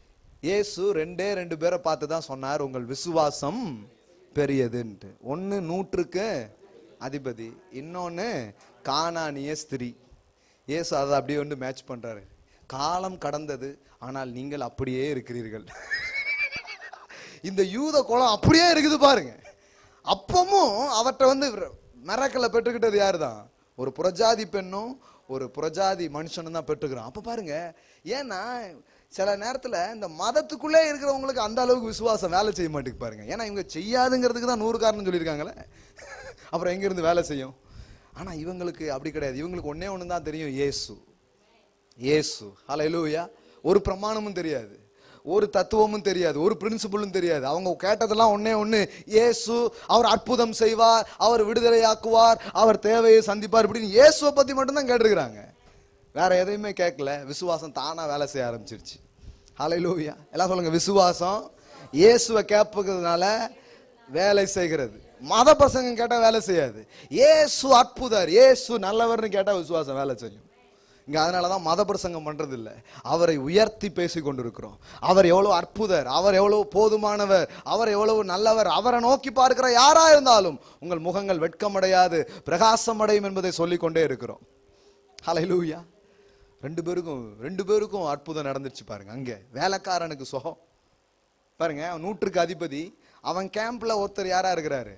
இயேசு ரெண்டே ரெண்டு பேரை பார்த்து தான் சொன்னார், உங்கள் விசுவாசம் பெரியதுன்ட்டு. ஒன்னு நூற்றுக்கு அதிபதி, இன்னொன்னு கானானிய ஸ்திரீ. இயேசு அதை அப்படியே வந்து மேட்ச் பண்றாரு. காலம் கடந்தது, ஆனால் நீங்கள் அப்படியே இருக்கிறீர்கள். இந்த யூத குலம் அப்படியே இருக்குது பாருங்க. அப்பமும் அவற்றை வந்து மிரக்கலை பெற்றுக்கிட்டது யாரு தான்? ஒரு புறஜாதி பெண்ணும் ஒரு புறஜாதி மனுஷனும் தான் பெற்றுக்கிறான். அப்ப பாருங்க, ஏன்னா சில நேரத்துல இந்த மதத்துக்குள்ளே இருக்கிறவங்களுக்கு அந்த அளவுக்கு விசுவாசம் வேலை செய்ய மாட்டேங்குது பாருங்க. ஏன்னா இவங்க செய்யாதுங்கிறதுக்கு தான் நூறு காரணம் சொல்லியிருக்காங்களே, அப்புறம் எங்க இருந்து வேலை செய்யும்? ஆனா இவங்களுக்கு அப்படி கிடையாது. இவங்களுக்கு ஒன்னே ஒண்ணு தான் தெரியும், இயேசு. இயேசு. ஹல்லேலூயா. ஒரு பிரமாணமும் தெரியாது, ஒரு தத்துவமும் தெரியாது, ஒரு பிரின்சிபிளும் தெரியாது. அவங்க கேட்டதெல்லாம் ஒன்னே ஒண்ணு, இயேசு. அவர் அற்புதம் செய்வார், அவர் விடுதலையாக்குவார், அவர் தேவையை சந்திப்பார், இப்படின்னு இயேசுவை பத்தி மட்டும்தான் கேட்டிருக்கிறாங்க. வேற எதையுமே கேட்கல. விசுவாசம் தானா வேலை செய்ய ஆரம்பிச்சிருச்சு. ஹல்லேலூயா. எல்லாம் சொல்லுங்க, விசுவாசம் இயேசுவை கேட்பதுனால வேலை செய்கிறது. மத பசங்க கேட்டா வேலை செய்யாது. இயேசு அற்புதர், இயேசு நல்லவர்னு கேட்டா விசுவாசம் வேலை செய்யும். இங்க அதனாலதான் மத பிரசங்கம் பண்றது இல்லை, அவரை உயர்த்தி பேசி கொண்டிருக்கிறோம். அவர் எவ்வளவு அற்புதர், அவர் எவ்வளவு போதுமானவர், அவர் எவ்வளவு நல்லவர். அவரை நோக்கி பார்க்கிற யாரா இருந்தாலும் உங்கள் முகங்கள் வெட்கமடையாது, பிரகாசம் அடையும் என்பதை சொல்லிக் கொண்டே இருக்கிறோம். ஹல்லேலூயா. ரெண்டு பேருக்கும் ரெண்டு பேருக்கும் அற்புதம் நடந்துச்சு பாருங்க. அங்க வேலைக்காரனுக்கு சுகம் பாருங்க, அவன் நூற்றுக்கு அதிபதி. அவன் கேம்ப்ல ஒருத்தர் யாரா இருக்கிறாரு?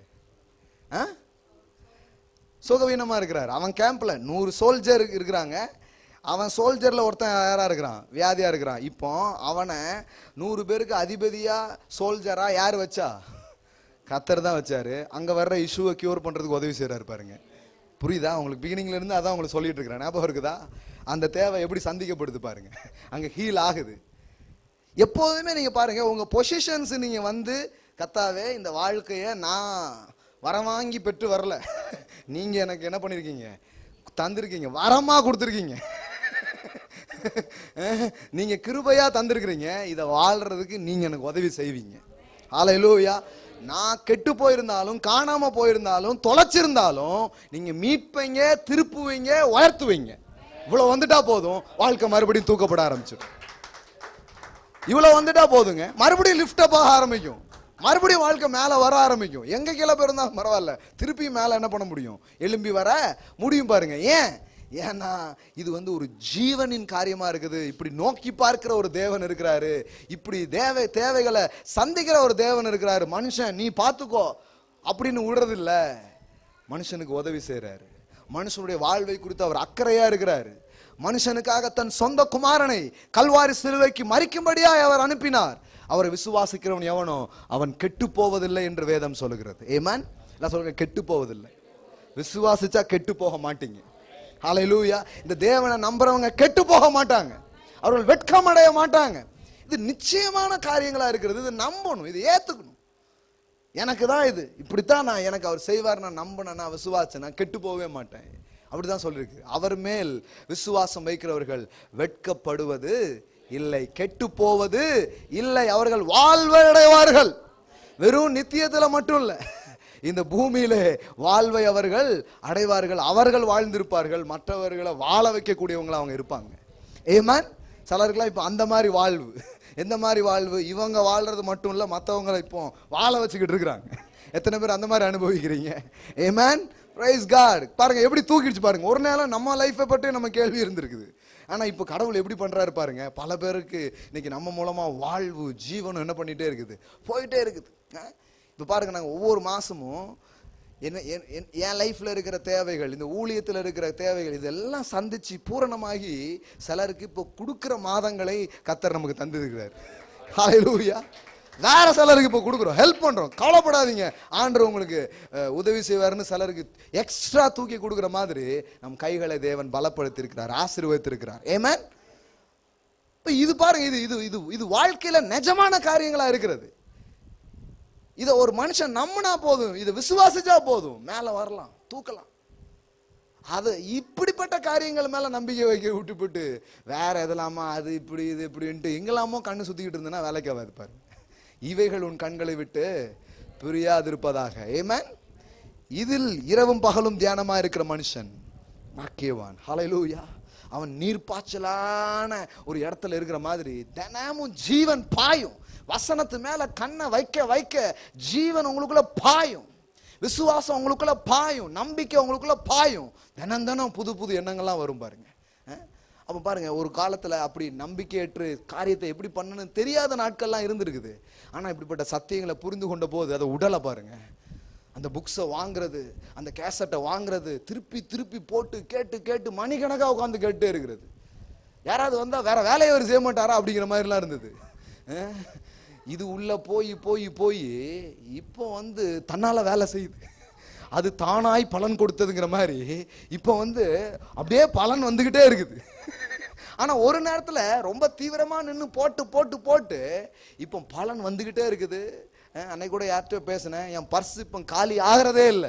சுகவீனமா இருக்கிறாரு. அவன் கேம்ப்ல நூறு சோல்ஜர் இருக்கிறாங்க. அவன் சோல்ஜர்ல ஒருத்தன் யாரா இருக்கிறான்? வியாதியா இருக்கிறான். இப்போ அவனை நூறு பேருக்கு அதிபதியா சோல்ஜரா யார் வச்சா? கர்த்தர் தான் வச்சாரு. அங்க வர்ற இஷ்யூவை கியூர் பண்றதுக்கு உதவி செய்யறாரு பாருங்க. புரியுதா உங்களுக்கு? பிகினிங்ல இருந்து அதான் உங்களுக்கு சொல்லிட்டு இருக்கிறேன். ஞாபகம் இருக்குதா? அந்த தேவை எப்படி சந்திக்கப்படுது பாருங்க, அங்க ஹீல் ஆகுது. எப்போதுமே நீங்க பாருங்க, உங்க பொசிஷன்ஸ் நீங்க வந்து, கர்த்தாவே இந்த வாழ்க்கைய நான் வரவாங்கி பெற்று வரல, நீங்க எனக்கு என்ன பண்ணிருக்கீங்க? தந்திருக்கீங்க, வரமா கொடுத்துருக்கீங்க. நீங்க கிருபையா தந்திருக்கிறீங்க, இதை வாழ்றதுக்கு நீங்க எனக்கு உதவி செய்வீங்க. ஹல்லேலூயா. நான் கெட்டு போயிருந்தாலும், காணாம போயிருந்தாலும், தொலைச்சிருந்தாலும் நீங்க மீட்பீங்க, திருப்புவீங்க, உயர்த்துவீங்க. இவ்வளவு வந்துட்டா போதும், வாழ்க்கை மறுபடியும் தூக்கப்பட ஆரம்பிச்சிடும். இவ்வளவு வந்துட்டா போதுங்க, மறுபடியும் லிஃப்ட் அப் ஆக ஆரம்பிக்கும், மறுபடியும் வாழ்க்கை மேல வர ஆரம்பிக்கும். எங்க கீழே போயிருந்தாலும் பரவாயில்ல, திருப்பி மேல என்ன பண்ண முடியும்? எழும்பி வர முடியும் பாருங்க. ஏன்? ஏன்னா இது வந்து ஒரு ஜீவனின் காரியமா இருக்குது. இப்படி நோக்கி பார்க்கிற ஒரு தேவன் இருக்கிறாரு, இப்படி தேவை தேவைகளை சந்திக்கிற ஒரு தேவன் இருக்கிறாரு. மனுஷன் நீ பார்த்துக்கோ அப்படின்னு விடுறது இல்ல, மனுஷனுக்கு உதவி செய்யறாரு. மனுஷனுடைய வாழ்வை குறித்து அவர் அக்கறையா இருக்கிறாரு. மனுஷனுக்காக தன் சொந்த குமாரனை கல்வாரி சிலுவைக்கு மரிக்கும்படியாய் அவர் அனுப்பினார். அவரை விசுவாசிக்கிறவன் எவனோ அவன் கெட்டு போவதில்லை என்று வேதம் சொல்லுகிறது. ஆமென். நான் சொல்றேன், கெட்டு போவதில்லை. விசுவாசிச்சா கெட்டு போக மாட்டீங்க. ஹல்லேலூயா. இந்த தேவனை நம்புறவங்க கெட்டு போக மாட்டாங்க, அவர்கள் வெட்கம் அடைய மாட்டாங்க. இது நிச்சயமான காரியங்களா இருக்கிறது. இது நம்பணும், இது ஏத்துக்கணும். எனக்கு தான் இது இப்படித்தான், நான் எனக்கு அவர் செய்வார், நான் நம்பினேன், நான் விசுவாசம், நான் கெட்டு போகவே மாட்டேன். அப்படிதான் சொல்லிருக்கு. அவர் மேல் விசுவாசம் வைக்கிறவர்கள் வெட்கப்படுவது இல்லை, கெட்டு போவது இல்லை, அவர்கள் வாழ்வை அடைவார்கள். வெறும் நித்தியத்துல மட்டும் இல்ல, இந்த பூமியிலே வாழ்வை அவர்கள் அடைவார்கள். அவர்கள் வாழ்ந்திருப்பார்கள், மற்றவர்களை வாழ வைக்கக்கூடியவங்களா அவங்க இருப்பாங்க. ஆமென். சிலருக்குலாம் இப்ப அந்த மாதிரி வாழ்வு. எந்த மாதிரி வாழ்வு? இவங்க வாழ்றது மட்டும் இல்ல, மற்றவங்களை இப்போ வாழ வச்சுக்கிட்டு இருக்கிறாங்க. எத்தனை பேர் அந்த மாதிரி அனுபவிக்கிறீங்க? ஆமென். Price God. பாருங்க எப்படி தூக்கிடுச்சு பாருங்க. ஒரு நேரம் நம்ம லைஃபை பற்றி நம்ம கேள்வி இருந்திருக்குது, ஆனா இப்ப கடவுள் எப்படி பண்றாரு பாருங்க. பல பேருக்கு இன்னைக்கு நம்ம மூலமா வாழ்வு ஜீவனம் என்ன பண்ணிட்டே இருக்குது, போயிட்டே இருக்குது. இப்ப பாருங்க, நாங்க ஒவ்வொரு மாசமும் என்ன என் லைஃப்ல இருக்கிற தேவைகள், இந்த ஊழியத்தில் இருக்கிற தேவைகள், இதெல்லாம் சந்திச்சு பூரணமாகி சிலருக்கு இப்போ கொடுக்கிற மாதங்களை கர்த்தர் நமக்கு தந்திருக்கிறார். ஹல்லேலூயா. வேற சிலருக்கு இப்போ கொடுக்குறோம், ஹெல்ப் பண்றோம். கவலைப்படாதீங்க, ஆண்டவர் உங்களுக்கு உதவி செய்வார்னு சிலருக்கு எக்ஸ்ட்ரா தூக்கி கொடுக்குற மாதிரி நம் கைகளை தேவன் பலப்படுத்தி இருக்கிறார், ஆசீர்வதித்திருக்கிறார். ஆமென். இது பாருங்க, இது இது இது இது வாழ்க்கையில நிஜமான காரியங்களா இருக்கிறது. இதை ஒரு மனுஷன் நம்பினா போதும், இதை விசுவாசிச்சா போதும், மேல வரலாம், தூக்கலாம். அது இப்படிப்பட்ட காரியங்கள் மேல நம்பிக்கை வைக்க விட்டுப்பட்டு வேற எதலாமா அது இப்படி இது இப்படின்ட்டு எங்கெல்லாமோ கண்ணு சுத்திக்கிட்டு இருந்தேன்னா வேலைக்கு ஆகாது பாருங்க. இவைகள் உன் கண்களை விட்டு பிரியாதிருப்பதாக. ஆமென். இதில் இரவும் பகலும் தியானமா இருக்கிற மனுஷன் பாக்கியவான். ஹல்லேலூயா. அவன் நீர்ப்பாய்ச்சலான ஒரு இடத்துல இருக்கிற மாதிரி தினமும் ஜீவன் பாயும். வசனத்து மேல கண்ணை வைக்க வைக்க ஜீவன் உங்களுக்குள்ள பாயும், விசுவாசம் உங்களுக்குள்ள பாயும், நம்பிக்கை உங்களுக்குள்ள பாயும். தினம் தினம் புது புது எண்ணங்கள்லாம் வரும் பாருங்க. அப்ப பாருங்க, ஒரு காலத்துல அப்படி நம்பிக்கையற்று காரியத்தை எப்படி பண்ணணும்னு தெரியாத நாட்கள்லாம் இருந்திருக்குது. ஆனா இப்படிப்பட்ட சத்தியங்களை புரிந்து கொண்ட போது அதை உடலை பாருங்க, அந்த புக்ஸை வாங்குறது, அந்த கேசட்டை வாங்குறது, திருப்பி திருப்பி போட்டு கேட்டு கேட்டு மணிக்கணக்காக உட்காந்து கேட்டே இருக்கிறது. யாராவது வந்தா வேற வேலையை அவர் செய்ய மாட்டாரா அப்படிங்கிற மாதிரிலாம் இருந்தது. இது உள்ள போய் போய் போய் இப்போ வந்து தன்னால வேலை செய்யுது, அது தானாய் பலன் கொடுத்ததுங்கிற மாதிரி இப்போ வந்து அப்படியே பலன் வந்துகிட்டே இருக்குது. ஆனா ஒரு நேரத்துல ரொம்ப தீவிரமா நின்று போட்டு போட்டு போட்டு இப்போ பலன் வந்துகிட்டே இருக்குது. அன்னைக்கு கூட யார்கிட்ட பேசினேன், என் பர்ஸ் இப்போ காலி ஆகிறதே இல்லை.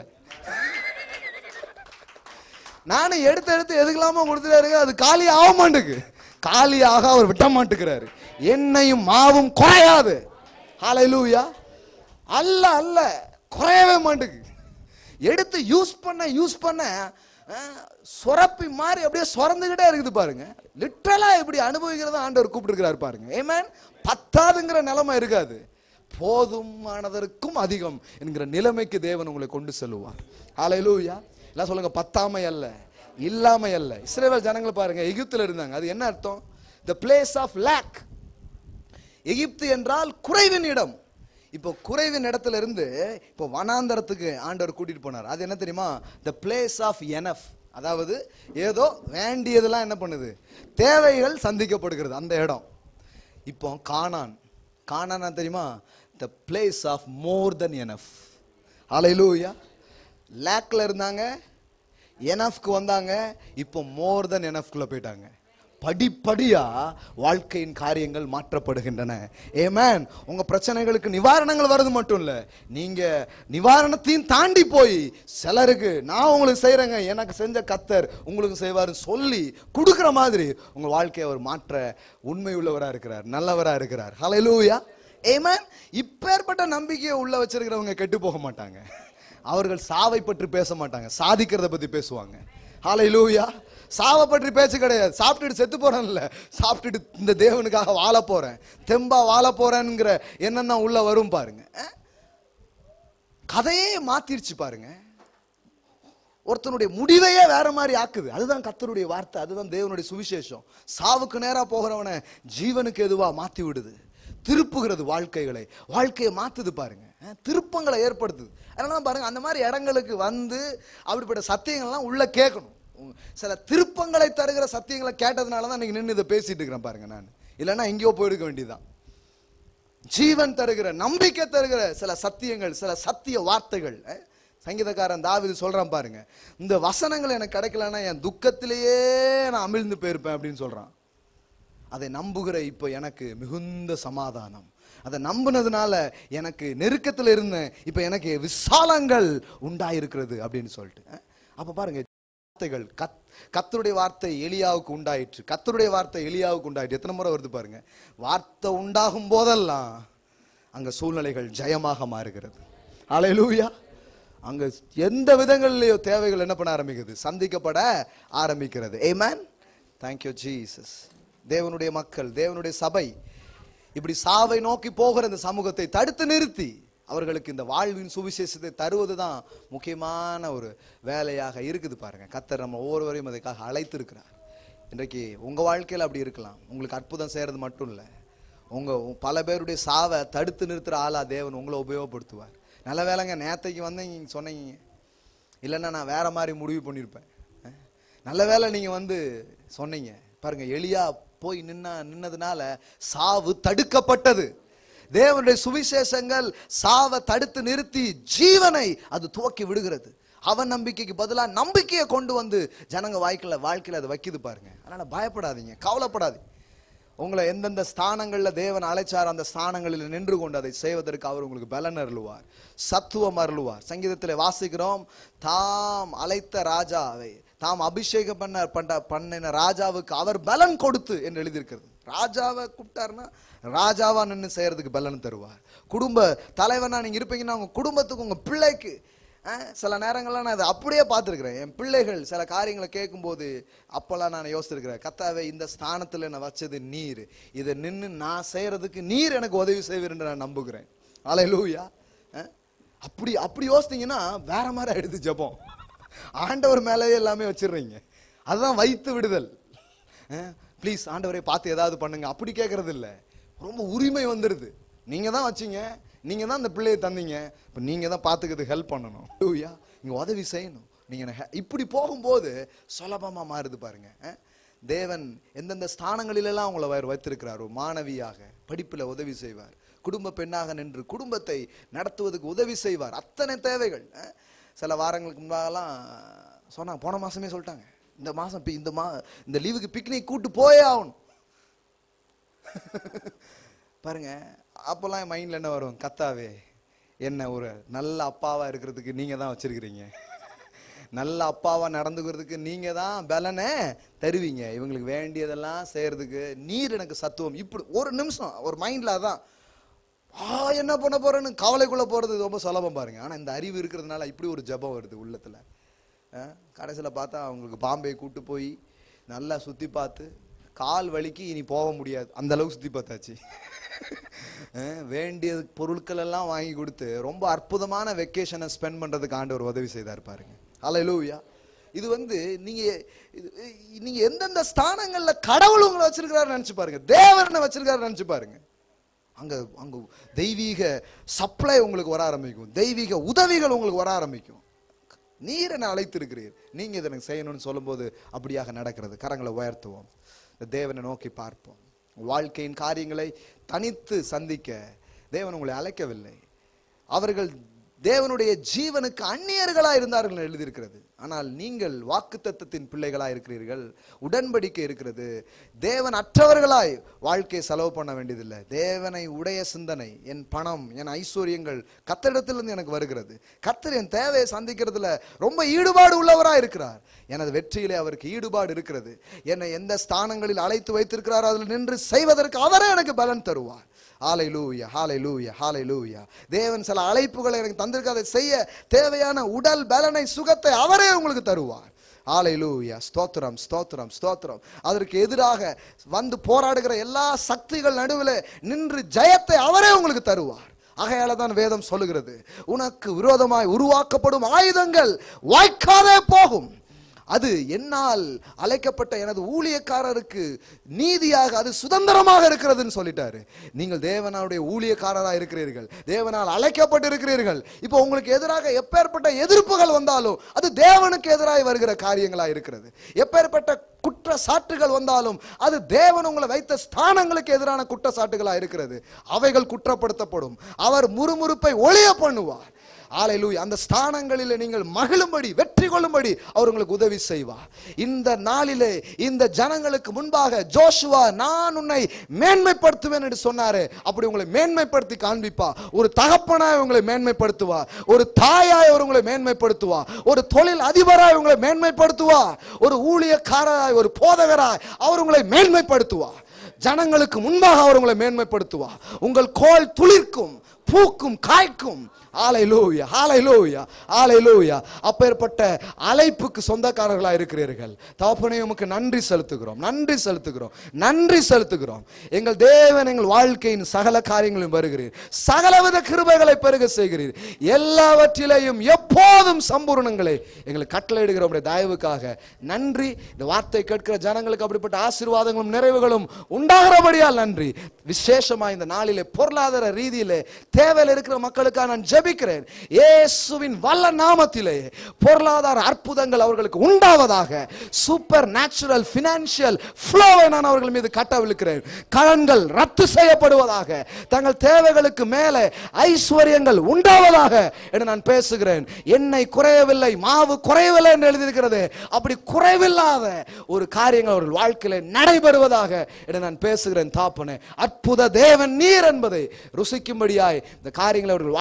நானும் எடுத்து எடுத்து எதுக்கலாமோ கொடுத்துட்டாரு, அது காலி ஆக மாட்டேங்குது. காலியாக அவர் விட்ட மாட்டேங்கிறாரு. எண்ணெயும் மாவும் குறையாது. ஹல்லேலூயா. அல்ல அல்ல குறையவே மாட்டேங்குது. எடுத்து யூஸ் பண்ண யூஸ் பண்ண சொரப்பி மாதிரி அப்படியே சொரந்துகிட்டே இருக்குது பாருங்க. லிட்டரலா இப்படி அனுபவிக்கிறதா ஆண்டவர் கூப்பிட்டுருக்கிறாரு பாருங்க. ஆமென். பத்தாதுங்கிற நிலைமை இருக்காது, போதுமானதற்கும் அதிகம் என்கிற நிலைமைக்கு தேவன் உங்களை கொண்டு செல்லுவார். ஹல்லேலூயா. எல்லாம் சொல்லுங்க, பத்தாமை அல்ல, இல்லாமை அல்ல. இஸ்ரவேல் ஜனங்கள் பாருங்க, எகிப்துல இருந்தாங்க. அது என்ன அர்த்தம்? the place of lack. எகிப்து என்றால் குறைவின் இடம். இப்போ குறைவின் இடத்துல இருந்து இப்போ வனாந்தரத்துக்கு ஆண்டவர் கூட்டிட்டு போனார். அது என்ன தெரியுமா? the place of enough. அதாவது ஏதோ வேண்டியதெல்லாம் என்ன பண்ணுது, தேவைகள் சந்திக்கப்படுகிறது அந்த இடம். இப்போ கானான், கானான் தெரியுமா? the place of more than enough. ஹல்லேலூயா. லேக்ல இருந்தாங்க, எனஃப்க்கு வந்தாங்க, இப்போ மோர் தென் எனஃப்குள்ள போயிட்டாங்க. படிப்படியா வாழ்க்கையின் காரியங்கள் மாற்றப்படுகின்றன. ஆமென். உங்க பிரச்சனைகளுக்கு நிவாரணங்கள் வருது மட்டும் இல்ல, நீங்க நிவாரணத்தையும் தாண்டி போய் சிலருக்கு நான் உங்களுக்கு செய்யறேங்க, எனக்கு செஞ்ச கர்த்தர் உங்களுக்கு செய்வாரு சொல்லி கொடுக்கிற மாதிரி உங்க வாழ்க்கையை அவர் மாற்ற உண்மை உள்ளவரா இருக்கிறார், நல்லவரா இருக்கிறார். ஹல்லேலூயா. ஆமென். இப்பேற்பட்ட நம்பிக்கையை உள்ள வச்சிருக்கிறவங்க கெட்டு போக மாட்டாங்க. அவர்கள் சாவை பற்றி பேச மாட்டாங்க, சாதிக்கிறத பத்தி பேசுவாங்க. ஹல்லேலூயா. சாவை பற்றி பேச்சு கிடையாது. சாப்பிட்டுட்டு செத்து போறேன் இல்ல, சாப்பிட்டுட்டு இந்த தேவனுக்காக வாழ போறேன், தெம்பா வாழ போறேன்ங்கிற எண்ணம் தான் உள்ள வரும் பாருங்க. கதையே மாத்திருச்சு பாருங்க, ஒருத்தனுடைய முடிவையே வேற மாதிரி ஆக்குது. அதுதான் கர்த்தருடைய வார்த்தை, அதுதான் தேவனுடைய சுவிசேஷம். சாவுக்கு நேரா போகிறவனை ஜீவனுக்கு எதுவா மாத்தி விடுது, திருப்புகிறது வாழ்க்கைகளை, வாழ்க்கையை மாத்துது பாருங்க, திருப்பங்களை ஏற்படுத்துது. அதனால பாருங்க, அந்த மாதிரி இடங்களுக்கு வந்து அப்படிப்பட்ட சத்தியங்கள்லாம் உள்ள கேட்கணும். சில திருப்பங்களை தருகிற சத்தியங்களை கேட்டதுனால தான் இன்னைக்கு நின்று இதை பேசிட்டு இருக்கிறேன் பாருங்க. நான் இல்லைன்னா எங்கேயோ போயிருக்க வேண்டியதுதான். ஜீவன் தருகிற, நம்பிக்கை தருகிற சில சத்தியங்கள், சில சத்திய வார்த்தைகள். சங்கீதக்காரன் தாவீது சொல்றான் பாருங்க, இந்த வசனங்கள் எனக்கு கிடைக்கலன்னா என் துக்கத்திலேயே நான் அமிழ்ந்து போயிருப்பேன் அப்படின்னு சொல்றான். அதை நம்புகிற இப்ப எனக்கு மிகுந்த சமாதானம். அதை நம்பினதுனால எனக்கு நெருக்கத்தில் இருந்தேன், இப்ப எனக்கு விசாலங்கள் உண்டாயிருக்கிறது அப்படின்னு சொல்லிட்டு. அப்ப பாருங்க, கத் கர்த்தருடைய வார்த்தை எலியாவுக்கு உண்டாயிற்று, கர்த்தருடைய வார்த்தை எலியாவுக்கு உண்டாயிற்று. எத்தனை முறை வருது பாருங்க. வார்த்தை உண்டாகும் போதெல்லாம் அங்க சூழ்நிலைகள் ஜெயமாக மாறுகிறது. ஹல்லேலூயா. அங்க எந்த விதங்களிலேயோ தேவைகள் என்ன பண்ண ஆரம்பிக்குது, சந்திக்கப்பட ஆரம்பிக்கிறது. ஆமென். Thank you Jesus. தேவனுடைய மக்கள், தேவனுடைய சபை இப்படி சாவை நோக்கி போகிற இந்த சமூகத்தை தடுத்து நிறுத்தி அவர்களுக்கு இந்த வாழ்வின் சுவிசேஷத்தை தருவதுதான் முக்கியமான ஒரு வேலையாக இருக்குது பாருங்க. கர்த்தர் நம்ம ஒவ்வொருவரையும் அதுக்காக அழைத்து இருக்கிறார். இன்றைக்கு உங்க வாழ்க்கையில் அப்படி இருக்கலாம். உங்களுக்கு அற்புதம் செய்யறது மட்டும் இல்லை, உங்க பல பேருடைய சாவை தடுத்து நிறுத்துற ஆளா தேவன் உங்களை உபயோகப்படுத்துவார். நல்ல வேலைங்க, நேத்தைக்கு வந்து நீங்க சொன்னீங்க, இல்லைன்னா நான் வேற மாதிரி முடிவு பண்ணியிருப்பேன். நல்ல வேலை நீங்க வந்து சொன்னீங்க பாருங்க. எலியா போய் நின்னா நின்னதுனால சாவு தடுக்கப்பட்டது. தேவனுடைய சுவிசேஷங்கள் சாவை தடுத்து நிறுத்தி ஜீவனை அது துவக்கி விடுகிறது. அவன் நம்பிக்கைக்கு பதிலாக நம்பிக்கையை கொண்டு வந்து ஜனங்க வாழ்க்கையில வாழ்க்கையில அதை வைக்குது பாருங்க. அதனால பயப்படாதீங்க, கவலைப்படாதீங்க. உங்களை எந்தெந்த ஸ்தானங்கள்ல தேவன் அழைச்சார் அந்த ஸ்தானங்களில் நின்று கொண்டு அதை செய்வதற்கு அவர் உங்களுக்கு பலன் அருளுவார், சத்துவம் அருளுவார். சங்கீதத்தில் வாசிக்கிறோம், தாம் அழைத்த ராஜாவை, தாம் அபிஷேகம் பண்ண பண்ண பண்ணின ராஜாவுக்கு அவர் பலன் கொடுத்து என்று எழுதியிருக்கிறது. ராஜாவை கூப்பிட்டாருன்னா ராஜாவா நின்று செய்யறதுக்கு பலன் தருவார். குடும்ப தலைவனா நீங்க இருப்பீங்கன்னா உங்க குடும்பத்துக்கு, உங்க பிள்ளைக்கு சில நேரங்கள்லாம் நான் அதை அப்படியே பார்த்துருக்கிறேன். என் பிள்ளைகள் சில காரியங்களை கேட்கும்போது அப்பெல்லாம் நான் யோசிச்சிருக்கிறேன், கர்த்தாவே இந்த ஸ்தானத்தில் நான் வச்சது நீர், இதை நின்று நான் செய்யறதுக்கு நீர் எனக்கு உதவி செய்வீர் என்று நான் நம்புகிறேன். அல்லேலூயா. அப்படி அப்படி யோசித்தீங்கன்னா வேற மாதிரி ஆயிடுது ஜெபம். ஆண்டவர் மேலேயே எல்லாமே வச்சிடுறீங்க. அதுதான் வைத்து விடுதல். ப்ளீஸ் ஆண்டவரை பார்த்து ஏதாவது பண்ணுங்க அப்படி கேட்கறது இல்லை. ரொம்ப உரிமை வந்துடுது. நீங்க தான் வச்சீங்க, நீங்க தான் அந்த பிள்ளையை தந்தீங்க, இப்போ நீங்க தான் பார்த்துக்கிறது ஹெல்ப் பண்ணணும், இங்க உதவி செய்யணும். நீங்க இப்படி போகும்போது சுலபமா மாறுது பாருங்க. தேவன் எந்தெந்த ஸ்தானங்களிலெல்லாம் உங்களை அவர் வைத்திருக்கிறாரோ, மாணவியாக படிப்புல உதவி செய்வார், குடும்ப பெண்ணாக நின்று குடும்பத்தை நடத்துவதற்கு உதவி செய்வார். அத்தனை தேவைகள். சில வாரங்களுக்கு முன்னாலாம் சொன்னாங்க, போன மாசமே சொல்லிட்டாங்க, இந்த மாசம் இந்த மா இந்த லீவுக்கு பிக்னிக் கூட்டு போயே ஆகணும் பாருங்க. அப்பெல்லாம் என் மைண்ட்ல என்ன வரும், கர்த்தாவே என்ன ஒரு நல்ல அப்பாவா இருக்கிறதுக்கு நீங்க தான் வச்சிருக்கிறீங்க, நல்ல அப்பாவா நடந்துக்கிறதுக்கு நீங்க தான் பலனை தருவீங்க, இவங்களுக்கு வேண்டியதெல்லாம் செய்யறதுக்கு நீர் எனக்கு சத்துவம். இப்படி ஒரு நிமிஷம் ஒரு மைண்ட்ல அதான் ஆ என்ன பண்ண போறேன்னு கவலைக்குள்ள போறது ரொம்ப சுலபம் பாருங்க. ஆனா இந்த அறிவு இருக்கிறதுனால இப்படி ஒரு ஜபம் வருது உள்ளத்துல. கடைசியில் பார்த்தா அவங்களுக்கு பாம்பே கூட்டு போய் நல்லா சுத்தி பார்த்து கால் வலிக்கு இனி போக முடியாது அந்த அளவுக்கு சுத்தி பார்த்தாச்சு. வேண்டிய பொருட்கள் எல்லாம் வாங்கி கொடுத்து ரொம்ப அற்புதமான வெக்கேஷனை ஸ்பெண்ட் பண்றதுக்கு ஆண்டவர் உதவி செய்தார் பாருங்க. அல்லேலூயா. இது வந்து நீங்க நீங்க எந்தெந்த ஸ்தானங்கள்ல கடவுள் உங்களை வச்சிருக்கிறாரு நினைச்சு பாருங்க, தேவனை வச்சிருக்காரு நினைச்சு பாருங்க. அங்க அங்க தெய்வீக சப்ளை உங்களுக்கு வர ஆரம்பிக்கும், தெய்வீக உதவிகள் உங்களுக்கு வர ஆரம்பிக்கும். நீர் என்னை அழைத்திருக்கிறீர், நீங்க இதை எனக்கு செய்யணும்னு சொல்லும் போது அப்படியாக நடக்கிறது. கரங்களை உயர்த்துவோம், தேவனை நோக்கி பார்ப்போம். வாழ்க்கையின் காரியங்களை தனித்து சந்திக்க தேவன் உங்களை அழைக்கவில்லை. அவர்கள் தேவனுடைய ஜீவனுக்கு அந்நியர்களா இருந்தார்கள் எழுதியிருக்கிறது. ஆனால் நீங்கள் வாக்குத்தத்தத்தின் பிள்ளைகளா இருக்கிறீர்கள், உடன்படிக்கை இருக்கிறது. தேவன் அற்றவர்களாய் வாழ்க்கையை செலவு பண்ண வேண்டியதில்லை. தேவனை உடைய சிந்தனை, என் பணம் என் ஐஸ்வர்யங்கள் கர்த்தரிடத்திலிருந்து எனக்கு வருகிறது, கர்த்தர் என் தேவையை சந்திக்கிறதுல ரொம்ப ஈடுபாடு உள்ளவரா இருக்கிறார், எனது வெற்றியிலே அவருக்கு ஈடுபாடு இருக்கிறது, என்னை எந்த ஸ்தானங்களில் அழைத்து வைத்திருக்கிறாரோ அதில் நின்று செய்வதற்கு அவரே எனக்கு பலன் தருவார். ஹல்லேலூயா, ஹல்லேலூயா, ஹல்லேலூயா. தேவன் சில அழைப்புகளை எனக்கு தந்திருக்க, அதை செய்ய தேவையான உடல் பலனை சுகத்தை அவரே உங்களுக்கு தருவார். ஹல்லேலூயா. ஸ்தோத்திரம், ஸ்தோத்திரம், ஸ்தோத்திரம். அதற்கு எதிராக வந்து போராடுகிற எல்லா சக்திகள் நடுவில் நின்று ஜெயத்தை அவரே உங்களுக்கு தருவார். ஆகையால தான் வேதம் சொல்லுகிறது, உனக்கு விரோதமாய் உருவாக்கப்படும் ஆயுதங்கள் வாய்க்காதே போகும், அது என்னால் அழைக்கப்பட்ட எனது ஊழியக்காரருக்கு நீதியாக அது சுதந்திரமாக இருக்கிறதுன்னு சொல்லிட்டாரு. நீங்கள் தேவனுடைய ஊழியக்காரராக இருக்கிறீர்கள், தேவனால் அழைக்கப்பட்டு இருக்கிறீர்கள். இப்போ உங்களுக்கு எதிராக எப்பேற்பட்ட எதிர்ப்புகள் வந்தாலும் அது தேவனுக்கு எதிராக வருகிற காரியங்களா இருக்கிறது. எப்பேற்பட்ட குற்றச்சாட்டுகள் வந்தாலும் அது தேவன் உங்களை வைத்த ஸ்தானங்களுக்கு எதிரான குற்றச்சாட்டுகளா இருக்கிறது. அவைகள் குற்றப்படுத்தப்படும். அவர் முறுமுறுப்பை ஒழிய பண்ணுவார். ஹல்லேலூயா. அந்த ஸ்தானங்களிலே நீங்கள் மகிழும்படி, வெற்றி கொள்ளும்படி அவர் உங்களுக்கு உதவி செய்வார். இந்த நாளிலே இந்த ஜனங்களுக்கு முன்பாக ஜோஷுவா, நான் உன்னை மேன்மைப்படுத்துவேன் என்று சொன்னாரு. அப்படி உங்களை மேன்மைப்படுத்தி காண்பிப்பா. ஒரு தகப்பனாய் உங்களை மேன்மைப்படுத்துவா, ஒரு தாயாய் அவர் உங்களை மேன்மைப்படுத்துவா, ஒரு தொழில் அதிபராய் உங்களை மேன்மைப்படுத்துவா, ஒரு ஊழியக்காரராய், ஒரு போதகராய் அவர் உங்களை மேன்மைப்படுத்துவா. ஜனங்களுக்கு முன்பாக அவர் உங்களை மேன்மைப்படுத்துவா. உங்கள் கோல் துளிர்க்கும், பூக்கும், காய்க்கும். ஹல்லேலூயா, ஹல்லேலூயா, ஹல்லேலூயா. அப்பேற்பட்ட அழைப்புக்கு சொந்தக்காரர்களா இருக்கிறீர்கள். தகப்பனே உமக்கு நன்றி செலுத்துகிறோம், நன்றி செலுத்துகிறோம், நன்றி செலுத்துகிறோம். எங்கள் தேவன் எங்கள் வாழ்க்கையின் சகல காரியங்களும் வருகிறீர், சகலவித கிருபைகளை பெருக செய்கிறீர், எல்லாவற்றிலேயும் எப்போதும் சம்பூர்ணங்களை எங்களுக்கு கட்டளையிடுகிற உடைய தயவுக்காக நன்றி. இந்த வார்த்தை கேட்கிற ஜனங்களுக்கு அப்படிப்பட்ட ஆசீர்வாதங்களும் நிறைவுகளும் உண்டாகிறபடியால் நன்றி. விசேஷமா இந்த நாளிலே பொருளாதார ரீதியிலே தேவையில் இருக்கிற மக்களுக்காக நான் ஜெபிக்கிறேன். இயேசுவின் வல்ல நாமத்திலே பொருளாதார அற்புதங்கள் அவர்களுக்கு உண்டாவதாக. சூப்பர் நேச்சுரல் பினான்சியல் ஃப்ளோவை நான் அவர்கள் மீது கட்டவிழ்க்கிறேன். கடன்கள் ரத்து செய்யப்படுவதாக. தங்கள் தேவைகளுக்கு மேலே ஐஸ்வர்யங்கள் உண்டாவதாக என்று நான் பேசுகிறேன். எண்ணெய் குறையவில்லை, மாவு குறையவில்லை என்று எழுதியிருக்கிறது. அப்படி குறைவில்லாத ஒரு காரியங்கள் அவர்கள் வாழ்க்கையில நடைபெறுவதாக என்று நான் பேசுகிறேன். தாப்பனே, அற்புத தேவன் நீர் என்பதை ருசிக்கும்படியாய் இந்த காரியங்களை அவர்கள் வாழ்க்கையில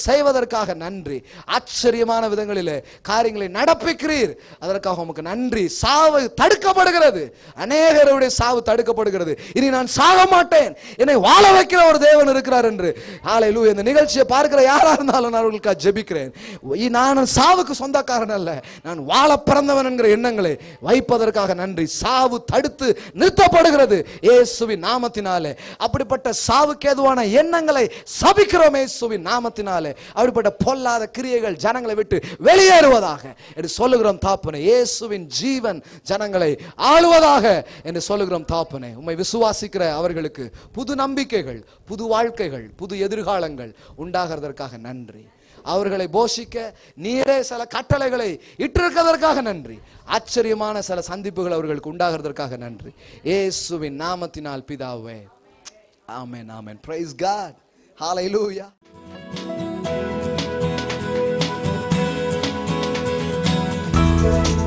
செய்வதற்காக நன்றி. ஆச்சரியமான விதங்களிலே காரியங்களை நடப்பிக்கிறீர், அதற்காக உமக்கு நன்றி. சாவு தடுக்கப்படுகிறது, அநேகருடைய சாவு தடுக்கப்படுகிறது. இனி நான் சாக மாட்டேன், என்னை வாழ வைக்கிற ஒரு தேவன் இருக்கிறார் என்று ஹல்லேலூயா. இந்த நிகழ்ச்சியை பார்க்கிற யாரா இருந்தாலும் நான் அவர்களுக்காக ஜெபிக்கிறேன். நான் சாவுக்கு சொந்தக்காரன் அல்ல, நான் வாழ பிறந்தவன் என்கிற எண்ணங்களை வைப்பதற்காக நன்றி. சாவு தடுத்து நிறுத்தப்படுகிறது இயேசுவின் நாமத்தினாலே. அப்படிப்பட்ட சாவுக்கு ஏதுவான எண்ணங்களை சபிக்கிறோம் இயேசுவின் நாமத்தினாலே. அப்படிப்பட்ட பொல்லாத கிரியைகள் ஜனங்களை விட்டு வெளியேறுவதாக என்று சொல்லுகிறோம் தாப்பனே. இயேசுவின் ஜீவன் ஜனங்களை ஆளுவதாக என்று சொல்லுகிறோம் தாப்பனே. உம்மை விசுவாசிக்கிற அவர்களுக்கு புது நம்பிக்கைகள், புது வாழ்க்கைகள், புது எதிர்காலங்கள் உண்டாகிறதற்காக நன்றி. அவர்களை போஷிக்க நீரே சில கட்டளைகளை இட்டிருக்கிறதற்காக நன்றி. ஆச்சரியமான சில சந்திப்புகள் அவர்களுக்கு உண்டாகிறதற்காக நன்றி. இயேசுவின் நாமத்தினால் பிதாவே, ஆமென், ஆமென். Praise God. Hallelujah.